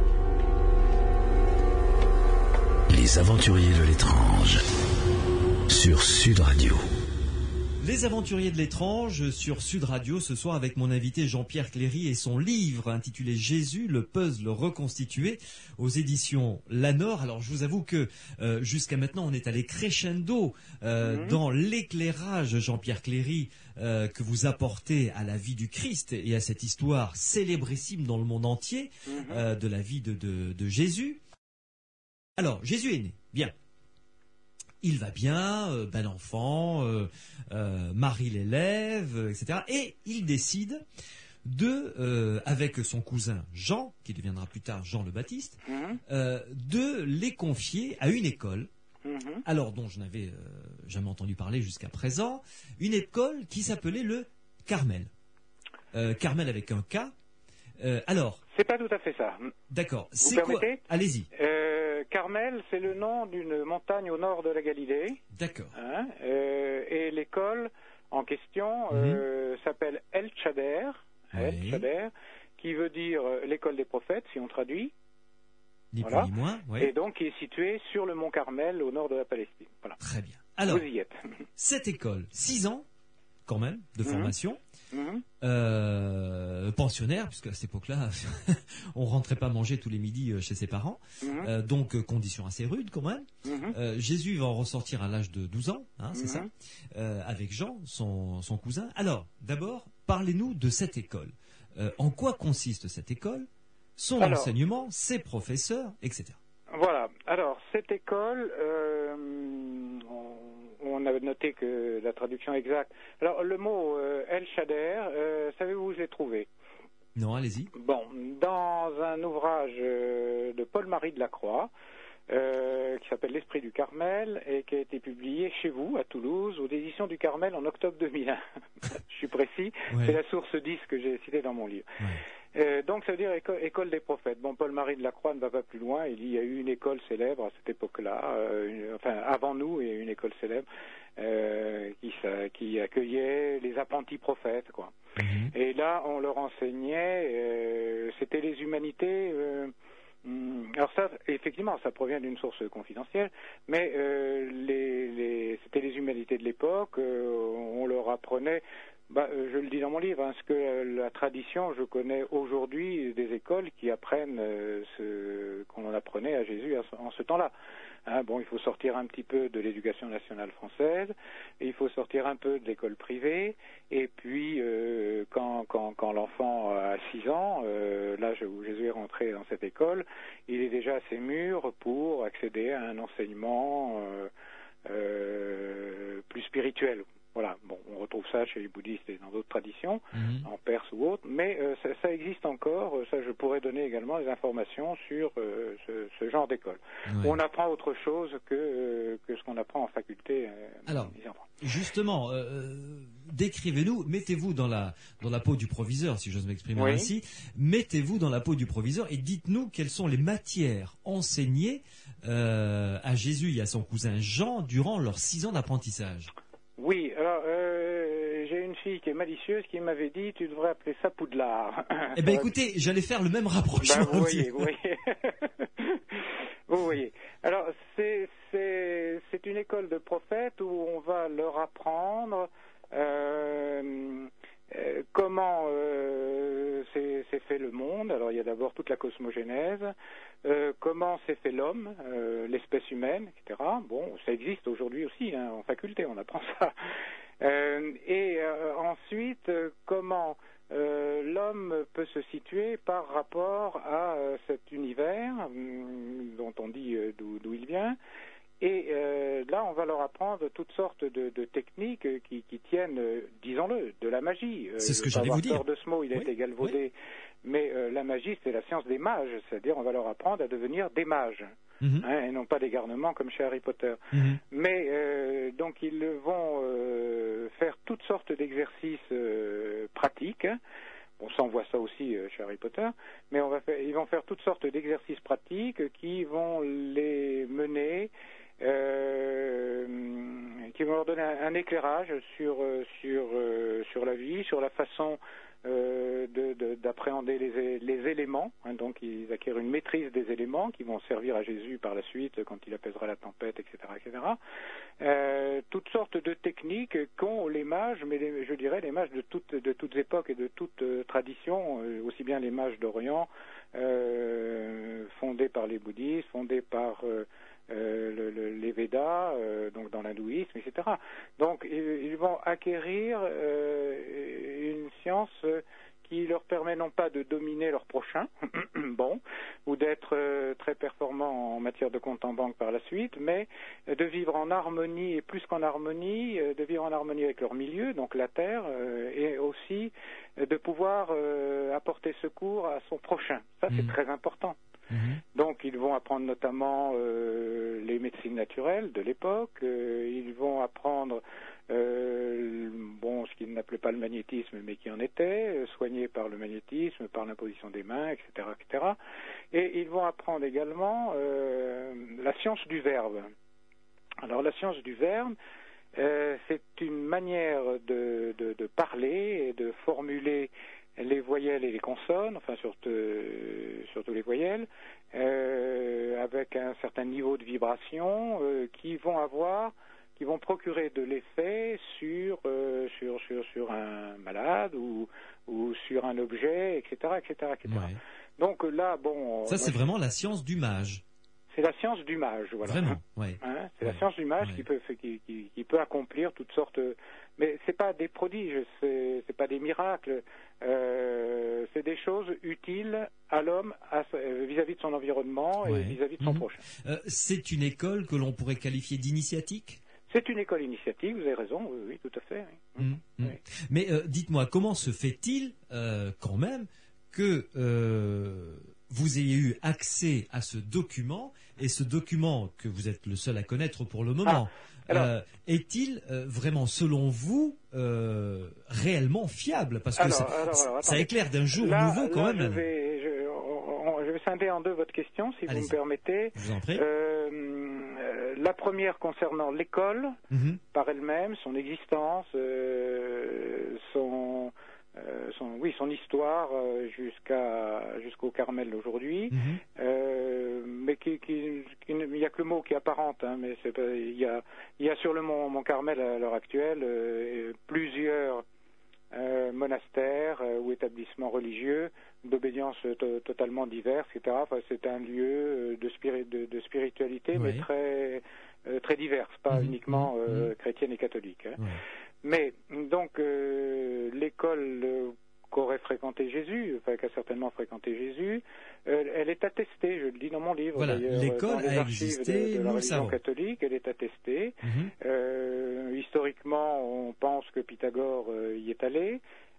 Les aventuriers de l'étrange sur Sud Radio. Les aventuriers de l'étrange sur Sud Radio ce soir avec mon invité Jean-Pierre Cléry et son livre intitulé Jésus, le puzzle reconstitué aux éditions Lanor. Alors je vous avoue que euh, jusqu'à maintenant on est allé crescendo euh, mmh. dans l'éclairage, Jean-Pierre Cléry, euh, que vous apportez à la vie du Christ et à cette histoire célébrissime dans le monde entier mmh. euh, de la vie de, de, de Jésus. Alors Jésus est né, bien. Il va bien, euh, ben enfant, euh, euh, Marie l'élève, euh, et cetera. Et il décide de, euh, avec son cousin Jean, qui deviendra plus tard Jean le Baptiste, mmh. euh, de les confier à une école, mmh. alors dont je n'avais euh, jamais entendu parler jusqu'à présent, une école qui s'appelait le Carmel. Euh, Carmel avec un K. Euh, alors. C'est pas tout à fait ça. D'accord. Vous c'est permettez ? Quoi Allez-y. Euh, Carmel, c'est le nom d'une montagne au nord de la Galilée. D'accord. Hein, euh, et l'école en question mm-hmm. euh, s'appelle El Chader, oui. El Chader, qui veut dire l'école des prophètes, si on traduit. Ni voilà. plus ni moins. Oui. Et donc, qui est située sur le mont Carmel, au nord de la Palestine. Voilà. Très bien. Alors, vous y êtes. Cette école, six ans, quand même, de mm-hmm. formation. Mmh. Euh, pensionnaire, puisque à cette époque-là, on rentrait pas manger tous les midis chez ses parents, mmh. euh, donc condition assez rude quand même. Mmh. Euh, Jésus va en ressortir à l'âge de douze ans, hein, c'est mmh. ça, euh, avec Jean, son, son cousin. Alors, d'abord, parlez-nous de cette école. Euh, en quoi consiste cette école, son Alors, enseignement, ses professeurs, et cetera. Voilà. Alors, cette école, euh, on, on a noté que la traduction exacte. Alors, le mot euh, El Chader, euh, savez-vous où je l'ai trouvé? Non, allez-y. Bon, dans un ouvrage euh, de Paul-Marie de la Croix, euh, qui s'appelle L'Esprit du Carmel, et qui a été publié chez vous, à Toulouse, aux éditions du Carmel en octobre deux mille un. Je suis précis, ouais. C'est la source dix que j'ai citée dans mon livre. Ouais. Euh, donc ça veut dire école, école des prophètes. Bon, Paul-Marie de la Croix ne va pas plus loin. Il y a eu une école célèbre à cette époque-là, euh, une, enfin avant nous, il y a eu une école célèbre euh, qui, ça, qui accueillait les apprentis prophètes, quoi. Mm-hmm. Et là, on leur enseignait, euh, c'était les humanités. Euh, alors ça, effectivement, ça provient d'une source confidentielle, mais euh, les, les, c'était les humanités de l'époque. Euh, on leur apprenait. Bah, je le dis dans mon livre, hein, ce que la tradition, je connais aujourd'hui des écoles qui apprennent euh, ce qu'on apprenait à Jésus en ce temps-là. Hein, bon, il faut sortir un petit peu de l'éducation nationale française, et il faut sortir un peu de l'école privée, et puis euh, quand, quand, quand l'enfant a six ans, euh, l'âge où Jésus est rentré dans cette école, il est déjà assez mûr pour accéder à un enseignement euh, euh, plus spirituel. Voilà, bon, on retrouve ça chez les bouddhistes et dans d'autres traditions, mmh. en Perse ou autres, mais euh, ça, ça existe encore. Ça, je pourrais donner également des informations sur euh, ce, ce genre d'école. Ouais. On apprend autre chose que, euh, que ce qu'on apprend en faculté. Euh, Alors, justement, euh, décrivez-nous, mettez-vous dans la, dans la peau du proviseur, si j'ose m'exprimer oui. ainsi, mettez-vous dans la peau du proviseur et dites-nous quelles sont les matières enseignées euh, à Jésus et à son cousin Jean durant leurs six ans d'apprentissage. Oui, alors euh, j'ai une fille qui est malicieuse qui m'avait dit tu devrais appeler ça Poudlard. Eh bien écoutez, j'allais faire le même rapprochement. Ben, vous voyez, vous voyez. Vous voyez. Alors c'est c'est c'est une école de prophètes où on va leur apprendre euh, euh, comment euh, c'est fait le monde. Alors il y a d'abord toute la cosmogénèse. Euh, comment s'est fait l'homme, euh, l'espèce humaine, et cetera. Bon, ça existe aujourd'hui aussi, hein, en faculté, on apprend ça. Euh, et euh, ensuite, euh, comment euh, l'homme peut se situer par rapport à euh, cet univers hum, dont on dit euh, d'où, d'où il vient. Et euh, là, on va leur apprendre toutes sortes de, de techniques qui, qui tiennent, euh, disons-le, de la magie. C'est ce que je vais j'allais pas vous dire. avoir peur de ce mot, il a Oui, été galvaudé. oui. Mais euh, la magie, c'est la science des mages, c'est-à-dire on va leur apprendre à devenir des mages, Mhm. hein, et non pas des garnements comme chez Harry Potter. Mhm. Mais euh, donc ils vont euh, faire toutes sortes d'exercices euh, pratiques. Bon, ça on voit ça aussi euh, chez Harry Potter, mais on va faire, ils vont faire toutes sortes d'exercices pratiques qui vont les mener, euh, qui vont leur donner un, un éclairage sur sur euh, sur la vie, sur la façon euh, de, de, d'appréhender les, les éléments. Hein, donc ils acquièrent une maîtrise des éléments qui vont servir à Jésus par la suite quand il apaisera la tempête, et cetera, et cetera. Euh, toutes sortes de techniques qu'ont les mages, mais les, je dirais les mages de toutes de toutes époques et de toutes euh, traditions, euh, aussi bien les mages d'Orient, euh, fondés par les bouddhistes, fondés par euh, euh, le, le, les Védas, euh, donc dans l'hindouisme, et cetera. Donc ils, ils vont acquérir euh, une science euh, qui leur permet non pas de dominer leur prochain, bon, ou d'être euh, très performants en matière de compte en banque par la suite, mais euh, de vivre en harmonie, et plus qu'en harmonie, euh, de vivre en harmonie avec leur milieu, donc la terre, euh, et aussi euh, de pouvoir euh, apporter secours à son prochain. Ça, c'est Mmh. très important. Mhm. Donc ils vont apprendre notamment euh, les médecines naturelles de l'époque, euh, ils vont apprendre euh, bon, ce qu'ils n'appelaient pas le magnétisme mais qui en était, euh, soigné par le magnétisme, par l'imposition des mains, et cetera, et cetera. Et ils vont apprendre également euh, la science du verbe. Alors la science du verbe, euh, c'est une manière de, de, de parler et de formuler les voyelles et les consonnes, enfin surtout, surtout les voyelles, euh, avec un certain niveau de vibration euh, qui vont avoir, qui vont procurer de l'effet sur euh, sur sur sur un malade ou ou sur un objet, et cetera, et cetera, et cetera. Ouais. Donc là, bon, Ça, c'est moi, vraiment la science du mage. c'est la science du mage, voilà. Vraiment, ouais. Hein, c'est Ouais. la science du mage Ouais. qui peut qui, qui, qui peut accomplir toutes sortes, mais c'est pas des prodiges, c'est c'est pas des miracles, euh, c'est des choses utiles à l'homme à, euh, vis-à-vis de son environnement Ouais. et vis-à-vis de son Mhm. prochain. Euh, c'est une école que l'on pourrait qualifier d'initiatique. C'est une école initiatique, vous avez raison, oui, oui, tout à fait. Oui. Mhm. Mhm. Oui. Mais euh, dites-moi, comment se fait-il euh, quand même que euh, vous ayez eu accès à ce document, et ce document que vous êtes le seul à connaître pour le moment, Ah, alors- euh, est-il euh, vraiment, selon vous, euh, réellement fiable? Parce que Alors, ça, alors, alors, ça attendez. éclaire d'un jour Là, nouveau quand là, même. je vais, je, on- on- je vais scinder en deux votre question, si vous Allez-y. me permettez. Je vous en prie. Euh, euh, la première concernant l'école, Mhm. par elle-même, son existence, euh, son, euh, son, oui, son histoire euh, jusqu'à jusqu'au Carmel aujourd'hui, Mhm. euh, mais qui, qui, qui ne- il y a que le mot qui est apparente, hein, mais c'est pas, il y a, il y a sur le mont, mont Carmel à l'heure actuelle euh, plusieurs euh, monastères euh, ou établissements religieux d'obédience to- totalement diverses, et cetera. Enfin, c'est un lieu euh, de, spiri- de, de spiritualité, mais Ouais. très euh, très diverse, pas Mhm, uniquement mhm, euh, mhm. chrétienne et catholique. Hein. Ouais. Mais donc euh, l'école euh, qu'aurait fréquenté Jésus, enfin qu'a certainement fréquenté Jésus, euh, elle est attestée, je le dis dans mon livre Voilà, d'ailleurs, l'école dans les a archives existé, de, de la nous le religion savons. catholique, elle est attestée. Mhm. Euh, historiquement, on pense que Pythagore euh, y est allé.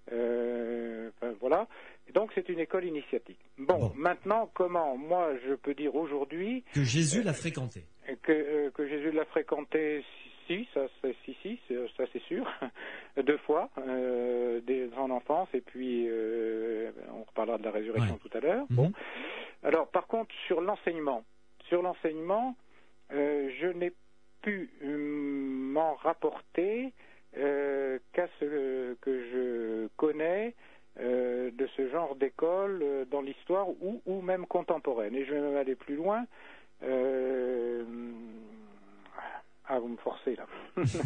Euh, enfin, voilà. Et donc c'est une école initiatique. Bon, Bon. maintenant, comment moi je peux dire aujourd'hui Que Jésus l'a fréquenté. que, euh, que Jésus l'a fréquenté, si, ça, c'est, si, si, c'est- ça c'est sûr, deux fois, euh, dès son enfance, et puis euh, on reparlera de la résurrection Ouais. tout à l'heure. Mhm. Bon. Alors, par contre, sur l'enseignement, sur l'enseignement, euh, je n'ai pu euh, m'en rapporter euh, qu'à ce que je connais euh, de ce genre d'école euh, dans l'histoire ou, ou même contemporaine. Et je vais même aller plus loin. Euh... Ah, vous me forcez là.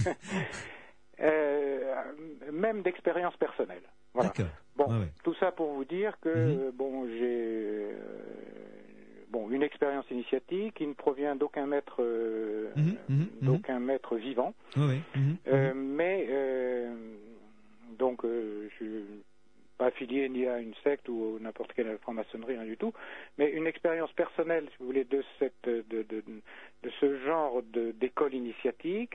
euh, même d'expérience personnelle. Voilà. D'accord. Bon, Ouais, ouais. tout ça pour vous dire que Mhm. euh, bon, j'ai euh, bon, une expérience initiatique qui ne provient d'aucun maître, euh, Mmh, mmh, d'aucun mmh. maître vivant, oui, oui. Mmh, euh, mmh. mais euh, donc euh, je suis pas affilié ni à une secte ou n'importe quelle franc-maçonnerie, rien du tout, mais une expérience personnelle, si vous voulez, de cette, de, de, de, de ce genre de, d'école initiatique.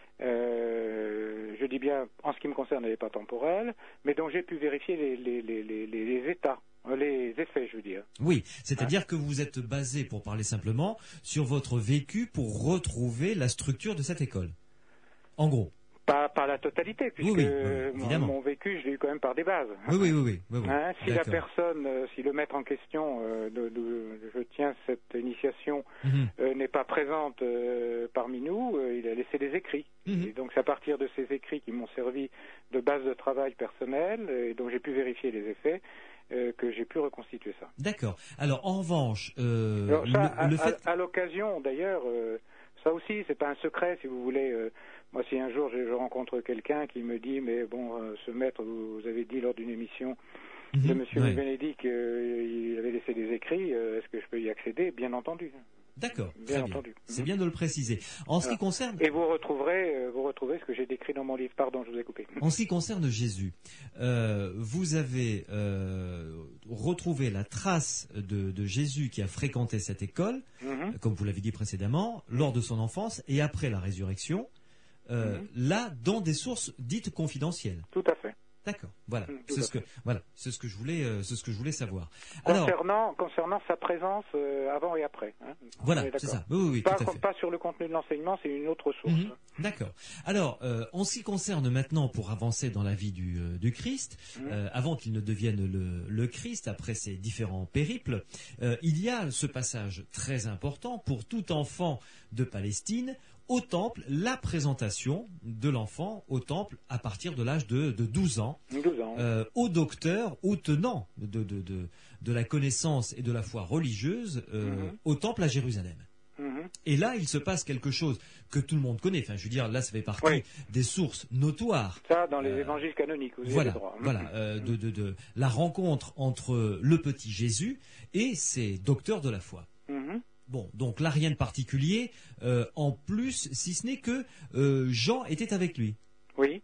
Euh, je dis bien, en ce qui me concerne, elle n'est pas temporelle, mais dont j'ai pu vérifier les, les, les, les, les états, les effets, je veux dire. Oui, c'est-à-dire hein? que vous êtes basé, pour parler simplement, sur votre vécu pour retrouver la structure de cette école. En gros. Pas, pas la totalité, puisque oui, oui, oui, mon, mon vécu, je l'ai eu quand même par des bases. Oui, oui, oui. oui, oui, oui. Hein, si la personne, euh, si le maître en question, euh, de, de, je tiens cette initiation, mm-hmm. euh, n'est pas présente euh, parmi nous, euh, il a laissé des écrits. Mm-hmm. Et donc c'est à partir de ces écrits qui m'ont servi de base de travail personnelle, et dont j'ai pu vérifier les effets, euh, que j'ai pu reconstituer ça. D'accord. Alors en revanche, euh, Alors, ça, le, le à, fait... à, à l'occasion d'ailleurs, euh, ça aussi, c'est pas un secret, si vous voulez. Euh, Moi, si un jour je, je rencontre quelqu'un qui me dit, mais bon, euh, ce maître, vous, vous avez dit lors d'une émission mmh, de Monsieur ouais. Benedict qu'il euh, avait laissé des écrits, euh, est-ce que je peux y accéder? Bien entendu. D'accord, bien très entendu. Bien. C'est bien de le préciser. En ce Alors, qui concerne... Et vous retrouverez, euh, vous retrouverez ce que j'ai décrit dans mon livre. Pardon, je vous ai coupé. En ce qui concerne Jésus, euh, vous avez euh, retrouvé la trace de, de Jésus qui a fréquenté cette école, mmh. comme vous l'avez dit précédemment, lors de son enfance et après la résurrection. Euh, mmh. Là, dans des sources dites confidentielles. Tout à fait. D'accord. Voilà. Mmh, c'est ce que voilà, c'est ce que je voulais, euh, c'est ce que je voulais savoir. Concernant Alors, concernant sa présence euh, avant et après. Hein, voilà, c'est ça. Oui, oui, oui, pas, tout à fait. Pas sur le contenu de l'enseignement, c'est une autre source. Mmh. D'accord. Alors, euh, en ce qui concerne maintenant, pour avancer dans la vie du, euh, du Christ, mmh. euh, avant qu'il ne devienne le, le Christ, après ses différents périples, euh, il y a ce passage très important pour tout enfant de Palestine. Au temple, la présentation de l'enfant au temple à partir de l'âge de, de douze ans, douze ans. Euh, au docteur, au tenant de, de, de, de la connaissance et de la foi religieuse, euh, mm-hmm. au temple à Jérusalem. Mm-hmm. Et là, il se passe quelque chose que tout le monde connaît. Enfin, je veux dire, là, ça fait partie oui. des sources notoires. Ça, dans les euh, évangiles canoniques, vous voilà, avez le droit. Voilà, euh, de, de, de la rencontre entre le petit Jésus et ses docteurs de la foi. Mm-hmm. Bon, donc là, rien de particulier, euh, en plus, si ce n'est que euh, Jean était avec lui. Oui.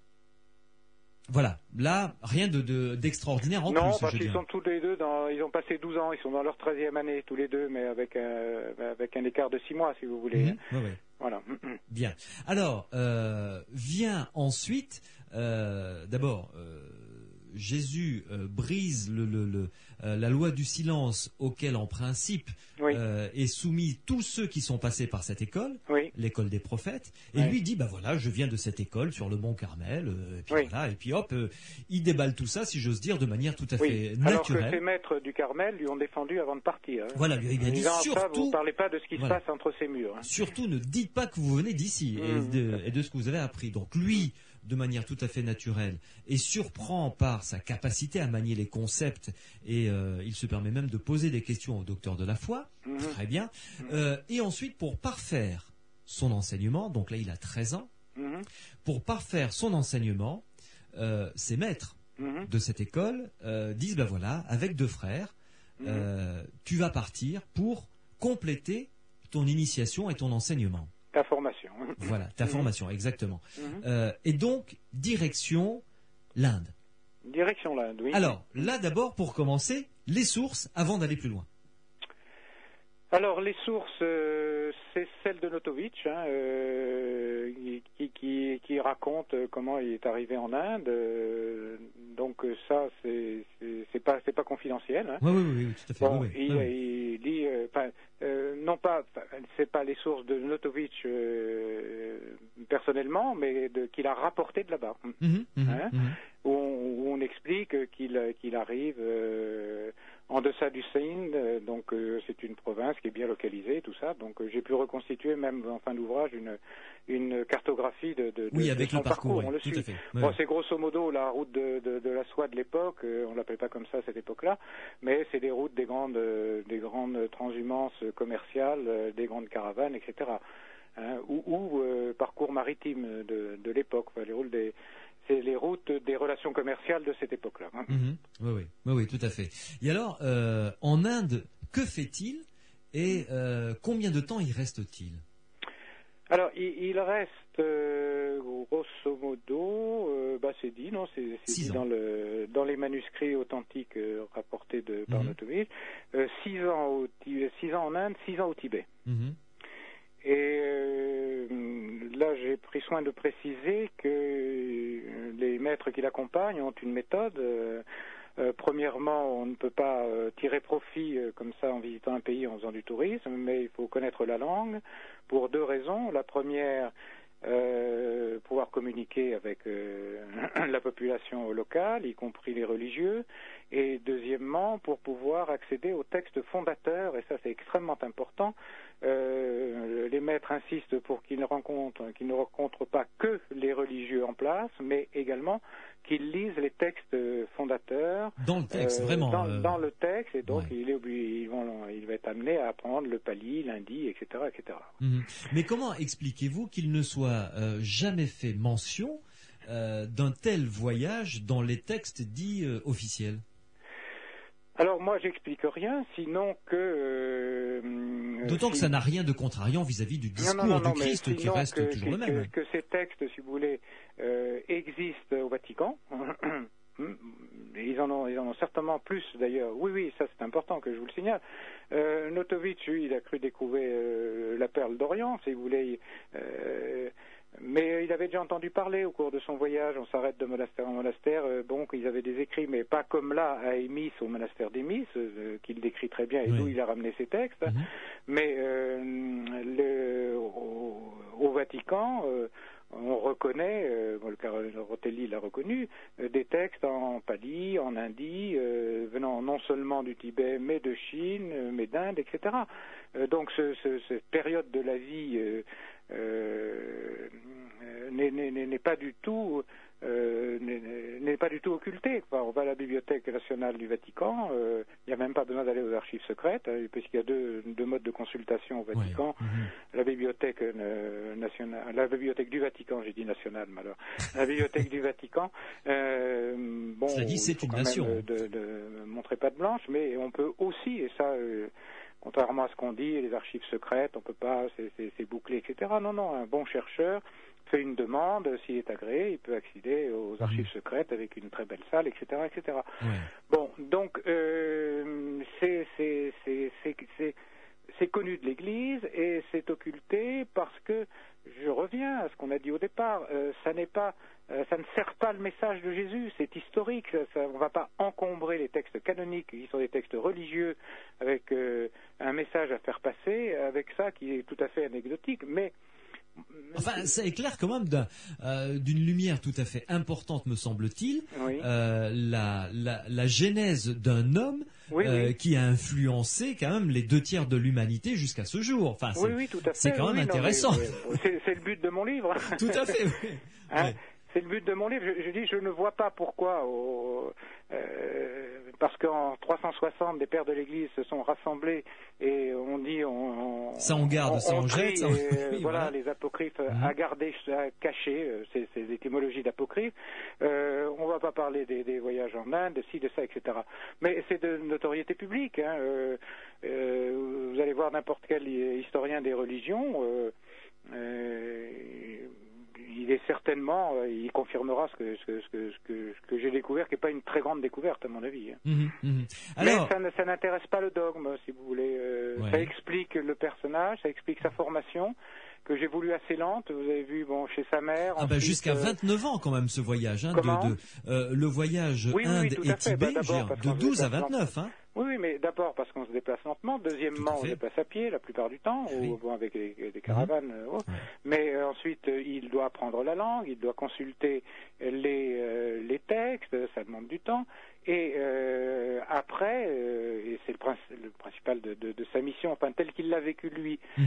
Voilà, là, rien de, de, d'extraordinaire en non, plus. Non, parce qu'ils sont tous les deux, dans, ils ont passé douze ans, ils sont dans leur treizième année, tous les deux, mais avec un, avec un écart de six mois, si vous voulez. Mmh, oui, oui. Voilà. Bien. Alors, euh, vient ensuite, euh, d'abord... Euh, Jésus euh, brise le, le, le, euh, la loi du silence auquel, en principe, oui. euh, est soumis tous ceux qui sont passés par cette école, oui. l'école des prophètes, et oui. lui dit, bah voilà, je viens de cette école sur le mont Carmel, euh, et puis oui. voilà, et puis hop, euh, il déballe tout ça, si j'ose dire, de manière tout à oui. fait naturelle. Alors que ces maîtres du Carmel lui ont défendu avant de partir. Hein. Voilà, lui il a dit disant, surtout... Ça, vous ne parlez pas de ce qui voilà. se passe entre ces murs. Hein. Surtout, ne dites pas que vous venez d'ici, mmh. et, de, et de ce que vous avez appris. Donc lui... de manière tout à fait naturelle, et surprend par sa capacité à manier les concepts, et euh, il se permet même de poser des questions au docteur de la foi, mmh. très bien, mmh. euh, et ensuite pour parfaire son enseignement, donc là il a treize ans, mmh. pour parfaire son enseignement, euh, ses maîtres mmh. de cette école euh, disent, ben voilà, avec deux frères, mmh. euh, tu vas partir pour compléter ton initiation et ton enseignement. Ta formation. Voilà, ta mmh. formation, exactement. Mmh. Euh, et donc, direction l'Inde. Direction l'Inde, oui. Alors, là d'abord, pour commencer, les sources avant d'aller plus loin. Alors, les sources, euh, c'est celle de Notovitch, hein, euh, qui, qui, qui raconte comment il est arrivé en Inde. Euh, donc ça, c'est, c'est, c'est pas, c'est pas confidentiel. Hein. Oui, oui, oui, tout à fait. Bon, oui, oui. Il, oui, oui. il dit, euh, euh, non pas, c'est pas les sources de Notovitch euh, personnellement, mais de, qu'il a rapporté de là-bas, mmh, mmh, hein, mmh. Où, on, où on explique qu'il, qu'il arrive. Euh, en deçà du Sindh, donc euh, c'est une province qui est bien localisée, tout ça. Donc euh, j'ai pu reconstituer même en fin d'ouvrage une une cartographie de, de, oui, de, avec de son le parcours. parcours. Oui, on le tout suit. à fait. Oui, bon, oui. c'est grosso modo la route de, de, de la soie de l'époque. Euh, on l'appelait pas comme ça à cette époque-là, mais c'est des routes des grandes euh, des grandes transhumances commerciales, euh, des grandes caravanes, et cetera. Hein, ou ou euh, parcours maritime de, de l'époque. Enfin, les routes des c'est les routes des relations commerciales de cette époque-là. Hein. Mmh, oui, oui, oui, oui, tout à fait. Et alors, euh, en Inde, que fait-il ? Et euh, combien de temps y reste-t-il? Alors, il, il reste, euh, grosso modo, euh, bah, c'est dit, non, c'est dit dans, le, dans les manuscrits authentiques euh, rapportés de, par mm-hmm. Notovitch, euh, six ans, au, six ans en Inde, six ans au Tibet. Mm-hmm. Et euh, là, j'ai pris soin de préciser que les maîtres qui l'accompagnent ont une méthode. Euh, euh, premièrement, on ne peut pas euh, tirer profit euh, comme ça en visitant un pays en faisant du tourisme, mais il faut connaître la langue pour deux raisons. La première, euh, pouvoir communiquer avec euh, la population locale, y compris les religieux, et deuxièmement, pour pouvoir accéder aux textes fondateurs, et ça c'est extrêmement important. Euh, les maîtres insistent pour qu'ils ne rencontrent, qu'ils ne rencontrent pas que les religieux en place, mais également qu'ils lisent les textes fondateurs dans le texte, euh, vraiment dans, euh... dans le texte, et donc ouais. il, est, ils vont, il va être amené à apprendre le pali, l'hindi, et cetera, et cetera. Mmh. Mais comment expliquez-vous qu'il ne soit euh, jamais fait mention euh, d'un tel voyage dans les textes dits euh, officiels? Alors moi j'explique rien, sinon que... Euh, D'autant si... que ça n'a rien de contrariant vis-à-vis du discours non, non, non, du Christ qui reste que, toujours que, le même. Que, que ces textes, si vous voulez, euh, existent au Vatican. Ils en ont, ils en ont certainement plus d'ailleurs. Oui, oui, ça c'est important que je vous le signale. Euh, Notovitch, lui, il a cru découvrir euh, la perle d'Orient, si vous voulez. Euh, mais il avait déjà entendu parler au cours de son voyage. On s'arrête de monastère en monastère. Euh, bon, ils avaient des écrits, mais pas comme là à Émis, au monastère d'Émis, euh, qu'il décrit très bien et oui. D'où il a ramené ses textes. Mm-hmm. Mais euh, le, au, au Vatican. Euh, on reconnaît, euh, bon, le cardinal Rotelli l'a reconnu, euh, des textes en pali, en hindi, euh, venant non seulement du Tibet, mais de Chine, euh, mais d'Inde, et cetera. Euh, donc ce, ce, cette période de la vie euh, euh, n'est pas du tout euh, n'est pas du tout occultée. Enfin, on va à la Bibliothèque nationale du Vatican, il euh, n'y a même pas besoin d'aller aux archives secrètes, hein, puisqu'il y a deux, deux modes de consultation au Vatican. Ouais. Mm-hmm. La Bibliothèque euh, nationale, la Bibliothèque du Vatican, j'ai dit nationale, mais alors, la Bibliothèque du Vatican, euh, bon, cela dit, c'est une nation. Même de, de montrer patte blanche, mais on peut aussi, et ça, euh, contrairement à ce qu'on dit, les archives secrètes, on peut pas, c'est bouclé, et cetera. Non, non, un bon chercheur fait une demande, s'il est agréé, il peut accéder aux archives mmh. secrètes avec une très belle salle, et cetera, et cetera. Ouais. Bon, donc euh, c'est connu de l'Église et c'est occulté parce que, je reviens à ce qu'on a dit au départ, euh, ça n'est pas, euh, ça ne sert pas le message de Jésus, c'est historique, ça, ça, on ne va pas encombrer les textes canoniques qui sont des textes religieux avec euh, un message à faire passer, avec ça qui est tout à fait anecdotique, mais enfin, ça éclaire quand même d'une euh, lumière tout à fait importante, me semble-t-il, oui. euh, la, la, la genèse d'un homme oui, euh, oui. qui a influencé quand même les deux tiers de l'humanité jusqu'à ce jour. Enfin, oui, oui, tout à fait. C'est quand même oui, intéressant. C'est le but de mon livre. Tout à fait. Oui. Hein ouais. C'est le but de mon livre. Je, je dis, je ne vois pas pourquoi, au, euh, parce qu'en trois cent soixante, des pères de l'Église se sont rassemblés et on dit, on, on ça on garde, on, ça on, on jette. Ça on... on... Euh, oui, voilà, voilà, les apocryphes mmh. à garder, à cacher, euh, ces, ces étymologies d'apocryphes. Euh, on ne va pas parler des, des voyages en Inde, de ci, de ça, et cetera. Mais c'est de notoriété publique. Hein. Euh, euh, vous allez voir n'importe quel historien des religions. Euh, euh, il est certainement, euh, il confirmera ce que, ce que, ce que, ce que, ce que j'ai découvert, qui n'est pas une très grande découverte à mon avis. Hein. Mmh, mmh. Alors... Mais ça, ça n'intéresse pas le dogme, si vous voulez. Euh, ouais. Ça explique le personnage, ça explique sa formation, que j'ai voulu assez lente. Vous avez vu, bon, chez sa mère. Ah bah jusqu'à vingt-neuf ans quand même ce voyage. Hein, Comment de, de, euh, le voyage oui, Inde oui, oui, et Tibet, bah, de douze à vingt-neuf. Hein. Oui, oui, mais d'abord parce qu'on se déplace lentement. Deuxièmement, on se déplace à pied la plupart du temps, oui. ou bon, avec des, des caravanes. Mmh. Oh. Ouais. Mais euh, ensuite, euh, il doit apprendre la langue, il doit consulter les, euh, les textes, ça demande du temps. Et euh, après, euh, et c'est le, princi le principal de, de, de sa mission, enfin tel qu'il l'a vécu lui, mmh.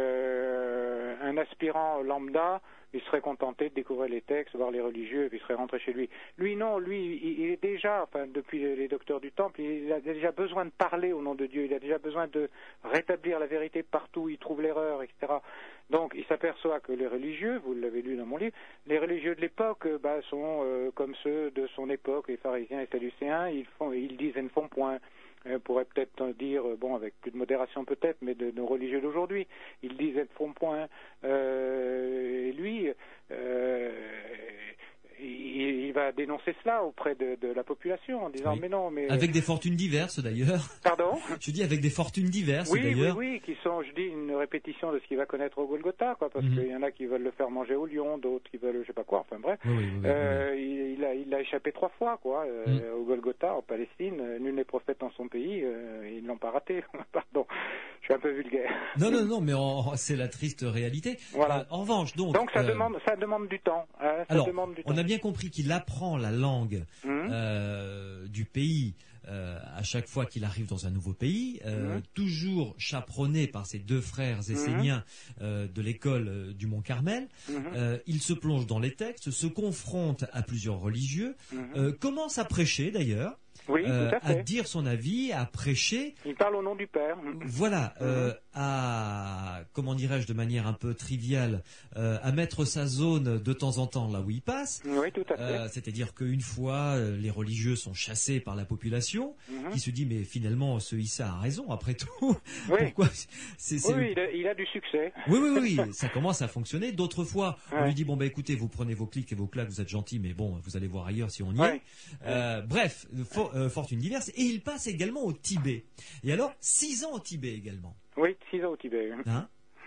euh, un aspirant lambda, il serait contenté de découvrir les textes, voir les religieux, et puis il serait rentré chez lui. Lui, non, lui, il, il est déjà, enfin, depuis les docteurs du Temple, il a déjà besoin de parler au nom de Dieu, il a déjà besoin de rétablir la vérité partout où il trouve l'erreur, et cetera. Donc, il s'aperçoit que les religieux, vous l'avez lu dans mon livre, les religieux de l'époque bah, sont euh, comme ceux de son époque, les pharisiens et sadducéens, ils, font, ils disent et ne font point. On pourrait peut-être dire, bon, avec plus de modération peut-être, mais de nos religieux d'aujourd'hui. Ils disent être front-point. Euh, et lui, euh, il, il va dénoncer cela auprès de, de la population en disant, oui. mais non, mais... Avec des fortunes diverses, d'ailleurs. Pardon? Je dis avec des fortunes diverses, oui, d'ailleurs. Oui, oui, qui sont, je dis, une répétition de ce qu'il va connaître au Golgotha, quoi, parce mm-hmm. qu'il y en a qui veulent le faire manger au lion, d'autres qui veulent, je sais pas quoi, enfin bref. Oui, oui, oui, euh, oui. Il, il, a, il a échappé trois fois, quoi, euh, mm. au Golgotha, en Palestine. Nul n'est prophète dans son pays, euh, ils ne l'ont pas raté. Pardon, je suis un peu vulgaire. Non, non, non, mais en, c'est la triste réalité. Voilà. Euh, en revanche, donc... Donc ça, euh, demande, ça demande du temps. Hein, ça alors, demande du on temps. a bien compris qu'il apprend la langue mm. euh, du pays euh, à chaque fois qu'il arrive dans un nouveau pays, euh, mm. toujours chaperonné par ses deux frères esséniens mm. euh, de l'école euh, du Mont Carmel. Mm. Euh, il se plonge dans les textes, se confronte à plusieurs religieux, mm. euh, commence à prêcher d'ailleurs. Oui, euh, tout à fait. À dire son avis, à prêcher. Il parle au nom du Père. Voilà, euh, à, comment dirais-je, de manière un peu triviale, euh, à mettre sa zone de temps en temps là où il passe. Oui, tout à fait. Euh, c'est-à-dire qu'une fois, euh, les religieux sont chassés par la population, mm-hmm. qui se dit, mais finalement, ce Issa a raison, après tout. Oui, Pourquoi c'est, c'est oui le... il, a, il a du succès. Oui, oui, oui, ça commence à fonctionner. D'autres fois, ouais. on lui dit, bon, bah écoutez, vous prenez vos clics et vos claques, vous êtes gentil, mais bon, vous allez voir ailleurs si on y ouais. est. Euh, bref, for, euh, fortune diverse. Et il passe également au Tibet. Et alors, six ans au Tibet également. Oui, six ans au Tibet. Hein?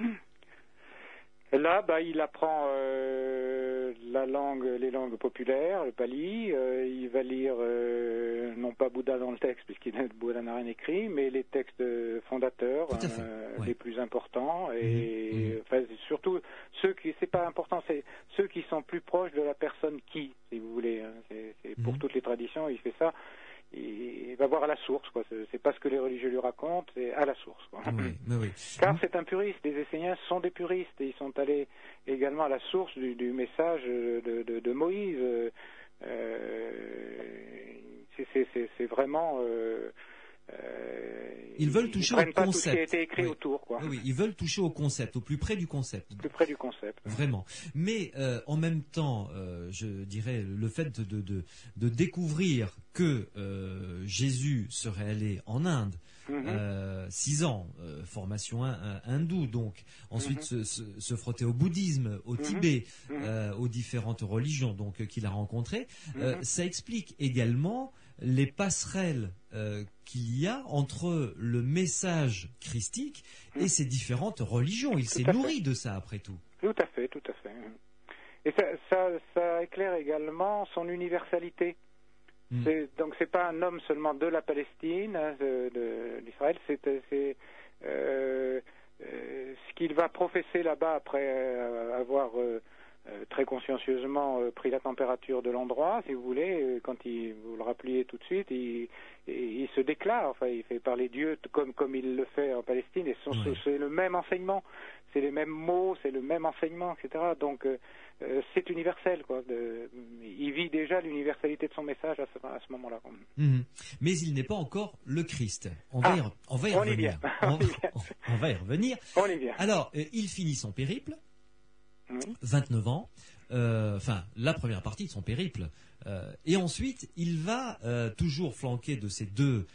Là, bah, il apprend euh, la langue, les langues populaires, le pali. Euh, il va lire, euh, non pas Bouddha dans le texte, puisqu'il Bouddha n'a rien écrit, mais les textes fondateurs, euh, ouais. les plus importants. Et mmh. enfin, surtout, ceux qui, c'est pas important, c'est ceux qui sont plus proches de la personne qui, si vous voulez. Hein, c'est, c'est pour mmh. toutes les traditions, il fait ça. Il va voir à la source, quoi. C'est pas ce que les religieux lui racontent, c'est à la source, quoi. Oui, mais oui. Car c'est un puriste. Les Esséniens sont des puristes et ils sont allés également à la source du, du message de, de, de Moïse. Euh, c'est vraiment. Euh, Euh, ils veulent toucher ils au pas concept. Tout ce qui a été écrit oui. autour, quoi. Oui, oui, ils veulent toucher au concept, au plus près du concept. Au plus près du concept. Vraiment. Mais euh, en même temps, euh, je dirais, le fait de, de, de découvrir que euh, Jésus serait allé en Inde, mm-hmm. euh, six ans, euh, formation un, un, hindoue, donc ensuite mm-hmm. se, se, se frotter au bouddhisme, au mm-hmm. Tibet, mm-hmm. Euh, aux différentes religions donc euh, qu'il a rencontrées, mm-hmm. euh, ça explique également les passerelles euh, qu'il y a entre le message christique et ces différentes religions. Il s'est nourri de ça, après tout. Tout à fait, tout à fait. Et ça, ça, ça éclaire également son universalité. Mm. Donc, c'est pas un homme seulement de la Palestine, de, de d'Israël, c'est, c'est euh, euh, ce qu'il va professer là-bas après euh, avoir... Euh, Euh, très consciencieusement euh, pris la température de l'endroit, si vous voulez, euh, quand il, vous le rappeliez tout de suite, il, il, il se déclare, enfin il fait parler Dieu comme, comme il le fait en Palestine, et son, oui. c'est le même enseignement, c'est les mêmes mots, c'est le même enseignement, et cetera. Donc euh, euh, c'est universel, quoi. De, il vit déjà l'universalité de son message à ce, à ce moment-là. Mmh. Mais il n'est pas encore le Christ. On va ah, y, on va y on revenir. Y on, on, on va y revenir. On y vient. Alors, euh, il finit son périple. vingt-neuf ans, euh, enfin la première partie de son périple, euh, et ensuite il va euh, toujours flanqué de ces deux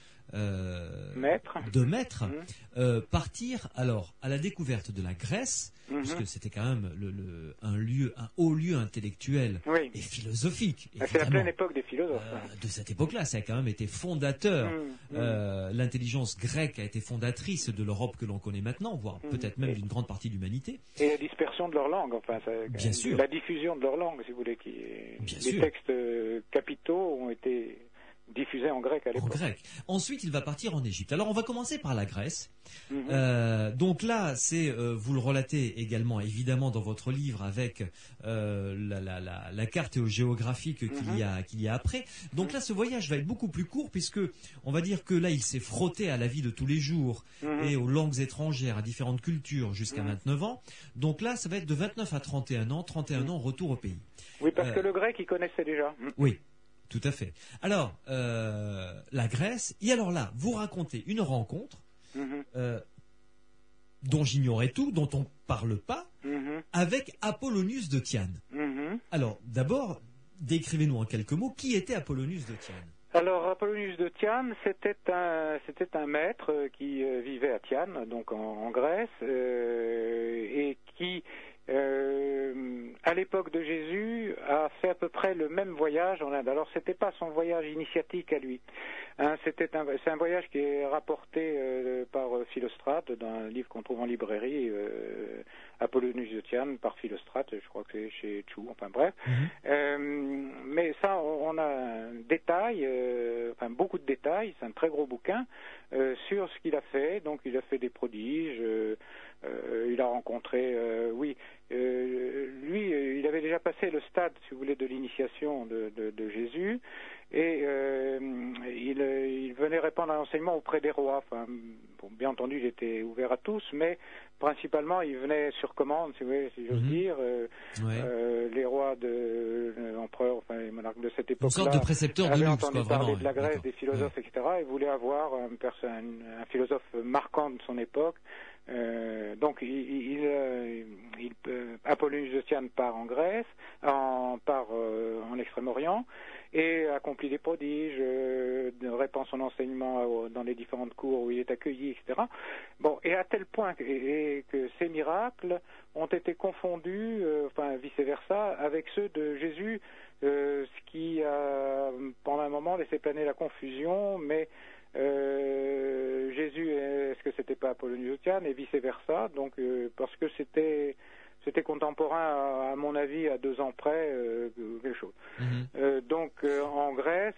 euh, maîtres, deux maîtres mmh. euh, partir alors à la découverte de la Grèce, mmh. puisque c'était quand même le, le, un lieu, un haut lieu intellectuel oui. et philosophique. C'est la pleine époque des philosophes. Euh, de cette époque-là, ça a quand même été fondateur. Mmh. Euh, l'intelligence grecque a été fondatrice de l'Europe que l'on connaît maintenant, voire mmh. peut-être même d'une grande partie de l'humanité. Et la dispersion de leur langue, enfin, ça, bien sûr. La diffusion de leur langue, si vous voulez, qui bien les sûr. textes capitaux ont été diffusé en grec à l'époque. En grec. Ensuite, il va partir en Égypte. Alors, on va commencer par la Grèce. Mm-hmm. Euh, donc là, c'est euh, vous le relatez également, évidemment, dans votre livre avec euh, la, la, la, la carte géographique qu'il mm-hmm. y a qu'il y a après. Donc mm-hmm. là, ce voyage va être beaucoup plus court puisque on va dire que là, il s'est frotté à la vie de tous les jours mm-hmm. et aux langues étrangères, à différentes cultures jusqu'à mm-hmm. vingt-neuf ans. Donc là, ça va être de vingt-neuf à trente et un ans. trente et un mm-hmm. ans, retour au pays. Oui, parce euh, que le grec, il connaissait déjà. Oui. Tout à fait. Alors, euh, la Grèce, et alors là, vous racontez une rencontre mm-hmm. euh, dont j'ignorais tout, dont on ne parle pas, mm-hmm. avec Apollonius de Tyane. Mm-hmm. Alors, d'abord, décrivez-nous en quelques mots, qui était Apollonius de Tyane ? Alors, Apollonius de Tyane, c'était un, c'était un maître qui euh, vivait à Tyane, donc en, en Grèce, euh, et qui, euh, à l'époque de Jésus, a fait à peu près le même voyage en Inde. Alors, c'était pas son voyage initiatique à lui. Hein, c'était un, c'est un voyage qui est rapporté euh, par Philostrate dans un livre qu'on trouve en librairie, euh, Apollonius de Tyane par Philostrate, je crois que c'est chez Chou, enfin bref. Mm-hmm. Euh, mais ça, on, on a un détail, euh, enfin beaucoup de détails, c'est un très gros bouquin euh, sur ce qu'il a fait. Donc il a fait des prodiges, euh, euh, il a rencontré, euh, oui, euh, lui, il avait déjà passé le stade, si vous voulez, de l'initiation de, de, de Jésus. Et euh, il, il venait répandre un enseignement auprès des rois. Enfin, bon, bien entendu, il était ouvert à tous, mais principalement, il venait sur commande, si, vous voulez, si j'ose mmh. dire. Euh, ouais. euh, les rois, de l'empereur, enfin les monarques de cette époque-là, une sorte de précepteur de luxe, entendu quoi, parler vraiment, de la Grèce, ouais. des philosophes, ouais. et cetera. Et voulait avoir un, un, un philosophe marquant de son époque. Euh, donc, il, il, il, il euh, Apollonius de Tyane part en Grèce, en, part euh, en Extrême-Orient, et accomplit des prodiges, euh, répand son enseignement dans les différentes cours où il est accueilli, et cetera. Bon, et à tel point que, et, et que ces miracles ont été confondus, euh, enfin vice-versa, avec ceux de Jésus, euh, ce qui a pendant un moment laissé planer la confusion, mais Euh, Jésus, est-ce que c'était pas Apollonius de Tyane et vice-versa, donc euh, parce que c'était c'était contemporain à, à mon avis à deux ans près, euh, quelque chose. Mm-hmm. Euh, donc euh, en Grèce,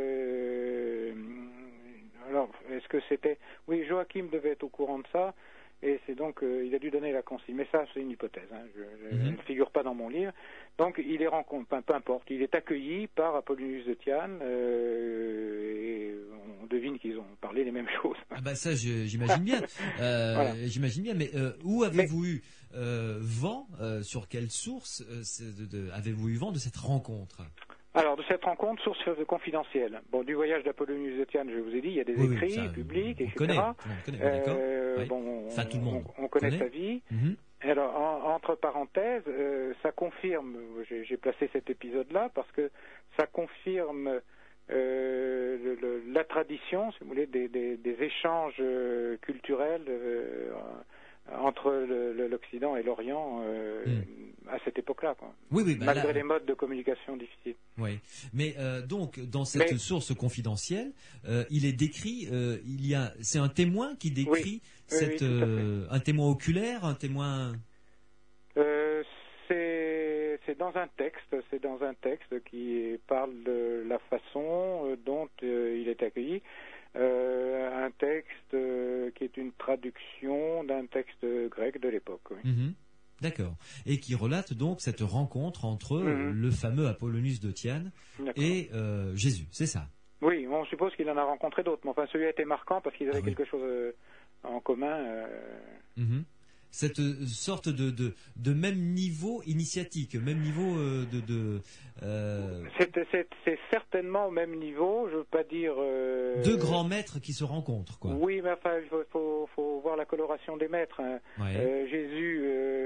euh, alors est-ce que c'était, oui, Joachim devait être au courant de ça. Et c'est donc, euh, il a dû donner la consigne. Mais ça, c'est une hypothèse. Hein. Je, je, mm-hmm. Elle ne figure pas dans mon livre. Donc, il est rencontré, peu, peu importe, il est accueilli par Apollonius de Tyane. Euh, et on devine qu'ils ont parlé les mêmes choses. Ah bah ça, je, j'imagine bien. Euh, voilà. J'imagine bien. Mais euh, où avez-vous mais, eu euh, vent euh, sur quelle source euh, de, de, avez-vous eu vent de cette rencontre? Alors, de cette rencontre, source confidentielle. Bon, du voyage d'Apollonius de Tyane, je vous ai dit, il y a des oui, écrits oui, ça, publics, on et cetera. Connaît, on connaît, euh, oui. Bon, enfin, tout le monde on, on connaît, connaît sa vie. Mm-hmm. Alors, en, entre parenthèses, euh, ça confirme, j'ai, j'ai placé cet épisode-là, parce que ça confirme euh, le, le, la tradition, si vous voulez, des, des, des échanges euh, culturels euh, entre le, le, l'Occident et l'Orient euh, mm. à cette époque-là, quoi. Oui, oui, bah malgré là, les modes de communication difficiles. Oui, mais euh, donc dans cette mais, source confidentielle, euh, il est décrit, euh, il y a, c'est un témoin qui décrit oui, cette, oui, euh, un témoin oculaire, un témoin. Euh, c'est, c'est dans un texte, c'est dans un texte qui parle de la façon dont euh, il est accueilli. Euh, un texte euh, qui est une traduction d'un texte grec de l'époque. Oui. Mm-hmm. D'accord. Et qui relate donc cette rencontre entre mm-hmm. le fameux Apollonius de Tyane D'accord. et euh, Jésus, c'est ça? Oui, on suppose qu'il en a rencontré d'autres, mais enfin celui a été marquant parce qu'ils avaient ah, oui. quelque chose euh, en commun. Euh... Mm-hmm. Cette sorte de, de, de même niveau initiatique, même niveau euh, de... de euh... c'est, c'est, c'est certainement au même niveau, je ne veux pas dire... Euh... Deux grands maîtres qui se rencontrent, quoi. Oui, mais enfin, il faut, faut, faut voir la coloration des maîtres. Hein. Ouais. Euh, Jésus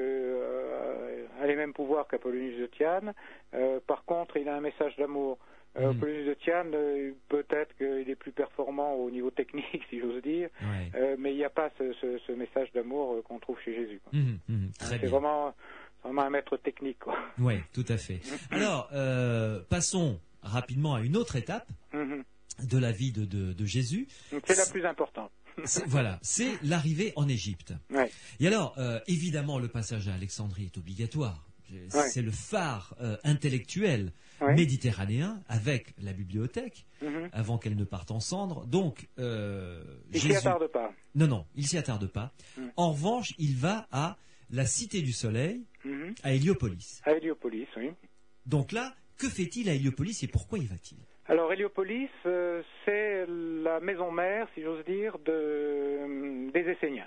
euh, a les mêmes pouvoirs qu'Apollonius de Tyane. Euh, par contre, il a un message d'amour. Euh, mmh. Apollonius de Tyane, euh, peut-être qu'il est plus performant au niveau technique, si j'ose dire, ouais. euh, mais il n'y a pas ce, ce, ce message d'amour euh, qu'on trouve chez Jésus. Quoi. Mmh, mmh, très c'est bien. vraiment, vraiment un maître technique. Oui, tout à fait. Alors, euh, passons rapidement à une autre étape mmh. de la vie de, de, de Jésus. C'est la plus importante. C'est, voilà, c'est l'arrivée en Égypte. Ouais. Et alors, euh, évidemment, le passage à Alexandrie est obligatoire. C'est ouais. le phare euh, intellectuel ouais. méditerranéen avec la bibliothèque mm-hmm. avant qu'elle ne parte en cendres. Donc, euh, il Jésus... s'y attarde pas. Non, non, il s'y attarde pas. Mm. En revanche, il va à la Cité du Soleil, mm-hmm. à Héliopolis. À Héliopolis, oui. Donc là, que fait-il à Héliopolis et pourquoi y va-t-il? Alors, Héliopolis, euh, c'est la maison mère, si j'ose dire, de, euh, des Esséniens.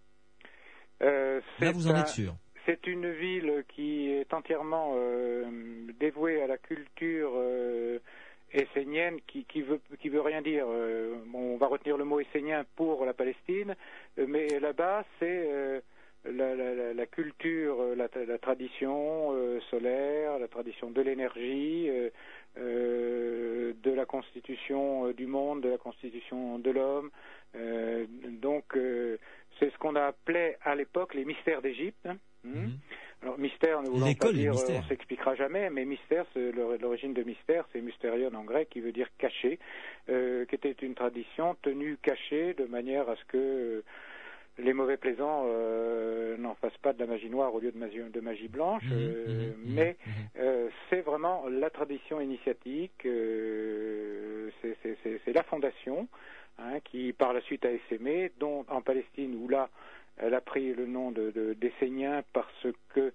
Euh, là, vous en un... êtes sûr? C'est une ville qui est entièrement euh, dévouée à la culture euh, essénienne, qui, qui veut qui veut rien dire. Euh, bon, on va retenir le mot essénien pour la Palestine, mais là-bas c'est euh, la, la, la culture, la, la tradition euh, solaire, la tradition de l'énergie, euh, euh, de la constitution du monde, de la constitution de l'homme. Euh, donc, euh, c'est ce qu'on appelait à l'époque les mystères d'Égypte. Hein. Mmh. Alors, mystère, ne voulant pas dire, on s'expliquera jamais, mais mystère, c'est l'origine de mystère, c'est mysterion en grec, qui veut dire caché, euh, qui était une tradition tenue cachée de manière à ce que euh, les mauvais plaisants euh, n'en fassent pas de la magie noire au lieu de magie, de magie blanche, mmh, euh, mmh, mais mmh. Euh, c'est vraiment la tradition initiatique, euh, c'est la fondation, hein, qui par la suite a essaimé, dont en Palestine, où là, elle a pris le nom de, de d'Esséniens parce que,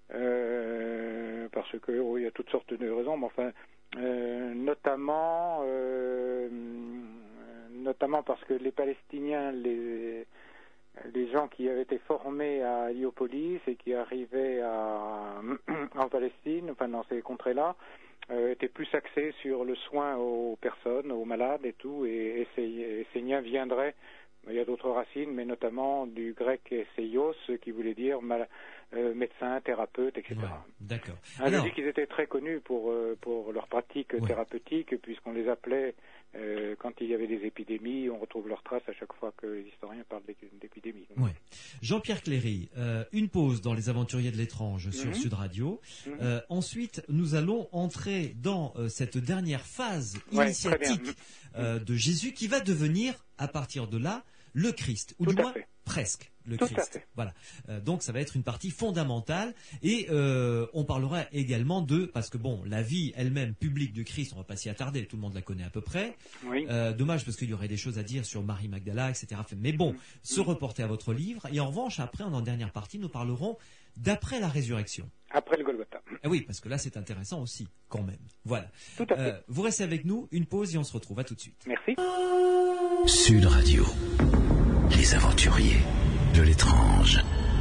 euh, parce que, oh, il y a toutes sortes de raisons, mais enfin, euh, notamment, euh, notamment parce que les Palestiniens, les, les gens qui avaient été formés à Héliopolis et qui arrivaient à, en Palestine, enfin dans ces contrées-là, euh, étaient plus axés sur le soin aux personnes, aux malades et tout, et Esséniens viendraient. Il y a d'autres racines, mais notamment du grec esseios, qui voulait dire mal, euh, médecin, thérapeute, et cetera. Ouais, d'accord. Hein, Alors, je dis qu'ils étaient très connus pour, euh, pour leur pratique ouais. thérapeutique, puisqu'on les appelait, euh, quand il y avait des épidémies, on retrouve leurs traces à chaque fois que les historiens parlent d'épidémies. Ouais. Jean-Pierre Cléry, euh, une pause dans Les Aventuriers de l'étrange sur mm-hmm. Sud Radio. Mm-hmm. euh, ensuite, nous allons entrer dans euh, cette dernière phase ouais, initiatique euh, de Jésus, qui va devenir, à partir de là, le Christ, ou Tout du moins fait. presque le Tout Christ. Voilà. Euh, donc ça va être une partie fondamentale, et euh, on parlera également de, parce que bon, la vie elle-même publique du Christ, on va pas s'y attarder, tout le monde la connaît à peu près. Oui. Euh, dommage parce qu'il y aurait des choses à dire sur Marie Magdala, et cetera. Mais bon, mmh. se reporter à votre livre, et en revanche après, en dernière partie, nous parlerons d'après la résurrection. Après le Golgotha. Ah oui, parce que là c'est intéressant aussi, quand même. Voilà. Tout à fait. Euh, vous restez avec nous, une pause et on se retrouve. À tout de suite. Merci. Sud Radio. Les aventuriers de l'étrange.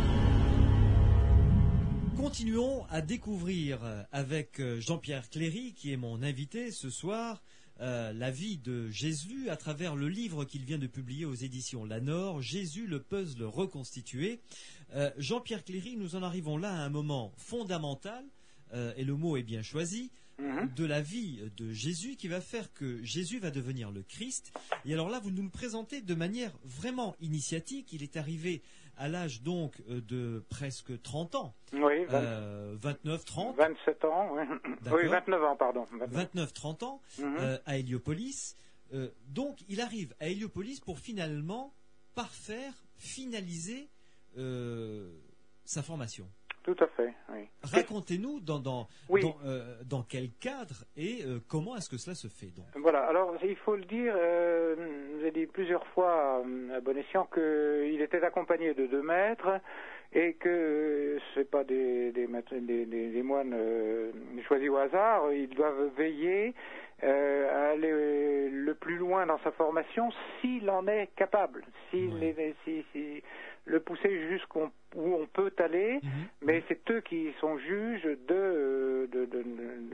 Continuons à découvrir avec Jean-Pierre Cléry, qui est mon invité ce soir, euh, la vie de Jésus à travers le livre qu'il vient de publier aux éditions Lanor, Jésus, le puzzle reconstitué. Euh, Jean-Pierre Cléry, nous en arrivons là à un moment fondamental, euh, et le mot est bien choisi, mm-hmm. de la vie de Jésus, qui va faire que Jésus va devenir le Christ. Et alors là, vous nous le présentez de manière vraiment initiatique. Il est arrivé à l'âge donc de presque trente ans. Oui, vingt... euh, vingt-neuf, trente. vingt-sept ans, oui. Oui, vingt-neuf ans, pardon. vingt-neuf, trente ans, mm-hmm. euh, à Héliopolis. Euh, donc, il arrive à Héliopolis pour finalement parfaire, finaliser euh, sa formation. Tout à fait, oui. Racontez-nous dans, dans, oui. dans, euh, dans quel cadre et euh, comment est-ce que cela se fait donc. Voilà, alors il faut le dire, euh, j'ai dit plusieurs fois à bon escient qu'il était accompagné de deux maîtres et que c'est pas des, des, des, des, des moines euh, choisis au hasard, ils doivent veiller euh, à aller le plus loin dans sa formation s'il en est capable, s'il ouais. est, si, si, le pousser jusqu'où on peut aller, mmh. mais c'est eux qui sont juges de, de, de, de,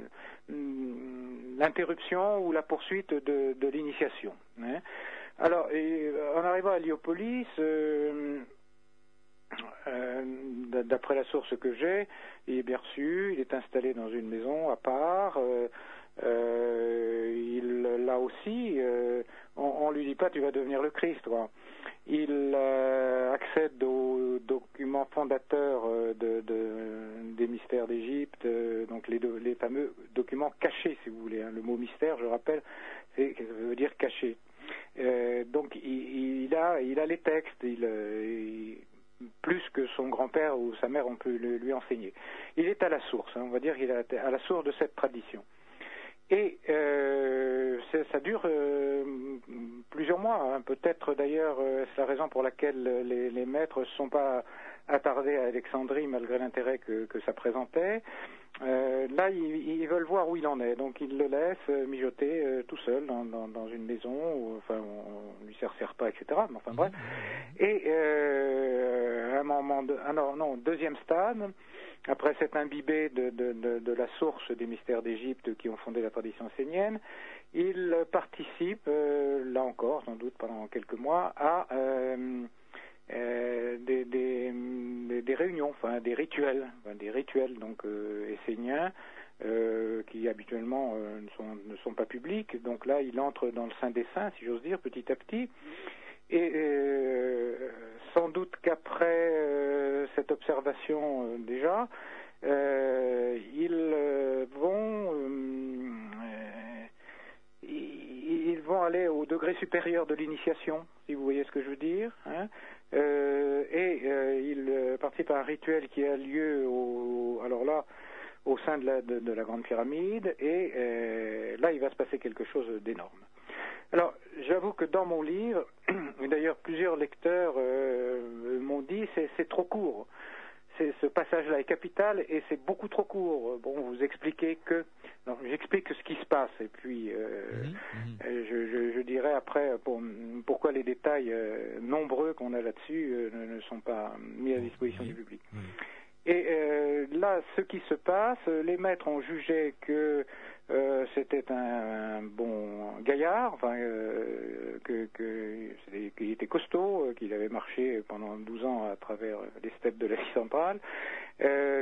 de l'interruption ou la poursuite de, de l'initiation. Hein. Alors, et, en arrivant à Héliopolis, euh, euh, d'après la source que j'ai, il est bien reçu, il est installé dans une maison à part. Euh, euh, il, là aussi, euh, on, on lui dit pas tu vas devenir le Christ, quoi. Il euh, accède aux documents fondateurs euh, de, de, des mystères d'Égypte, euh, donc les, les fameux documents cachés, si vous voulez. Hein. Le mot mystère, je rappelle, c'est, ça veut dire caché. Euh, donc il, il a, il a les textes, il, il, plus que son grand-père ou sa mère ont pu le, lui enseigner. Il est à la source, hein, on va dire qu'il est à la source de cette tradition. Et euh, ça dure euh, plusieurs mois, hein. Peut-être d'ailleurs euh, c'est la raison pour laquelle les, les maîtres ne sont pas attardés à Alexandrie malgré l'intérêt que, que ça présentait. Euh, là, ils, ils veulent voir où il en est, donc ils le laissent mijoter euh, tout seul dans, dans, dans une maison, où, enfin on ne lui sert, sert pas, et cetera. Mais enfin bref. Et euh, un moment, de, ah non, non, deuxième stade. Après s'être imbibé de, de, de, de la source des mystères d'Égypte qui ont fondé la tradition essénienne, il participe, euh, là encore, sans doute pendant quelques mois, à euh, euh, des, des, des réunions, enfin des rituels, enfin, des rituels donc euh, esséniens, euh, qui habituellement euh, ne, sont, ne sont pas publiques. Donc là, il entre dans le Saint des Saints, si j'ose dire, petit à petit. Et euh, sans doute qu'après euh, cette observation euh, déjà, euh, ils euh, vont euh, ils vont aller au degré supérieur de l'initiation, si vous voyez ce que je veux dire, hein. Euh, et euh, ils participent à un rituel qui a lieu au, alors là, au sein de la, de, de la Grande Pyramide, et euh, là, il va se passer quelque chose d'énorme. Alors, j'avoue que dans mon livre, et d'ailleurs plusieurs lecteurs euh, m'ont dit, c'est, c'est trop court. C'est, ce passage-là est capital et c'est beaucoup trop court. Bon, vous expliquez que... Non, j'explique ce qui se passe et puis euh, mmh, mmh. Je, je, je dirais après pour, pourquoi les détails euh, nombreux qu'on a là-dessus euh, ne, ne sont pas mis à disposition mmh. du public. Mmh. Et euh, là, ce qui se passe, les maîtres ont jugé que euh, c'était un, un bon gaillard, enfin, euh, que, que, qu'il était costaud, qu'il avait marché pendant douze ans à travers les steppes de l'Asie centrale, euh,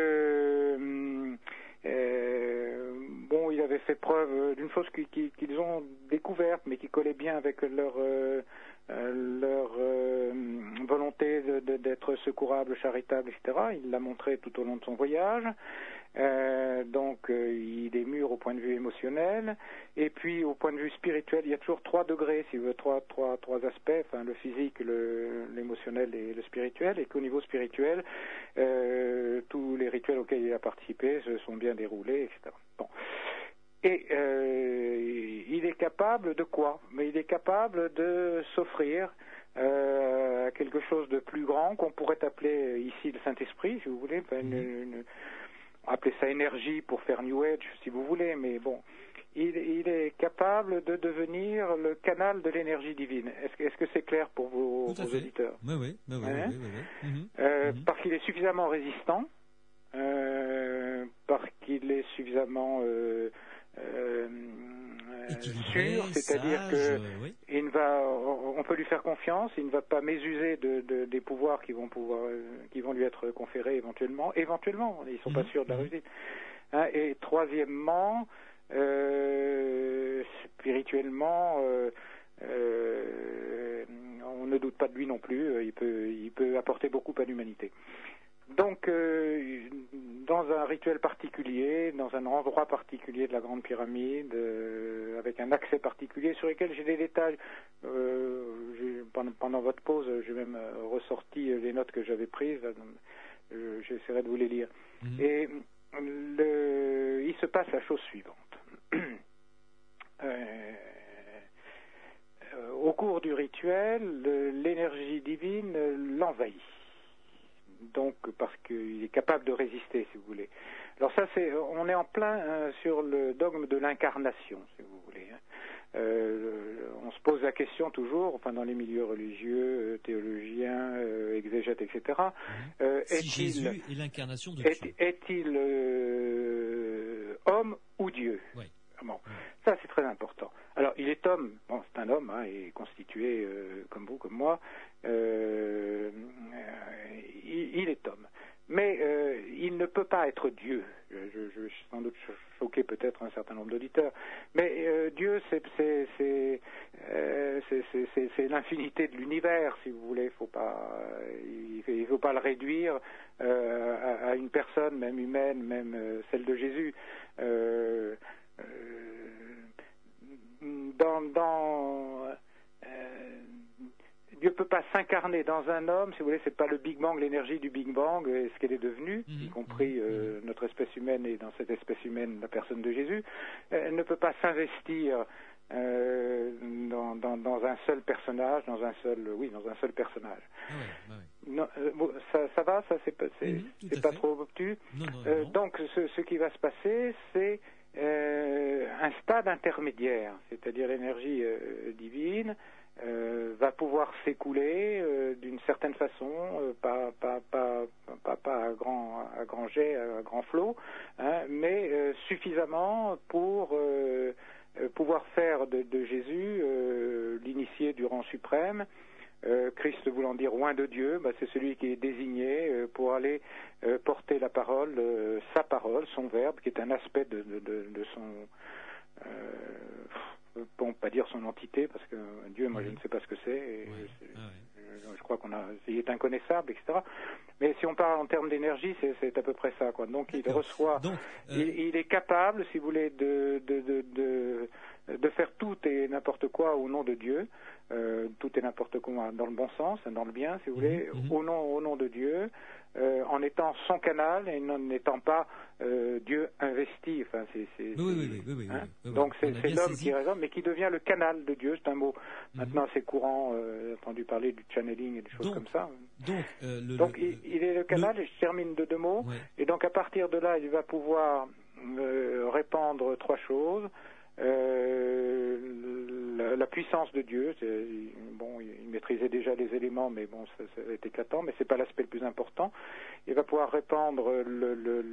que euh, bon, il avait fait preuve d'une chose qu'ils, qu'ils ont découverte, mais qui collait bien avec leur euh, leur euh, volonté de, de, d'être secourable, charitable, et cetera. Il l'a montré tout au long de son voyage. Euh, donc, euh, il est mûr au point de vue émotionnel. Et puis, au point de vue spirituel, il y a toujours trois degrés, si vous voulez, trois, trois, trois aspects, enfin, le physique, le, l'émotionnel et le spirituel. Et qu'au niveau spirituel, euh, tous les rituels auxquels il a participé se sont bien déroulés, et cetera. Bon. Et euh, il est capable de quoi? Mais il est capable de s'offrir euh, à quelque chose de plus grand qu'on pourrait appeler ici le Saint-Esprit, si vous voulez. Enfin, une, une, appelez ça énergie pour faire New Age, si vous voulez. Mais bon, il, il est capable de devenir le canal de l'énergie divine. Est-ce que, est-ce que c'est clair pour vos, vos auditeurs? Oui, oui, oui, oui, hein oui, oui, oui. Mm-hmm. Euh, mm-hmm. Parce qu'il est suffisamment résistant, euh, parce qu'il est suffisamment... Euh, Euh, sûr, c'est-à-dire sage, que euh, oui. il ne va, on peut lui faire confiance, il ne va pas mésuser de, de, des pouvoirs qui vont pouvoir, qui vont lui être conférés éventuellement. Éventuellement, ils sont mmh, pas sûrs de la réussite. Hein, et troisièmement, euh, spirituellement, euh, euh, on ne doute pas de lui non plus. Il peut, il peut apporter beaucoup à l'humanité. Donc, euh, dans un rituel particulier, dans un endroit particulier de la Grande Pyramide, euh, avec un accès particulier sur lequel j'ai des détails. Euh, j'ai, pendant, pendant votre pause, j'ai même ressorti les notes que j'avais prises. Euh, j'essaierai de vous les lire. Mmh. Et le, il se passe la chose suivante. euh, au cours du rituel, l'énergie divine l'envahit. Donc, parce qu'il est capable de résister, si vous voulez. Alors ça, c'est, on est en plein hein, sur le dogme de l'incarnation, si vous voulez. Hein. Euh, on se pose la question toujours, enfin dans les milieux religieux, théologiens, euh, exégètes, et cetera. Mmh. Euh, si est-il, Jésus est l'incarnation de est, Dieu. Est-il euh, homme ou Dieu? Oui. Bon, mmh. Ça c'est très important. Alors, il est homme, bon, c'est un homme, hein, il est constitué euh, comme vous, comme moi, euh, euh, il, il est homme. Mais euh, il ne peut pas être Dieu. Je, je, je vais sans doute choquer peut-être un certain nombre d'auditeurs. Mais euh, Dieu, c'est, c'est, c'est, euh, c'est, c'est, c'est, c'est l'infinité de l'univers, si vous voulez. Faut pas, il ne faut pas le réduire euh, à, à une personne, même humaine, même euh, celle de Jésus. Euh, euh, Dans, dans euh, Dieu ne peut pas s'incarner dans un homme, si vous voulez, c'est pas le Big Bang, l'énergie du Big Bang, et ce qu'elle est devenue, mmh, y compris euh, mmh. notre espèce humaine et dans cette espèce humaine la personne de Jésus. Elle ne peut pas s'investir euh, dans, dans, dans un seul personnage, dans un seul, oui, dans un seul personnage. Ah ouais, ah ouais. Non, euh, bon, ça, ça va, ça c'est pas, c'est, mmh, c'est pas fait. Trop obtus. Non, non, euh, non. Donc, ce, ce qui va se passer, c'est Euh, un stade intermédiaire, c'est-à-dire l'énergie euh, divine euh, va pouvoir s'écouler euh, d'une certaine façon, euh, pas, pas, pas, pas, pas à grand, à grand jet, à grand flot, hein, mais euh, suffisamment pour euh, pouvoir faire de, de Jésus euh, l'initié du rang suprême, Euh, Christ voulant dire oint de Dieu, bah, c'est celui qui est désigné euh, pour aller euh, porter la parole, euh, sa parole, son verbe, qui est un aspect de, de, de, de son... Euh, bon, pas dire son entité, parce que Dieu, moi, je ne sais pas ce que c'est. Et Ouais. c'est- Ah ouais. je, je crois qu'on a, il est inconnaissable, et cetera. Mais si on parle en termes d'énergie, c'est, c'est à peu près ça, quoi. Donc, il D'accord. reçoit, Donc, euh, il, il est capable, si vous voulez, de, de, de, de, de faire tout et n'importe quoi au nom de Dieu. Euh, tout et n'importe quoi dans le bon sens, dans le bien, si vous voulez, Mhm, mhm. au nom, au nom de Dieu, euh, en étant son canal et n'en étant pas euh, Dieu investi. Enfin, c'est, c'est, oui, oui, oui, oui, oui, oui, hein. oui, oui, oui. Donc c'est, On a c'est bien l'homme saisi. qui raisonne, mais qui devient le canal de Dieu. C'est un mot Mhm. maintenant assez courant. Euh, j'ai entendu parler du channeling et des choses Donc, comme ça. Donc, euh, le, Donc le- il, il est le canal. Et je termine de deux mots. Ouais. Et donc à partir de là, il va pouvoir euh, répandre trois choses. Euh, la, la puissance de Dieu, c'est, bon, il maîtrisait déjà les éléments, mais bon, ça, ça est éclatant, mais c'est pas l'aspect le plus important. Il va pouvoir répandre le, le,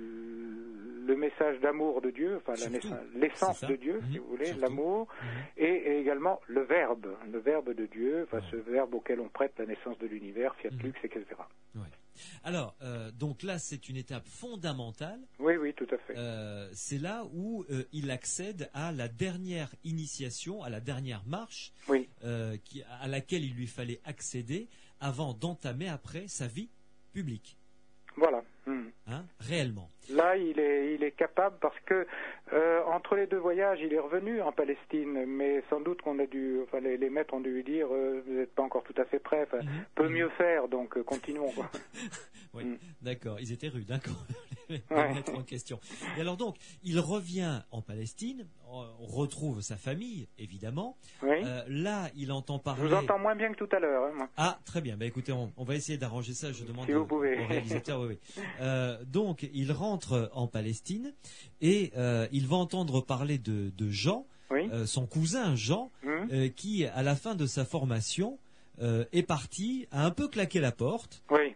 le message d'amour de Dieu, enfin la Surtout, naissance, l'essence c'est ça. de Dieu, Mhm, si vous voulez, surtout. l'amour, Mhm. et, et également le verbe, le verbe de Dieu, enfin Ouais. ce verbe auquel on prête la naissance de l'univers, Fiat Mhm. Lux, et cetera. Ouais. Alors, euh, donc là, c'est une étape fondamentale. Oui, oui, tout à fait. Euh, c'est là où euh, il accède à la dernière initiation, à la dernière marche Oui. euh, qui, à laquelle il lui fallait accéder avant d'entamer après sa vie publique, Voilà. Mhm. hein, réellement. Là, il est, il est capable parce que euh, entre les deux voyages, il est revenu en Palestine, mais sans doute qu'on a dû, enfin les, les maîtres ont dû lui dire, euh, vous n'êtes pas encore tout à fait prêt, enfin, Mhm. peut Mhm. mieux faire, donc euh, continuons. Quoi. Oui, Mm. d'accord. Ils étaient rudes, hein, quand les Ouais. maîtres en question. Et alors donc, il revient en Palestine, on retrouve sa famille, évidemment. Oui. Euh, là, il entend Je parler. vous entends moins bien que tout à l'heure. Hein, moi. Ah, très bien. Bah, écoutez, on, on va essayer d'arranger ça. Je demande Si vous au, pouvez. au réalisateur. Oui, oui. Euh, donc, il rentre en Palestine et euh, il va entendre parler de, de Jean, Oui. euh, son cousin Jean, Hum. euh, qui, à la fin de sa formation, euh, est parti, a un peu claqué la porte Oui.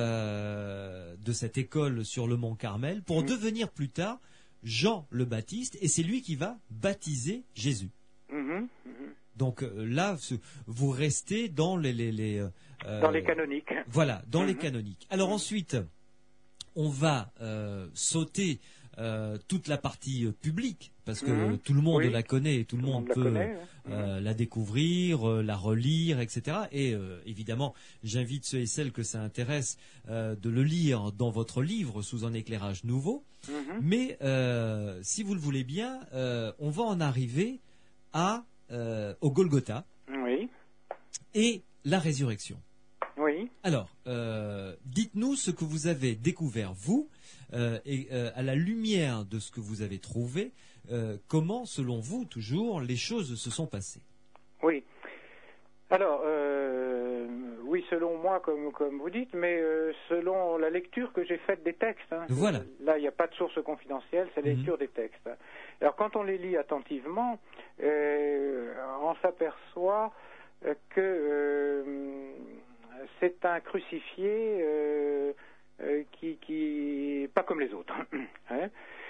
euh, de cette école sur le mont Carmel pour Mhm. devenir plus tard Jean le Baptiste, et c'est lui qui va baptiser Jésus. Mhm. Mhm. Donc euh, là, ce- vous restez dans les, les, les, euh, Dans les canoniques. voilà, dans les Mhm. canoniques. Alors Mhm. ensuite, on va euh, sauter euh, toute la partie euh, publique, parce que Mhm. tout le monde Oui. la connaît et tout le Tout le monde monde la peut connaît. hein. euh, la découvrir, euh, la relire, et cetera. Et euh, évidemment, j'invite ceux et celles que ça intéresse euh, de le lire dans votre livre sous un éclairage nouveau. Mhm. Mais euh, si vous le voulez bien, euh, on va en arriver à euh, au Golgotha Oui. et la résurrection. Oui. Alors, euh, dites-nous ce que vous avez découvert, vous, euh, et euh, à la lumière de ce que vous avez trouvé, euh, comment, selon vous, toujours, les choses se sont passées. Oui. Alors, euh, oui, selon moi, comme, comme vous dites, mais euh, selon la lecture que j'ai faite des textes. hein. Voilà. Là, il n'y a pas de source confidentielle, c'est la Mhm. lecture des textes. Alors, quand on les lit attentivement, euh, on s'aperçoit euh, que euh, c'est un crucifié euh, euh, qui, qui, pas comme les autres. hein.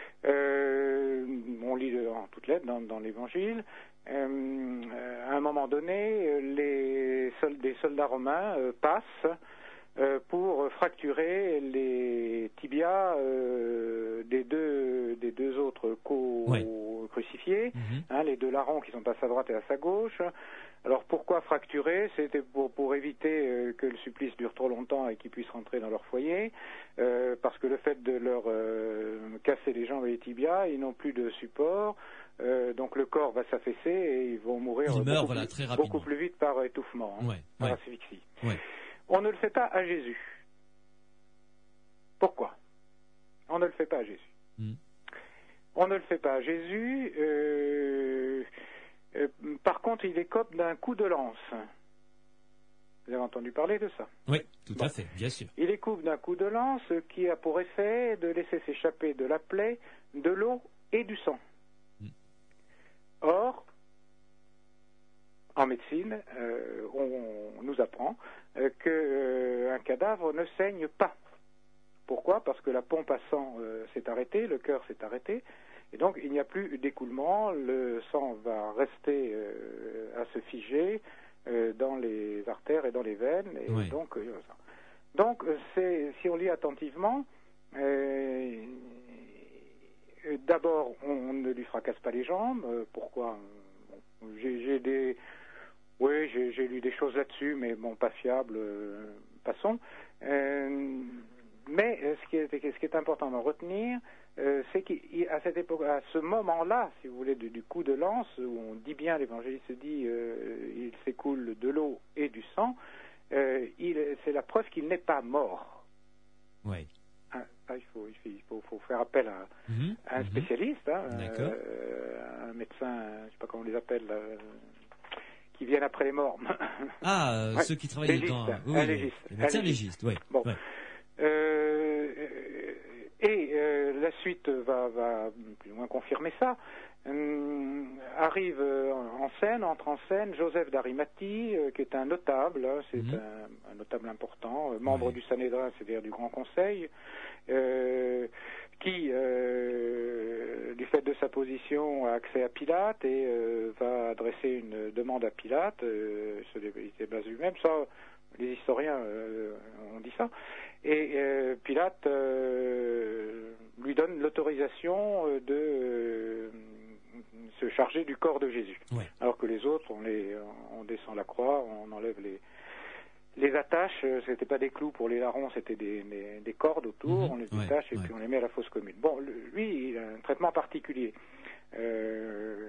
Euh, on lit en toutes lettres dans, dans l'Évangile. Euh, à un moment donné, les soldats, des soldats romains euh, passent euh, pour fracturer les tibias euh, des deux des deux autres co-crucifiés, Mhm. hein, les deux larrons qui sont à sa droite et à sa gauche. Alors pourquoi fracturer? C'était pour, pour éviter euh, que le supplice dure trop longtemps et qu'ils puissent rentrer dans leur foyer, euh, parce que le fait de leur euh, casser les jambes et les tibias, ils n'ont plus de support, euh, donc le corps va s'affaisser et ils vont mourir Ils meurent, beaucoup, voilà, plus, très rapidement. beaucoup plus vite par étouffement, hein, Ouais, par ouais. asphyxie. Ouais. On ne le fait pas à Jésus. Pourquoi? On ne le fait pas à Jésus. Mm. On ne le fait pas à Jésus. euh, euh, par contre, il écope d'un coup de lance. Vous avez entendu parler de ça? Oui, tout Bon. à fait, bien sûr. Il écoupe d'un coup de lance qui a pour effet de laisser s'échapper de la plaie de l'eau et du sang. Mm. Or, en médecine, euh, on, on nous apprend euh, que euh, un cadavre ne saigne pas. Pourquoi? Parce que la pompe à sang euh, s'est arrêtée, le cœur s'est arrêté, et donc il n'y a plus d'écoulement, le sang va rester euh, à se figer euh, dans les artères et dans les veines. Et oui. donc, euh, ça. donc c'est, si on lit attentivement, euh, d'abord, on ne lui fracasse pas les jambes. Euh, pourquoi? J'ai, j'ai des... Oui, j'ai, j'ai lu des choses là-dessus, mais bon, pas fiable, euh, passons. Euh, mais euh, ce, qui est, ce qui est important d'en retenir, euh, c'est qu'à cette époque, à ce moment-là, si vous voulez, du, du coup de lance, où on dit bien, l'évangéliste dit, euh, il s'écoule de l'eau et du sang, euh, il, c'est la preuve qu'il n'est pas mort. Oui. Hein, il, faut, il faut, faut faire appel à, Mmh, à un mmh. spécialiste, hein, euh, un médecin, je ne sais pas comment on les appelle, euh, qui viennent après les morts. Ah, euh, ouais. ceux qui travaillent légiste, dans... Oui, un légiste. Les médecins un légistes, oui. Bon. Ouais. Euh, et euh, la suite va, va plus ou moins confirmer ça. Hum, arrive euh, en scène, entre en scène Joseph d'Arimathie, euh, qui est un notable, hein, c'est mmh. un, un notable important, euh, membre ouais. du Sanhédrin, c'est-à-dire du Grand Conseil, euh, qui, euh, du fait de sa position, a accès à Pilate et euh, va adresser une demande à Pilate, euh, se débase lui-même, ça, les historiens euh, ont dit ça, et euh, Pilate euh, lui donne l'autorisation de euh, se charger du corps de Jésus, ouais. alors que les autres, on, les, on descend la croix, on enlève les Les attaches, c'était pas des clous pour les larrons, c'était des, des, des cordes autour, mmh, on les ouais, détache et ouais. puis on les met à la fosse commune. Bon, lui, il a un traitement particulier. Euh,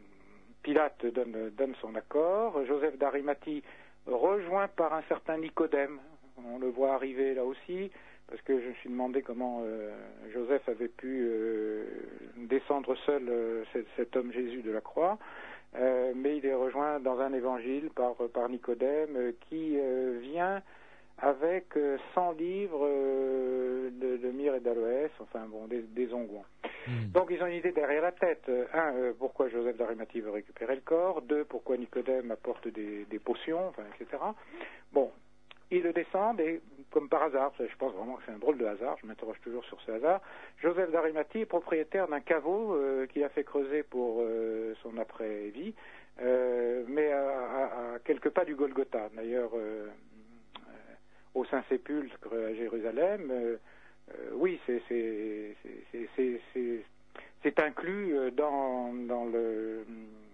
Pilate donne, donne son accord, Joseph d'Arimathie, rejoint par un certain Nicodème, on le voit arriver là aussi, parce que je me suis demandé comment euh, Joseph avait pu euh, descendre seul euh, cet, cet homme Jésus de la croix. Euh, mais il est rejoint dans un évangile par, par Nicodème euh, qui euh, vient avec euh, cent livres euh, de, de myrrhe et d'aloès, enfin bon, des, des onguents. Mmh. Donc ils ont une idée derrière la tête. Un, euh, pourquoi Joseph d'Arimathie veut récupérer le corps. Deux, pourquoi Nicodème apporte des, des potions, enfin, et cetera. Bon, ils le descendent et, comme par hasard, je pense vraiment que c'est un drôle de hasard, je m'interroge toujours sur ce hasard, Joseph d'Arimathie est propriétaire d'un caveau euh, qu'il a fait creuser pour euh, son après-vie, euh, mais à, à, à quelques pas du Golgotha. D'ailleurs, euh, euh, au Saint-Sépulcre à Jérusalem, euh, euh, oui, c'est, c'est, c'est, c'est, c'est, c'est inclus dans, dans le...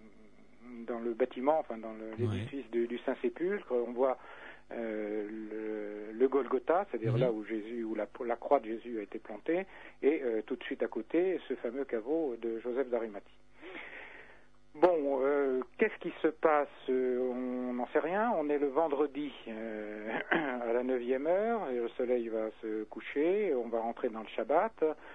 dans le bâtiment, enfin dans le, l'édifice ouais. du, du Saint-Sépulcre. On voit Euh, le, le Golgotha, c'est-à-dire mmh. là où Jésus, où la, la croix de Jésus a été plantée, et euh, tout de suite à côté, ce fameux caveau de Joseph d'Arimathie. Bon, euh, qu'est-ce qui se passe? On n'en sait rien. On est le vendredi euh, à la neuvième heure, et le soleil va se coucher, on va rentrer dans le Shabbat.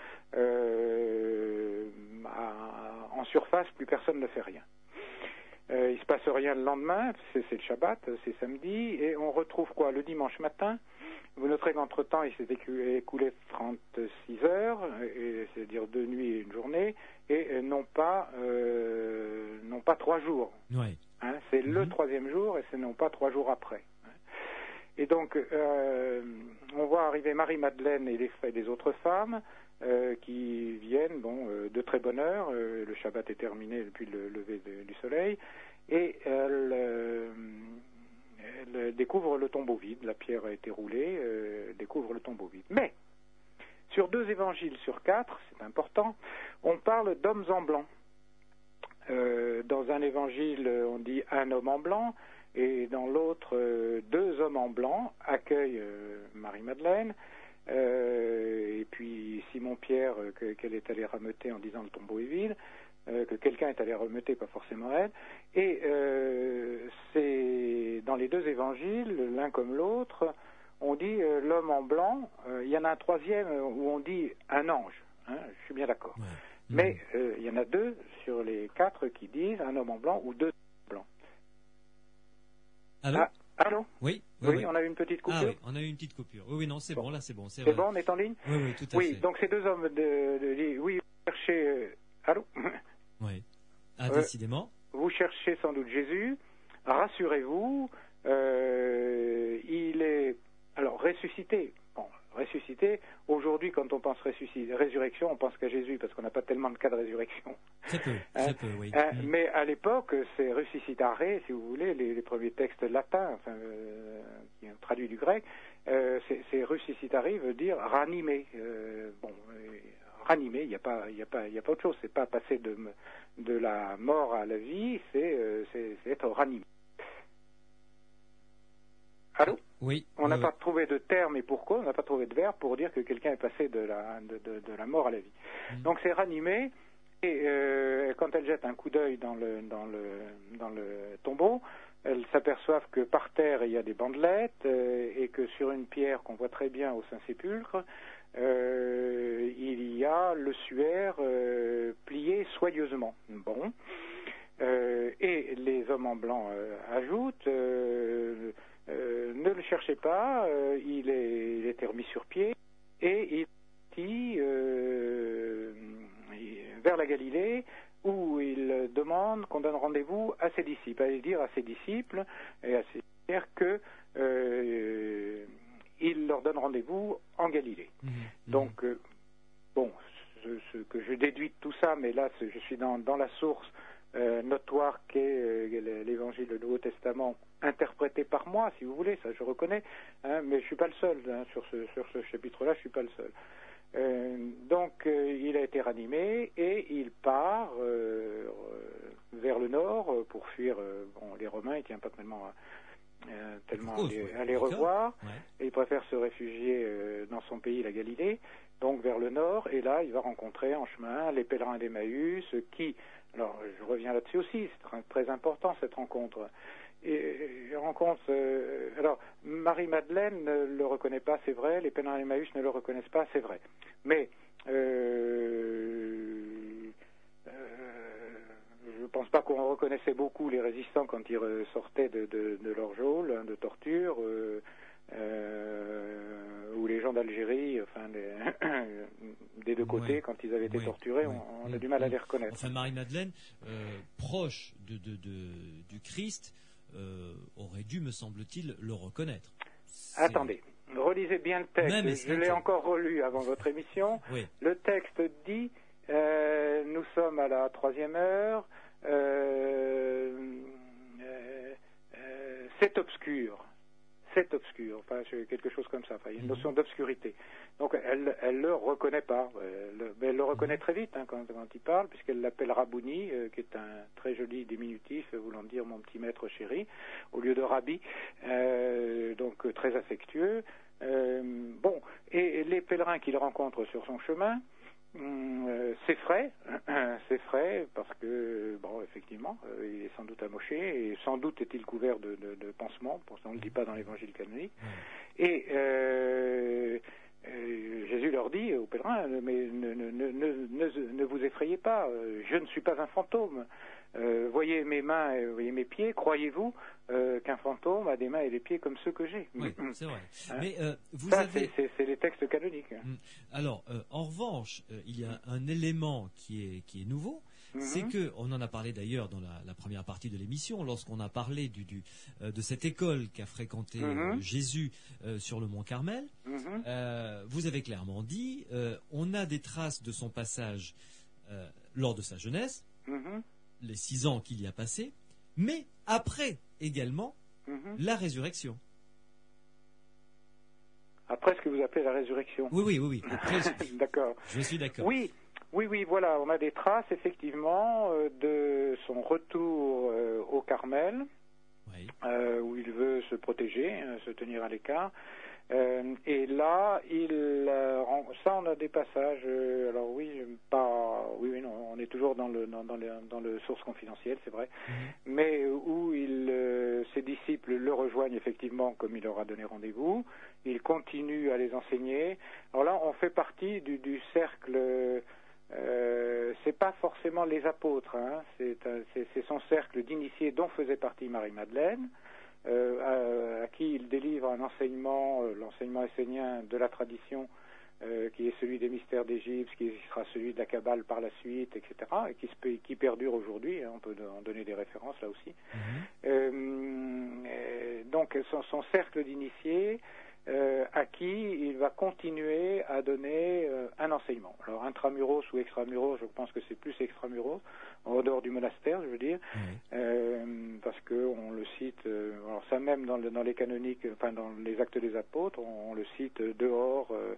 Euh, à, en surface, plus personne ne fait rien. Euh, il se passe rien le lendemain, c'est, c'est le Shabbat, c'est samedi, et on retrouve quoi le dimanche matin? Vous noterez qu'entre-temps, il s'est écoulé trente-six heures, et, c'est-à-dire deux nuits et une journée, et non pas, euh, non pas trois jours. Oui. Hein, c'est mm-hmm. le troisième jour, et c'est non pas trois jours après. Et donc, euh, on voit arriver Marie-Madeleine et les, les autres femmes, Euh, qui viennent, bon, euh, de très bonne heure. Euh, le Shabbat est terminé depuis le lever de, du soleil, et elles, euh, elles découvrent le tombeau vide. La pierre a été roulée, euh, découvrent le tombeau vide. Mais sur deux évangiles sur quatre, c'est important, on parle d'hommes en blanc. Euh, dans un évangile, on dit un homme en blanc, et dans l'autre, euh, deux hommes en blanc accueillent euh, Marie-Madeleine. Euh, et puis Simon-Pierre euh, que, qu'elle est allée rameuter en disant le tombeau est vide, euh, que quelqu'un est allé rameuter, pas forcément elle. Et euh, c'est dans les deux évangiles, l'un comme l'autre, on dit euh, l'homme en blanc. Euh, il y en a un troisième où on dit un ange. Hein, je suis bien d'accord. Ouais. Mmh. Mais euh, il y en a deux sur les quatre qui disent un homme en blanc ou deux blancs. Allô? Ah, allô? Oui, oui, oui, oui, on a eu une petite coupure. Ah oui, on a eu une petite coupure. Oui, oui, non, c'est bon, bon là, c'est bon. C'est, c'est bon, on est en ligne? Oui, oui, tout à oui, fait. Oui, donc ces deux hommes de, de, de oui, vous cherchez, euh, allô? Oui. Ah, euh, décidément. Vous cherchez sans doute Jésus. Rassurez-vous, euh, il est, alors, ressuscité. Bon, ressuscité. Aujourd'hui, quand on pense résurrection, on pense qu'à Jésus, parce qu'on n'a pas tellement de cas de résurrection. Très peu, hein, très peu, oui. Hein, mm. Mais à l'époque, c'est ressuscitare, si vous voulez, les, les premiers textes latins, enfin, euh, qui ont traduit du grec, euh, c'est ressuscitare veut dire ranimer. Euh, bon, euh, ranimer, il n'y a pas, il y a pas, il y a pas autre chose. C'est pas passer de de la mort à la vie, c'est euh, c'est être ranimé. Allô? Oui. On n'a euh... pas trouvé de terme et pourquoi, on n'a pas trouvé de verbe pour dire que quelqu'un est passé de la, de, de, de la mort à la vie. Mm. Donc c'est ranimé, et euh, quand elle jette un coup d'œil dans le, dans, le, dans le tombeau, elles s'aperçoivent que par terre il y a des bandelettes, euh, et que sur une pierre qu'on voit très bien au Saint-Sépulcre, euh, il y a le suaire euh, plié soigneusement. Bon. Euh, et les hommes en blanc euh, ajoutent... Euh, Euh, ne le cherchez pas, euh, il, est, il était remis sur pied et il est parti euh, vers la Galilée où il demande qu'on donne rendez-vous à ses disciples. Allez dire à ses disciples et à ses disciples que euh, il leur donne rendez-vous en Galilée. Mmh. Donc, euh, bon, ce, ce que je déduis de tout ça, mais là je suis dans, dans la source euh, notoire qu'est euh, l'évangile du Nouveau Testament, interprété par moi, si vous voulez, ça je reconnais, hein, mais je suis pas le seul hein, sur ce sur ce chapitre-là, je suis pas le seul. Euh, donc euh, il a été ranimé et il part euh, vers le nord pour fuir. Euh, bon, les Romains, ils tiennent pas tellement à, euh, tellement à les, à les revoir. Ouais. Et il préfère se réfugier euh, dans son pays, la Galilée, donc vers le nord. Et là, il va rencontrer en chemin les pèlerins d'Emmaüs, qui, alors je reviens là-dessus aussi, c'est très important cette rencontre. Et je rencontre. Euh, alors, Marie-Madeleine ne le reconnaît pas, c'est vrai. Les pèlerins d'Emmaüs ne le reconnaissent pas, c'est vrai. Mais euh, euh, je ne pense pas qu'on reconnaissait beaucoup les résistants quand ils sortaient de, de, de leur geôle hein, de torture, euh, euh, ou les gens d'Algérie, enfin des, des deux côtés, oui. Quand ils avaient été oui. torturés, oui. on, on a du mal oui. à les reconnaître. Enfin, Marie-Madeleine, euh, proche de, de, de, du Christ. Euh, aurait dû, me semble-t-il, le reconnaître. Attendez, relisez bien le texte. Même je l'ai encore relu avant votre émission. Oui. Le texte dit euh, nous sommes à la troisième heure, euh, euh, euh, c'est obscur. C'est obscur, enfin quelque chose comme ça, enfin, il y a une notion d'obscurité. Donc elle elle le reconnaît pas, elle, mais elle le reconnaît très vite hein, quand, quand il parle, puisqu'elle l'appelle Rabouni, euh, qui est un très joli diminutif voulant dire mon petit maître chéri, au lieu de Rabbi, euh, donc euh, très affectueux. Euh, bon, et, et les pèlerins qu'il rencontre sur son chemin, Euh, c'est frais, c'est frais parce que, bon, effectivement, euh, il est sans doute amoché et sans doute est-il couvert de, de, de pansements, pour ça on ne le dit pas dans l'évangile canonique. Et euh, euh, Jésus leur dit aux pèlerins, mais ne, ne, ne, ne, ne vous effrayez pas, je ne suis pas un fantôme. Euh, voyez mes mains et voyez mes pieds, croyez-vous euh, qu'un fantôme a des mains et des pieds comme ceux que j'ai? Oui, c'est vrai. Hein? Mais euh, vous Ça, avez... c'est les textes canoniques. Alors, euh, en revanche, euh, il y a un élément qui est, qui est nouveau, mm-hmm. c'est que, on en a parlé d'ailleurs dans la, la première partie de l'émission, lorsqu'on a parlé du, du, euh, de cette école qu'a fréquenté mm-hmm. euh, Jésus euh, sur le mont Carmel, mm-hmm. euh, vous avez clairement dit, euh, on a des traces de son passage euh, lors de sa jeunesse, mm-hmm. les six ans qu'il y a passé, mais après également mm-hmm. la résurrection. Après ce que vous appelez la résurrection. Oui, oui, oui. oui. D'accord. Je suis d'accord. Oui, oui, oui, voilà, on a des traces effectivement euh, de son retour euh, au Carmel, oui. euh, où il veut se protéger, euh, se tenir à l'écart. Euh, et là, il, euh, ça, on a des passages. Euh, alors oui, pas, oui, oui, non, on est toujours dans le dans, dans le dans le source confidentielle, c'est vrai, mm-hmm. mais où il, euh, ses disciples le rejoignent effectivement, comme il leur a donné rendez-vous. Il continue à les enseigner. Alors là, on fait partie du, du cercle. Euh, c'est pas forcément les apôtres, hein, c'est c'est son cercle d'initiés dont faisait partie Marie-Madeleine. Euh, à, à qui il délivre un enseignement, euh, l'enseignement essénien de la tradition, euh, qui est celui des mystères d'Égypte, qui sera celui de la Kabbale par la suite, et cetera, et qui, se, qui perdure aujourd'hui, hein, on peut en donner des références là aussi. Mm-hmm. euh, euh, donc son, son cercle d'initiés euh, à qui il va continuer à donner euh, un enseignement. Alors intramuros ou extramuros, je pense que c'est plus extramuros, en dehors du monastère, je veux dire, mmh. euh, parce que on le cite, euh, alors ça même dans, le, dans les canoniques, enfin dans les Actes des Apôtres, on, on le cite dehors, euh,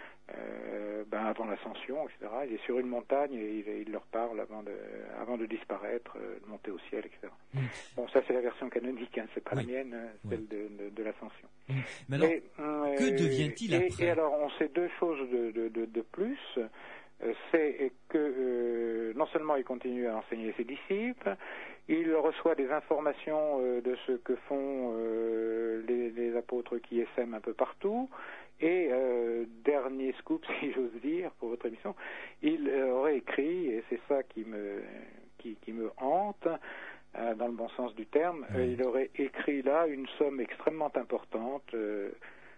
euh, ben avant l'ascension, et cetera. Il est sur une montagne et il, il leur parle avant de, avant de disparaître, euh, de monter au ciel, et cetera. Mmh. Bon, ça c'est la version canonique, hein, c'est pas oui. la mienne, celle oui. de, de, de l'ascension. Mmh. Mais alors, et, euh, que devient-il et, après? Et alors, on sait deux choses de, de, de, de plus. Euh, c'est que euh, non seulement il continue à enseigner ses disciples, il reçoit des informations euh, de ce que font euh, les, les apôtres qui essaiment un peu partout, et euh, dernier scoop, si j'ose dire, pour votre émission, il aurait écrit, et c'est ça qui me, qui, qui me hante, euh, dans le bon sens du terme, euh, il aurait écrit là une somme extrêmement importante, euh,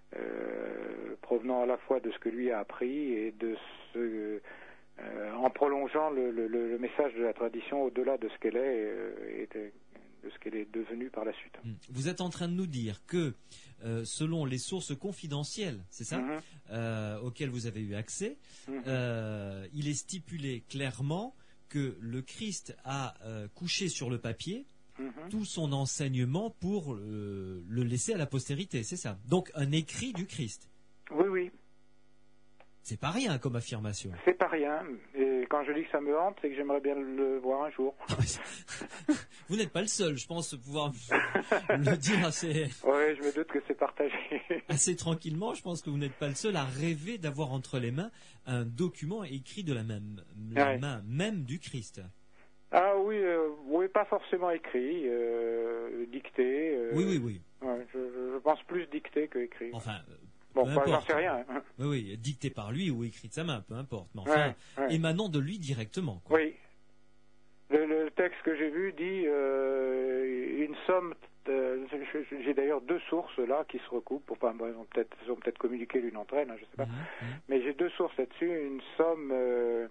Euh, provenant à la fois de ce que lui a appris et de ce euh, en prolongeant le, le, le message de la tradition au-delà de ce qu'elle est euh, et de, de ce qu'elle est devenue par la suite. Vous êtes en train de nous dire que euh, selon les sources confidentielles, c'est ça, mm-hmm. euh, auxquelles vous avez eu accès, mm-hmm. euh, il est stipulé clairement que le Christ a euh, couché sur le papier Mmh. tout son enseignement pour euh, le laisser à la postérité, c'est ça. Donc un écrit du Christ. Oui, oui. C'est pas rien comme affirmation. C'est pas rien. Et quand je dis que ça me hante, c'est que j'aimerais bien le voir un jour. Vous n'êtes pas le seul, je pense pouvoir le dire assez. Oui, je me doute que c'est partagé. Assez tranquillement, je pense que vous n'êtes pas le seul à rêver d'avoir entre les mains un document écrit de la même la ouais. main même du Christ. Ah oui, euh, oui, pas forcément écrit, euh, dicté. Euh, oui, oui, oui. Ouais, je, je pense plus dicté que écrit. Enfin, euh, bon, bah, j'en sais rien. Hein. Oui, oui, dicté par lui ou écrit de sa main, peu importe. Mais enfin, ouais, ouais. émanant de lui directement. Quoi. Oui. Le, le texte que j'ai vu dit euh, une somme. Euh, j'ai d'ailleurs deux sources là qui se recoupent. Enfin, bon, ils ont peut-être, ils ont peut-être communiqué l'une entre elles, hein, je sais pas. Mmh, mmh. Mais j'ai deux sources là-dessus. Une somme. Euh,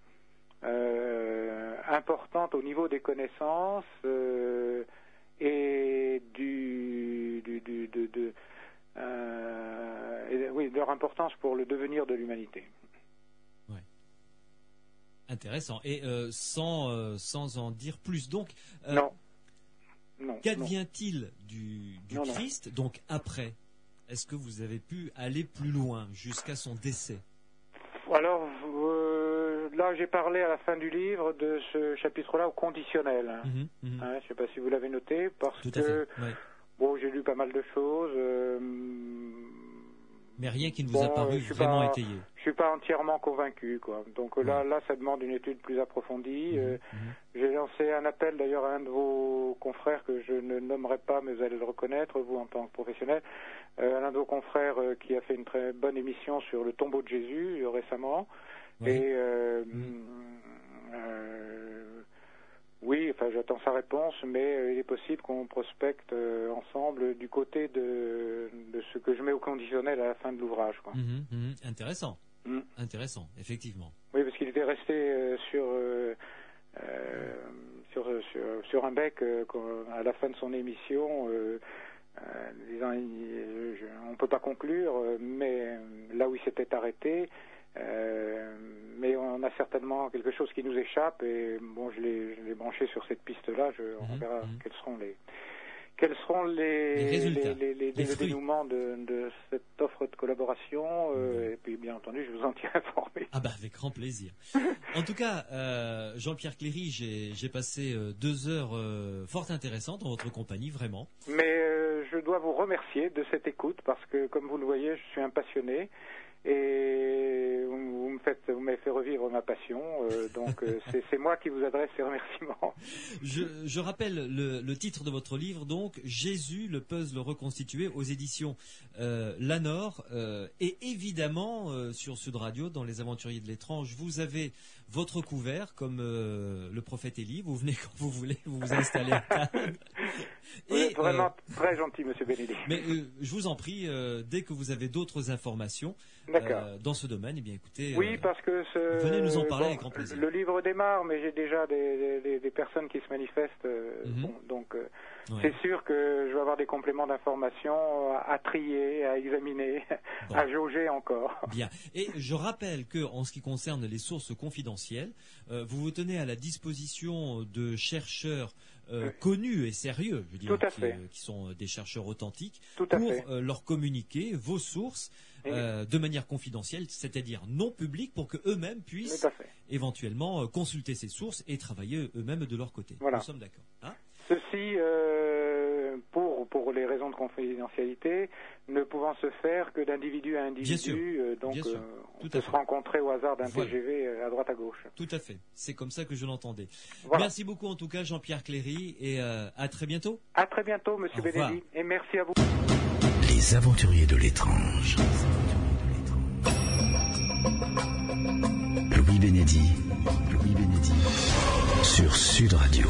Euh, importante au niveau des connaissances euh, et du, du, du de, de euh, et, oui, de leur importance pour le devenir de l'humanité. Ouais. Intéressant. Et euh, sans euh, sans en dire plus, donc. Euh, non. Non. Qu'advient-il du, du non, Christ, non. donc après? Est-ce que vous avez pu aller plus loin jusqu'à son décès? Alors. Euh, Là, j'ai parlé à la fin du livre de ce chapitre-là au conditionnel. Mmh, mmh. Hein, je ne sais pas si vous l'avez noté, parce Tout que ouais. bon, j'ai lu pas mal de choses. Euh, mais rien qui ne vous bon, a paru vraiment pas, étayé. Je suis pas entièrement convaincu, quoi. Donc ouais. là, là, ça demande une étude plus approfondie. Mmh, euh, mmh. J'ai lancé un appel d'ailleurs à un de vos confrères que je ne nommerai pas, mais vous allez le reconnaître, vous en tant que professionnel. Euh, un de vos confrères euh, qui a fait une très bonne émission sur le tombeau de Jésus euh, récemment. Oui. Et euh, mmh. euh, oui, enfin j'attends sa réponse, mais euh, il est possible qu'on prospecte euh, ensemble du côté de, de ce que je mets au conditionnel à la fin de l'ouvrage. Quoi. Mmh, mmh, intéressant, mmh. intéressant, effectivement. Oui, parce qu'il était resté euh, sur, euh, euh, sur sur sur un bec euh, à la fin de son émission. Euh, Euh, disant, il, je, on ne peut pas conclure, mais là où il s'était arrêté, euh, mais on a certainement quelque chose qui nous échappe et bon, je l'ai, je l'ai branché sur cette piste-là. Je, mmh, on verra mmh. quels seront les quels seront les les résultats, les, les, les, les le dénouement de, de cette offre de collaboration euh, mmh. et puis bien entendu, je vous en tiens informé. Ah bah avec grand plaisir. En tout cas, euh, Jean-Pierre Cléry, j'ai, j'ai passé euh, deux heures euh, fort intéressantes en votre compagnie, vraiment. Mais euh, je dois vous remercier de cette écoute parce que, comme vous le voyez, je suis un passionné et vous me faites, vous m'avez fait revivre ma passion. Euh, donc euh, c'est, c'est moi qui vous adresse ces remerciements. Je, je rappelle le, le titre de votre livre, donc Jésus, le puzzle reconstitué, aux éditions euh, Lanor, euh, et évidemment euh, sur Sud Radio, dans Les Aventuriers de l'étrange, vous avez votre couvert comme euh, le prophète Élie. Vous venez quand vous voulez, vous vous installez à table. Vous êtes Et, vraiment euh, très gentil, Monsieur Bénédicte. Mais euh, je vous en prie, euh, dès que vous avez d'autres informations euh, dans ce domaine, eh bien écoutez, oui, euh, parce que ce, venez nous en parler bon, avec grand plaisir. Le livre démarre, mais j'ai déjà des, des, des personnes qui se manifestent, euh, Mm-hmm. bon, donc euh, Ouais. c'est sûr que je vais avoir des compléments d'informations à, à trier, à examiner, Bon. à jauger encore. Bien. Et je rappelle que, en ce qui concerne les sources confidentielles, euh, vous vous tenez à la disposition de chercheurs euh, Oui. connus et sérieux, je veux dire, Tout à qui, fait. euh, qui sont des chercheurs authentiques, Tout à pour fait. euh, leur communiquer vos sources Oui. euh, de manière confidentielle, c'est-à-dire non publique, pour que eux-mêmes puissent Tout à fait. éventuellement euh, consulter ces sources et travailler eux-mêmes de leur côté. Voilà. Nous sommes d'accord. Hein? Ceci, euh, pour, pour les raisons de confidentialité, ne pouvant se faire que d'individu à individu, Bien sûr. euh, donc Bien sûr. euh, on Tout à peut fait. se rencontrer au hasard d'un Voilà. T G V euh, à droite à gauche. Tout à fait. C'est comme ça que je l'entendais. Voilà. Merci beaucoup en tout cas, Jean-Pierre Cléry, et euh, à très bientôt. À très bientôt, Monsieur Au revoir. Bénédicte, et merci à vous. Les aventuriers de l'étrange. Louis Bénédit, Louis Bénédit, sur Sud Radio.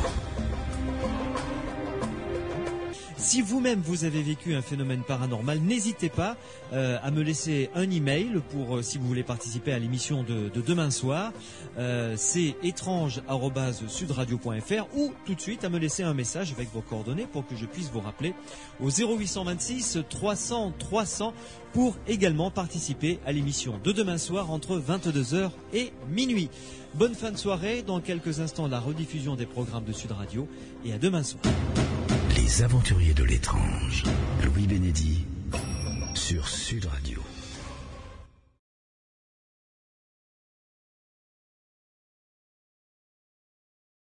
Si vous-même vous avez vécu un phénomène paranormal, n'hésitez pas euh, à me laisser un email pour euh, si vous voulez participer à l'émission de, de demain soir. Euh, c'est étrange arobase sudradio point f r ou tout de suite à me laisser un message avec vos coordonnées pour que je puisse vous rappeler au zéro huit cent vingt-six trois cents trois cents pour également participer à l'émission de demain soir entre vingt-deux heures et minuit. Bonne fin de soirée, dans quelques instants la rediffusion des programmes de Sud Radio et à demain soir. Les aventuriers de l'étrange. Louis Bénédit, sur Sud Radio.